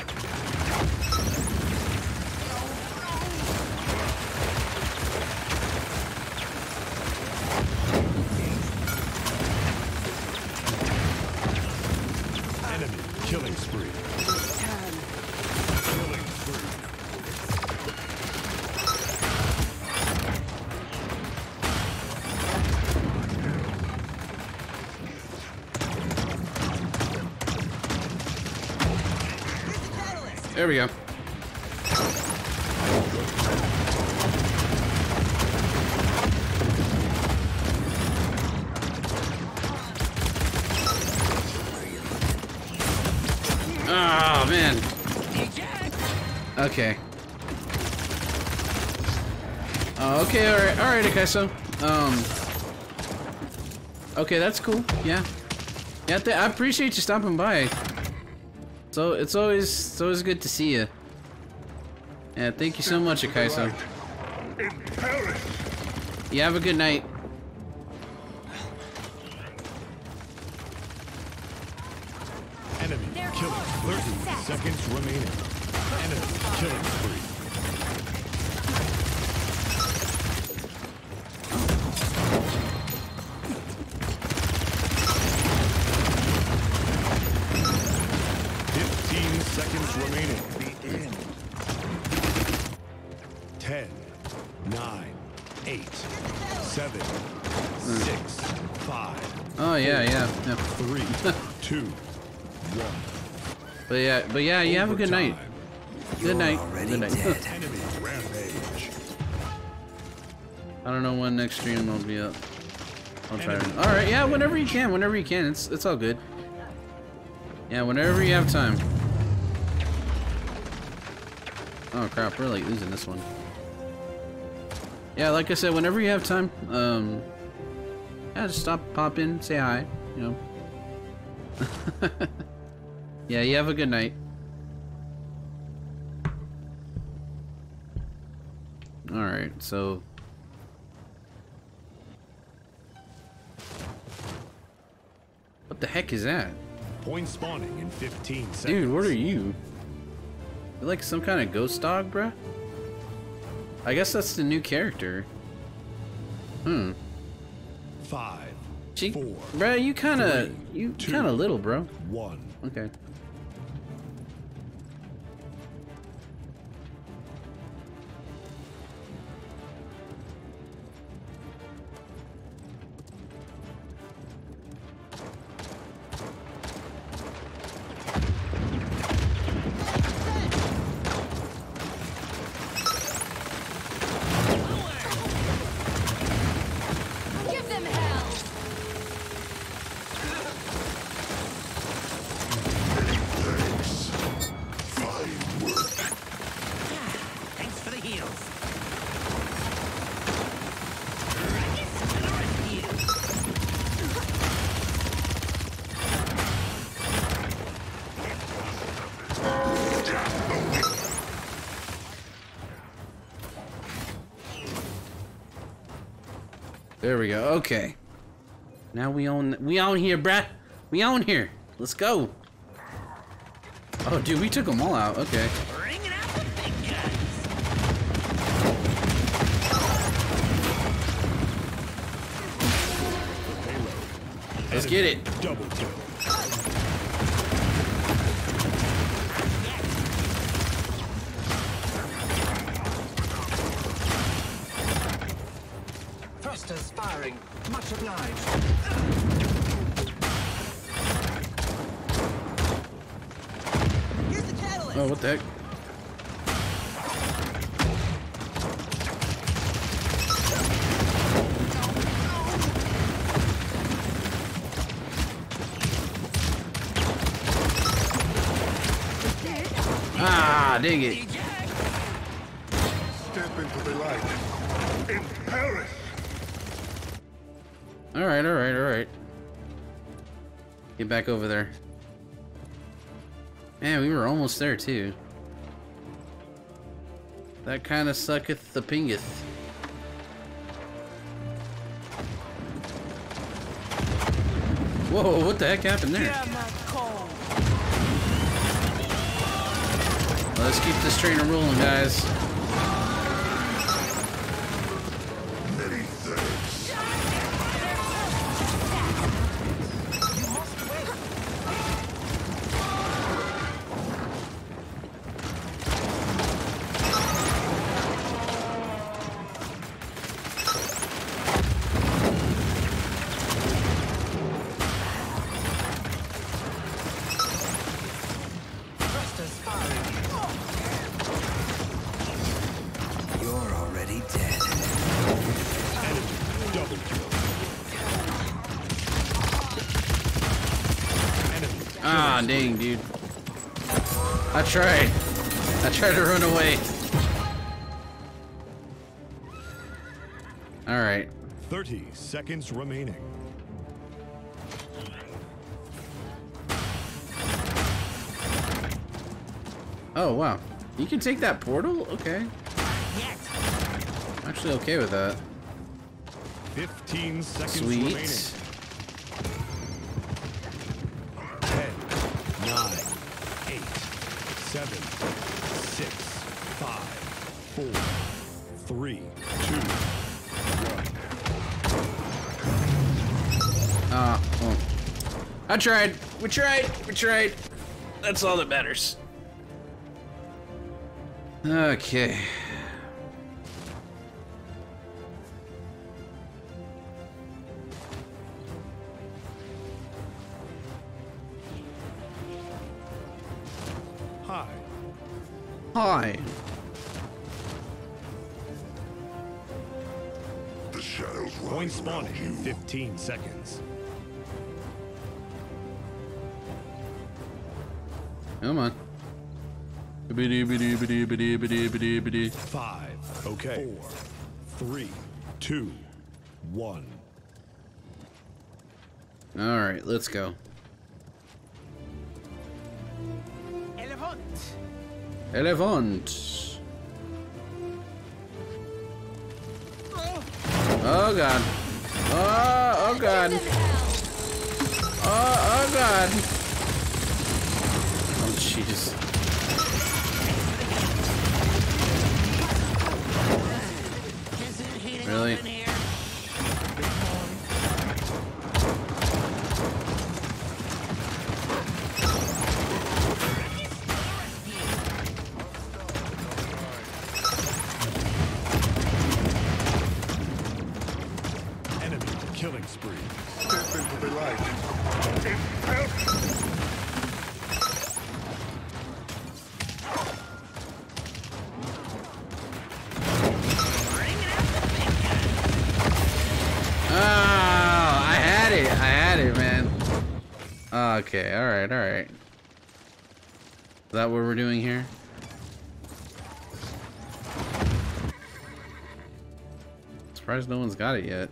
Enemy killing spree. Killing spree. There we go. Oh, man. Okay. Okay, alright, Akaiso. Okay, that's cool. Yeah. Yeah, I appreciate you stopping by. So it's always good to see you. Yeah, thank you so much, Akaiso. You have a good night. Enemy killing. 30 seconds remaining. Enemy killing spree. Seconds remaining. 10, 9, 8, 7, 6, 5. Oh yeah, yeah. 3, 2, 1. But yeah, you have a good night. Good night. Good night. Enemy rampage. I don't know when next stream I'll be up. I'll try. All right, yeah, whenever you can, it's all good. Yeah, whenever you have time. Oh crap, we're like losing this one. Yeah, like I said, whenever you have time, yeah, just stop, pop in, say hi, you know. Yeah, you have a good night. Alright, so... What the heck is that? Point spawning in 15 seconds. Dude, what are you? You're like some kind of ghost dog, bruh? I guess that's the new character. 5, 4, 3, bruh, you kind of little, bro. 1. Okay. Give them hell! Thanks for the heals. Raggis to the rescue. There we go. Okay. Now we own here, bruh. We own here. Let's go. Oh, dude, we took them all out. Okay. Bringing out the big guns. Let's get it. Double kill. Thrusters firing. Much obliged. Here's the catalyst. Oh, what the heck? Ah, dang it. Step into the light. In Paris. Alright, alright, alright. Get back over there. Man, we were almost there too. That kinda sucketh the pingeth. Whoa, what the heck happened there? Let's keep this train rolling, guys. Thrusters firing. You're already dead. Enemy double kill. Enemy Ah, dang, dude. I tried to run away. Alright. 30 seconds remaining. Oh, wow. You can take that portal? Okay. Yet. I'm actually okay with that. 15 seconds Sweet. remaining. 10, 9, 8, 7, 6, 5, 4, 3, 2, 1. Well. I tried. We tried. We tried. That's all that matters. Okay. Hi. Hi. The shadows Point spawning in 15 seconds. Come on. 5. Okay. 4, 3, 2, 1. All right, let's go. Elefant. Oh god. Oh god. Oh god. Oh jeez. Really? Enemy killing spree. Okay, alright, alright. Is that what we're doing here? Surprised no one's got it yet.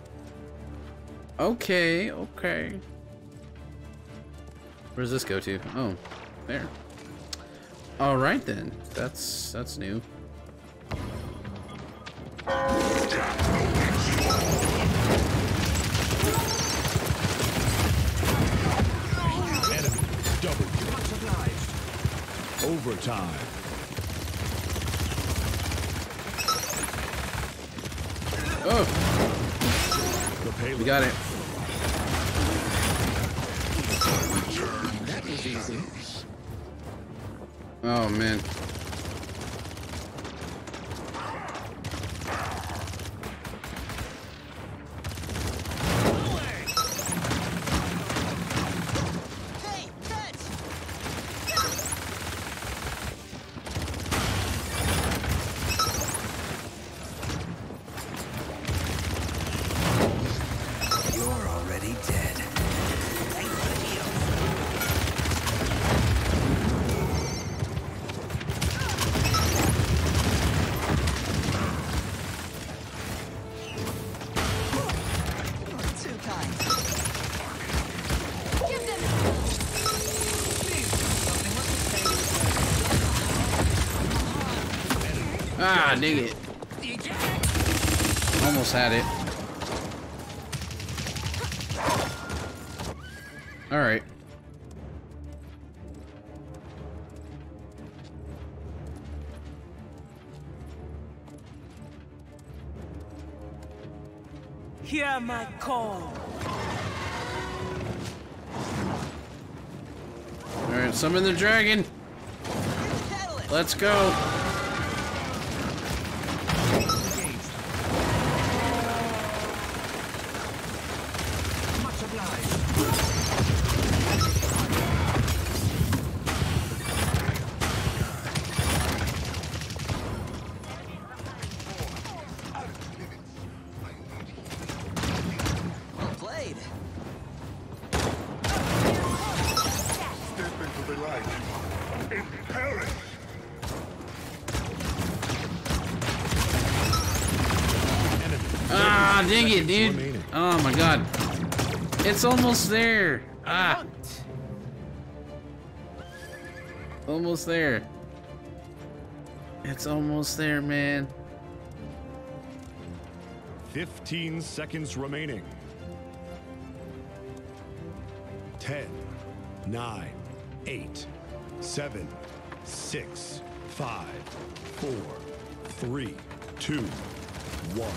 Okay, okay. Where does this go to? Oh, there. Alright then. That's new. Overtime. Oh! We got it. That was easy. Oh man. Ah, dang it. Almost had it. Alright. Hear my call. Alright, summon the dragon. Let's go. Ah, dang it, dude. Oh my god. It's almost there. Ah. Almost there. It's almost there, man. 15 seconds remaining. 10, 9, 8, 7, 6, 5, 4, 3, 2, 1.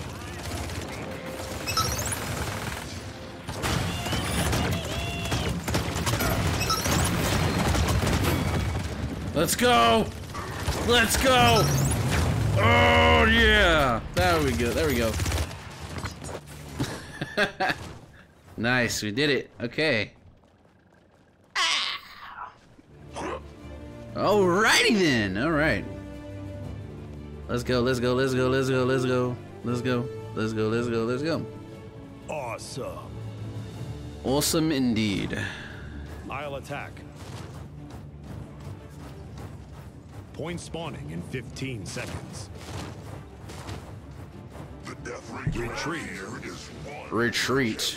Let's go! Let's go! Oh yeah! There we go. There we go. Nice, we did it. Okay. Alrighty then. All right. Let's go. Let's go. Let's go. Let's go. Let's go. Let's go. Let's go. Let's go. Let's go. Awesome. Awesome indeed. I'll attack. Point spawning in 15 seconds. Retreat. Retreat.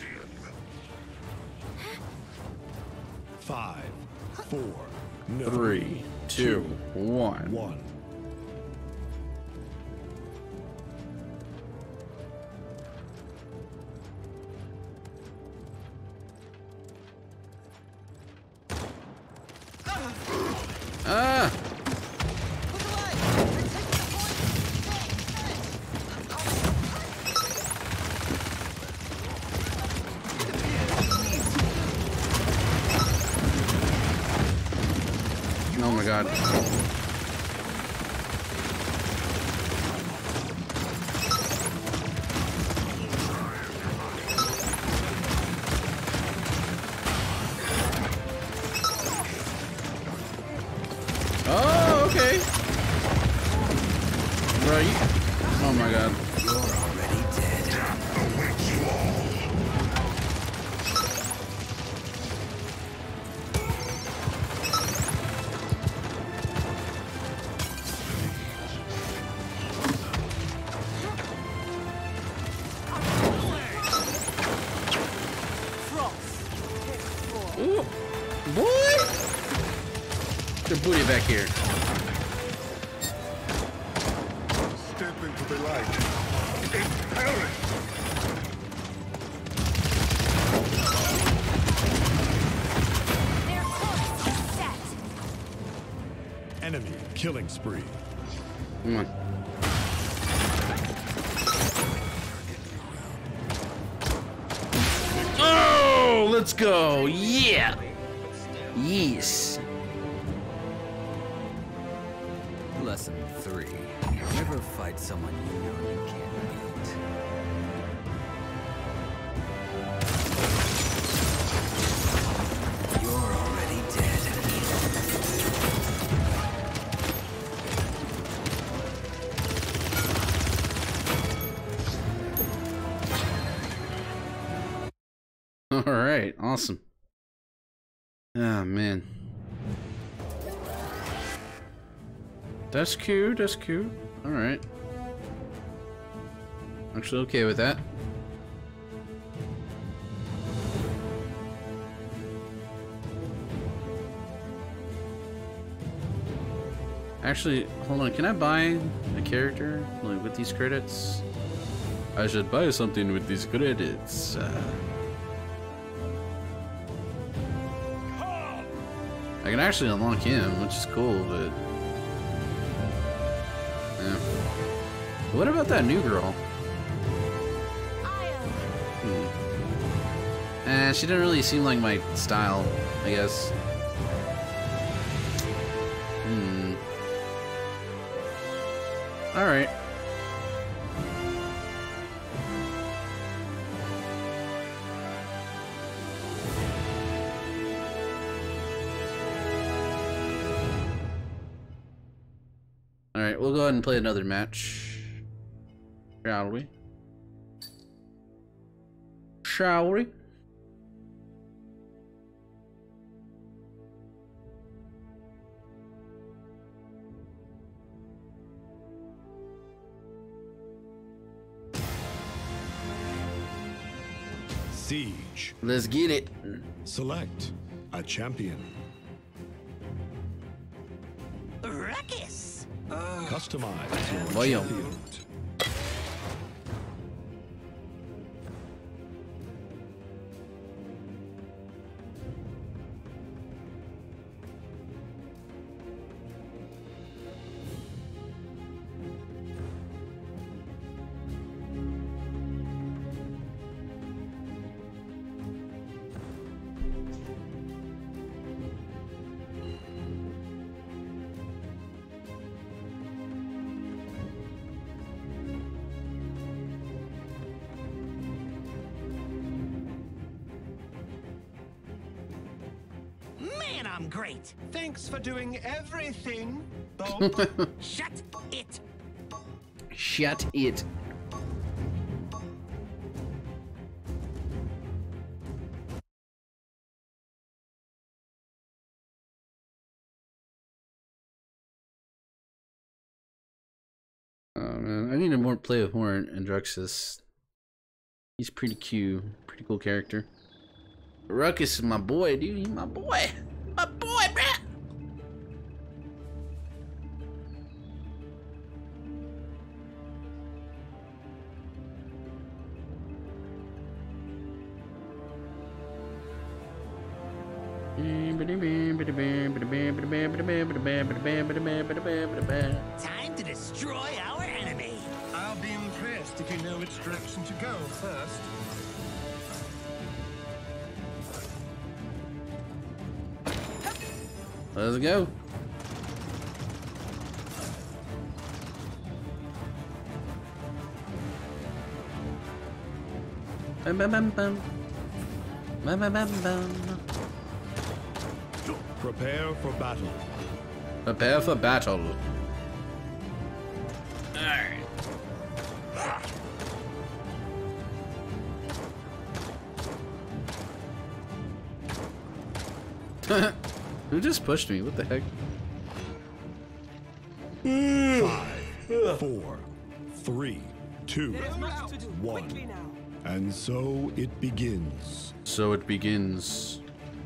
5, 4, 3, 2, 1. 1. Ah! Oh my god. Oh, okay. Right. Oh my god. You're already dead. Ooh. Boy! Get your booty back here. Step into the light. Perish. Their course is set. Enemy killing spree. Come on. Oh, let's go. Yeah. Yes. Lesson 3. Never fight someone you know you can't beat. You're already dead. All right. Awesome. Oh, man. That's cute. That's cute. All right. Actually okay with that. Actually, hold on. Can I buy a character like with these credits? I should buy something with these credits. I can actually unlock him, which is cool, but yeah. What about that new girl? She didn't really seem like my style, I guess. Alright. Alright, we'll go ahead and play another match. Shall we? Shall we? Siege. Let's get it. Select a champion. Ruckus! Customize Boy, your yo. champions. Man, I'm great. Thanks for doing everything, Bob. Shut it. Shut it. Oh man, I need to more play with more Androxus. He's pretty cute, pretty cool character. Ruckus is my boy, dude. He's my boy. My boy, bruh. Time to destroy our enemy. I'll be impressed if you know which direction to go first. Let's go. Bum, bum, bum, bum. Bum, bum, bum, bum. Prepare for battle. Prepare for battle. Alright. Who just pushed me? What the heck? 5, 4, 3, 2, 1. And so it begins. So it begins.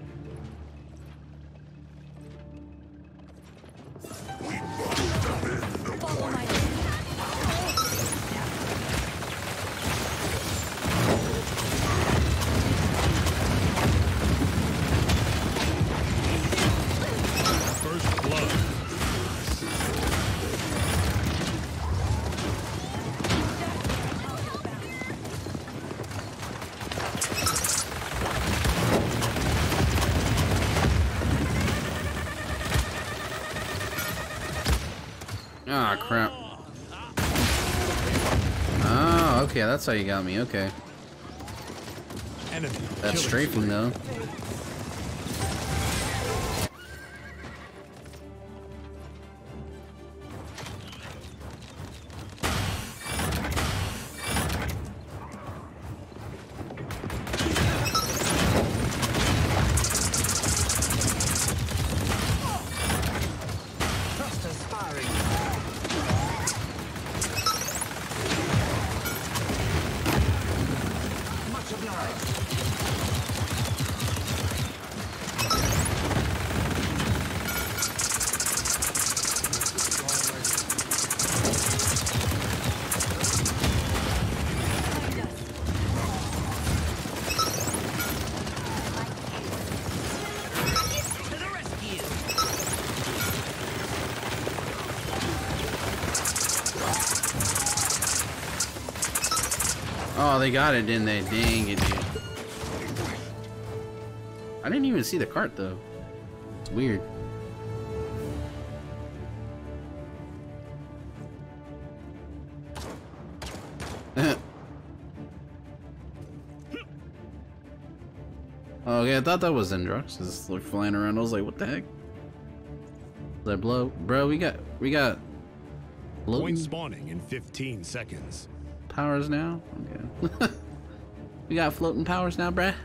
First blood. Ah, crap. Oh, okay, that's how you got me. Okay. Enemy. That's strafing though. Cluster's firing. Much obliged. To the rescue. Oh, they got it, didn't they? Dang it, dude. I didn't even see the cart though. It's weird. Oh, okay, I thought that was Endrox. Just like flying around. I was like, what the heck? That blow, bro. We got Point floating spawning in 15 seconds. powers now. Okay. We got floating powers now, bruh.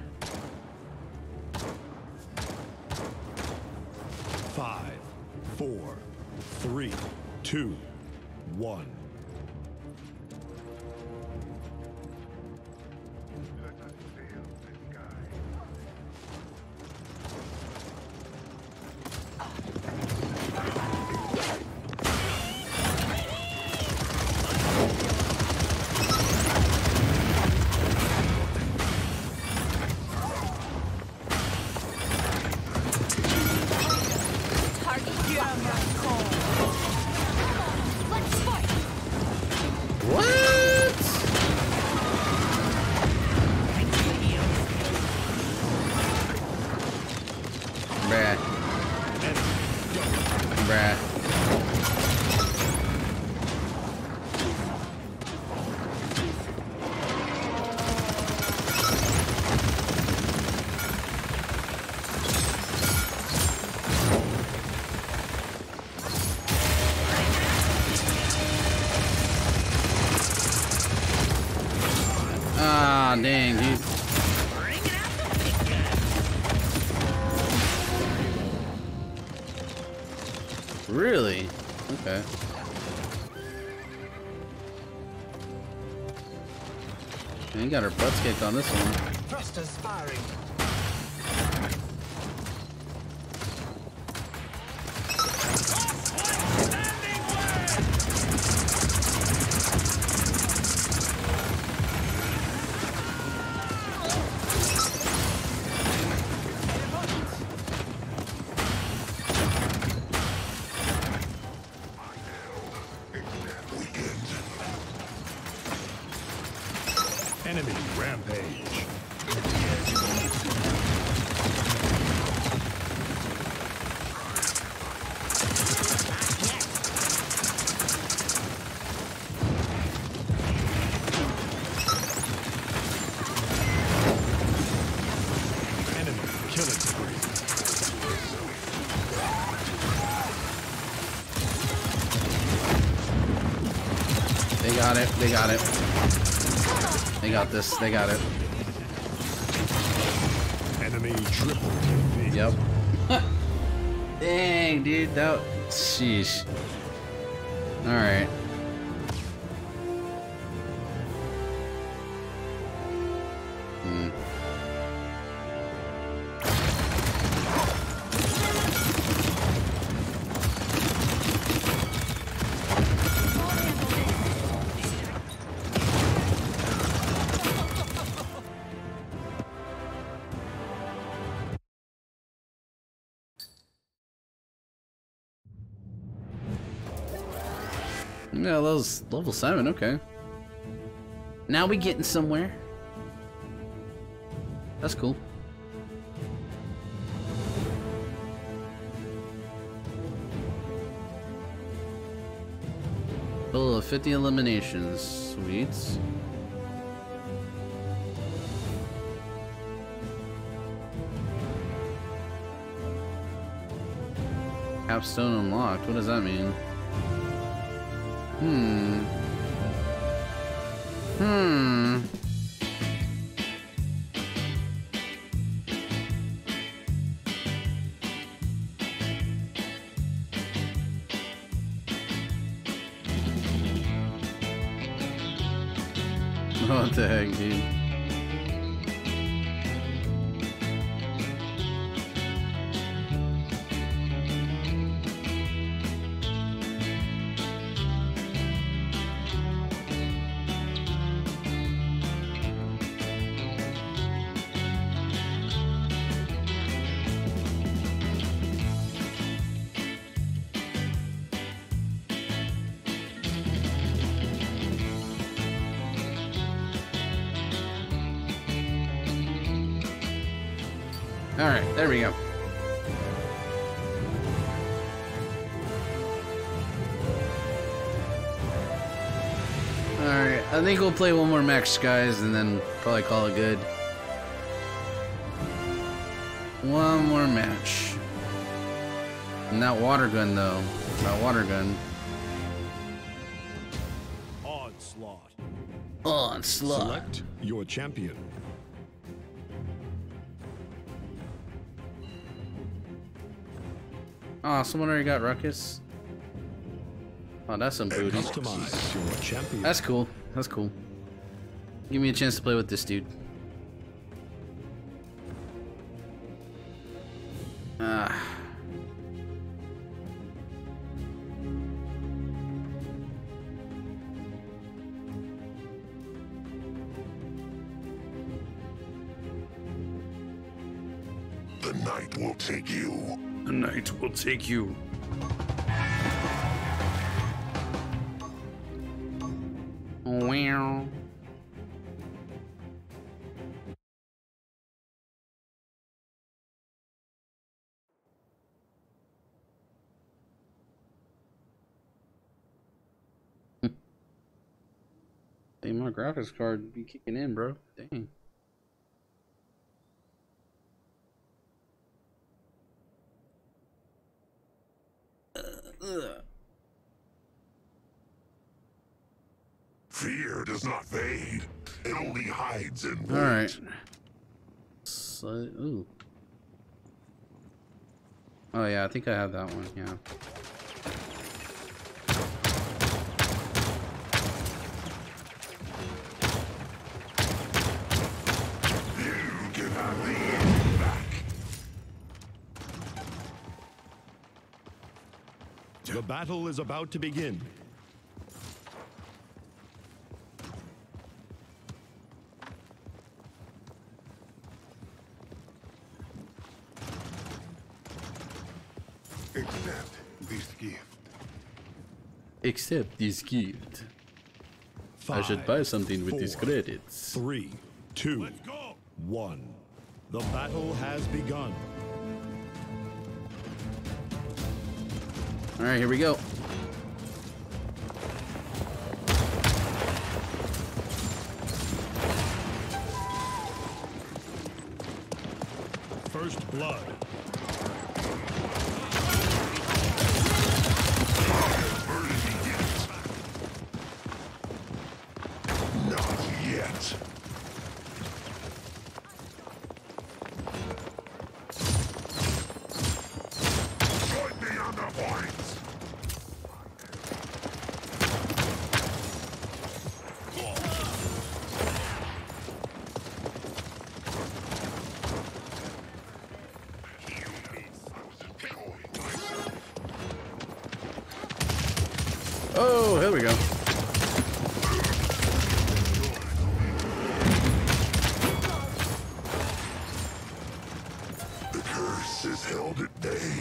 5, 4, 3, 2, 1. Aw, dang, dude. Really? Okay. Man, you got her butts kicked on this one. Thrusters firing. Enemy rampage. Enemy killing spree. They got it. They got it. They got this. They got it. Enemy triple KP. Yep. Dang, dude. That. Sheesh. All right. Yeah, that was level 7, okay. Now we getting somewhere. That's cool. Total of 50 eliminations. Sweet. Capstone unlocked. What does that mean? What the heck, dude? Alright, there we go. Alright, I think we'll play one more match, guys, and then probably call it good. One more match. And that water gun, though. That water gun. Onslaught. Onslaught. Select your champion. Oh, someone already got Ruckus. Oh, that's some booty. Customize your champion. That's cool. That's cool. Give me a chance to play with this dude. The night will take you. The night will take you. Wow. Hey, my graphics card be kicking in, bro. Dang. Fear does not fade. It only hides in All right. So, ooh. Oh yeah, I think I have that one. Yeah. You can have the end back. The battle is about to begin. Accept this gift. Accept this gift. I should buy something with these credits. 3, 2, 1. The battle has begun. All right, here we go. First blood. Not yet. Join me on the points. Oh, here we go. The curse is held at bay.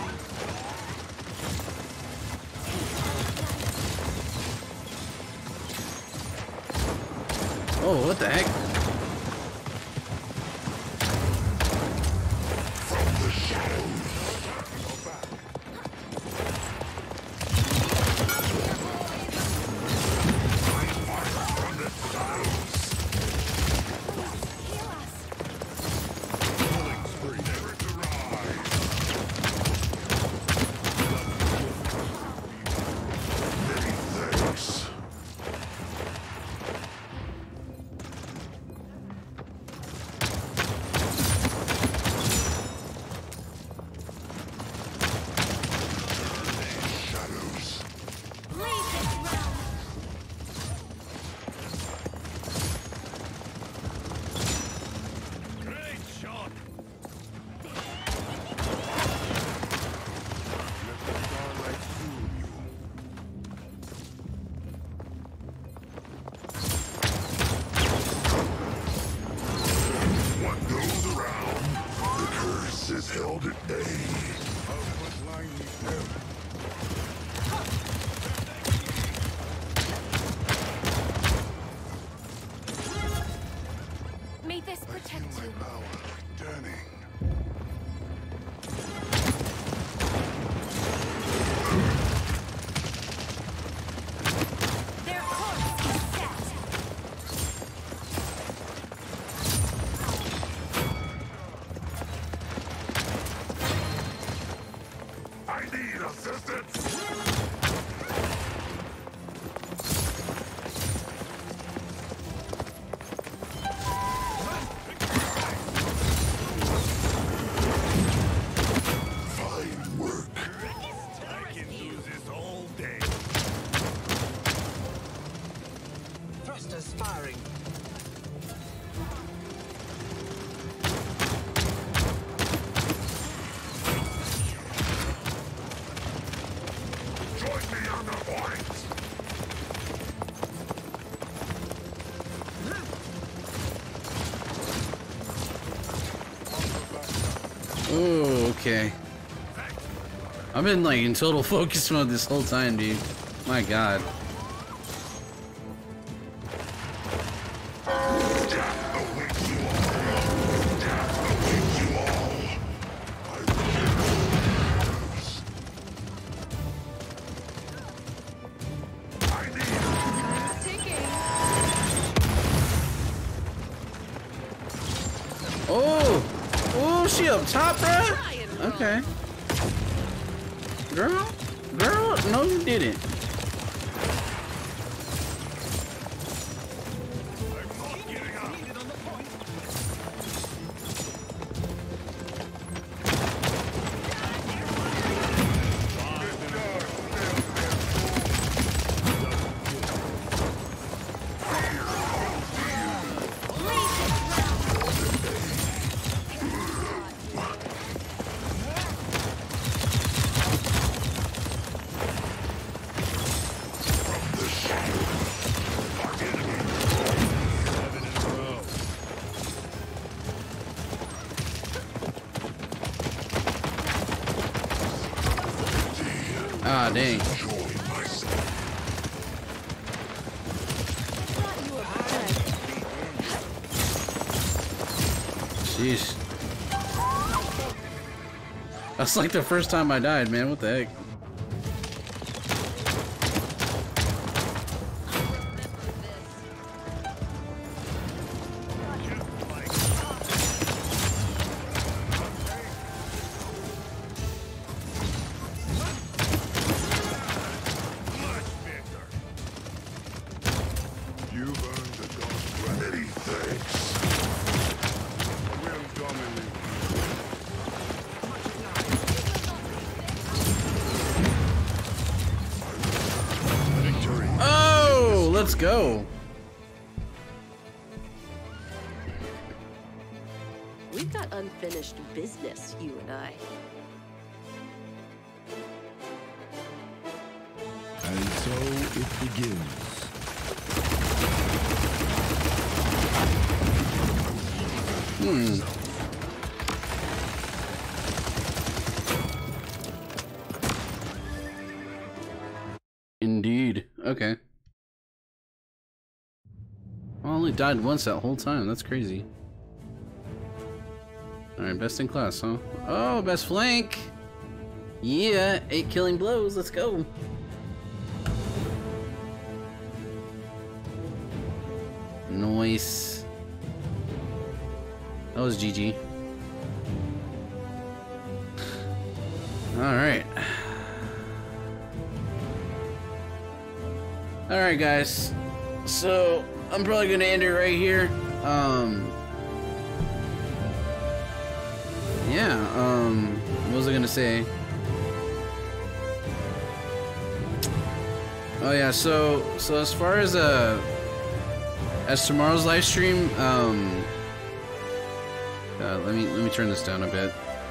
Oh, what the heck? From the shadows. Is held at bay. May this protect you. Their course is set. I need assistance. Fine work. I can use this all day. Thrusters firing. Join me on the points. Oh, okay. I've been like in total focus mode this whole time, dude. My God. Oh! Oh, she up top, bruh? Okay. Girl? Girl? No, you didn't. dang. Jeez. That's like the first time I died, man. What the heck? Let's go. We've got unfinished business, you and I. And so it begins. Indeed. Okay. I only died once that whole time. That's crazy. Alright, best in class, huh? Oh, best flank! Yeah, 8 killing blows. Let's go. Nice. That was GG. Alright. Alright, guys. So, I'm probably gonna end it right here. What was I gonna say? Oh yeah, so as far as tomorrow's live stream, let me turn this down a bit.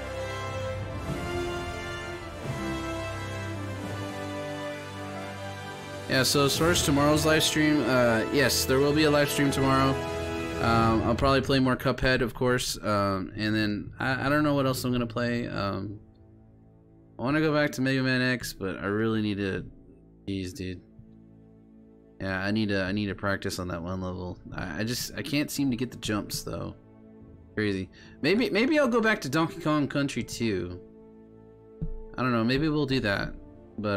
Yeah, so as far as tomorrow's live stream, yes, there will be a live stream tomorrow. I'll probably play more Cuphead, of course, and then I don't know what else I'm gonna play. I want to go back to Mega Man X, but I really need to. Jeez, dude. Yeah, I need to practice on that one level. I can't seem to get the jumps though. Crazy. Maybe I'll go back to Donkey Kong Country 2. I don't know. Maybe we'll do that. But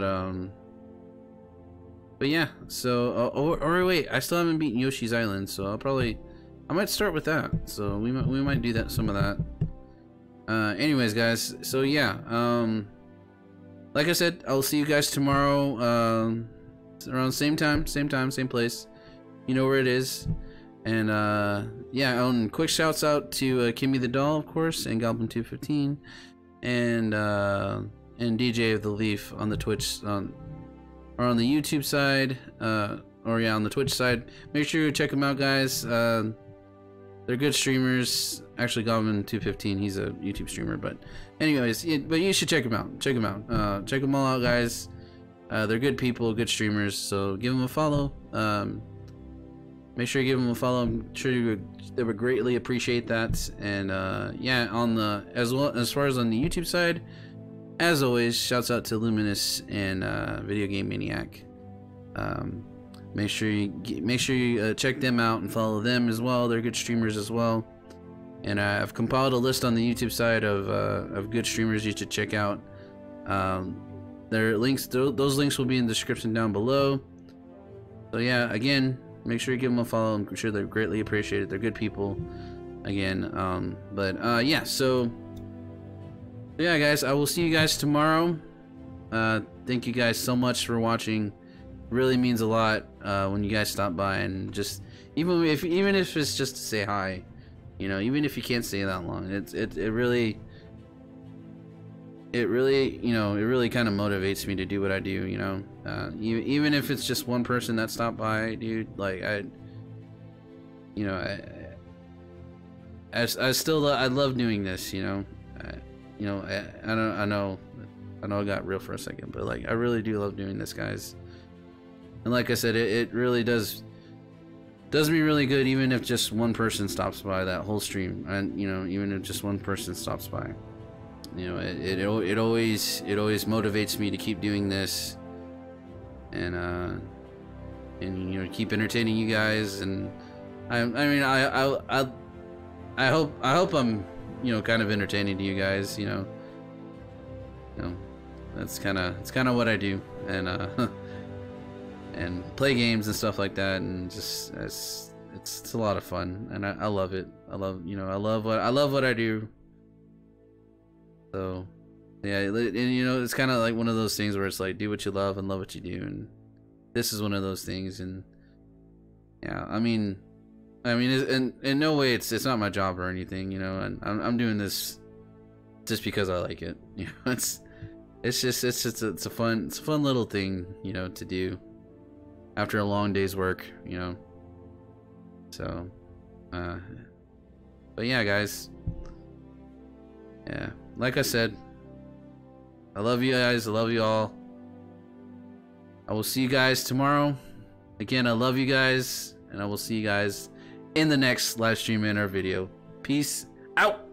yeah. So or wait, I still haven't beaten Yoshi's Island, so I might start with that. So we might do that, some of that. Anyways, guys. So yeah. Like I said, I'll see you guys tomorrow. Around same time, same place. You know where it is. And yeah, quick shouts out to Kimmy the Doll, of course, and Goblin 215, and DJ of the Leaf on the Twitch or on the YouTube side, or yeah, on the Twitch side. Make sure you check them out, guys. They're good streamers. Actually, Goblin 215, he's a YouTube streamer, but anyways, but you should check them out. Check them out. Check them all out, guys. They're good people, good streamers. So give them a follow. Make sure you give them a follow. I'm sure they would greatly appreciate that. And yeah, as far as on the YouTube side, as always, shouts out to Luminous and Video Game Maniac. Make sure you check them out and follow them as well. They're good streamers as well. And I've compiled a list on the YouTube side of good streamers you should check out. Their links, those links will be in the description down below. So yeah, again, make sure you give them a follow. I'm sure they're greatly appreciated. They're good people. Again, yeah. So yeah, guys, I will see you guys tomorrow. Thank you guys so much for watching. Really means a lot when you guys stop by, and just even if it's just to say hi, you know, even if you can't stay that long, it really you know, it really kind of motivates me to do what I do, you know. Even if it's just one person that stopped by, dude, like I love doing this, you know. I know I got real for a second, but like I really do love doing this, guys. And like I said, it really does me really good, even if just one person stops by that whole stream, and you know, even if just one person stops by. you know, it always motivates me to keep doing this, and you know, keep entertaining you guys. And I mean I hope I'm, you know, kind of entertaining to you guys. You know, it's kind of what I do, and and play games and stuff like that, and just it's a lot of fun, and I love it. I love what I do. So yeah, and you know, it's kind of like one of those things where it's like, do what you love and love what you do, and this is one of those things. And yeah, I mean in no way it's not my job or anything, you know, and I'm doing this just because I like it. You know, it's a fun little thing, you know, to do after a long day's work, you know. So but yeah, guys, yeah, like I said, I love you guys. I love you all. I will see you guys tomorrow. Again, I love you guys, and I will see you guys in the next live stream and our video. Peace out.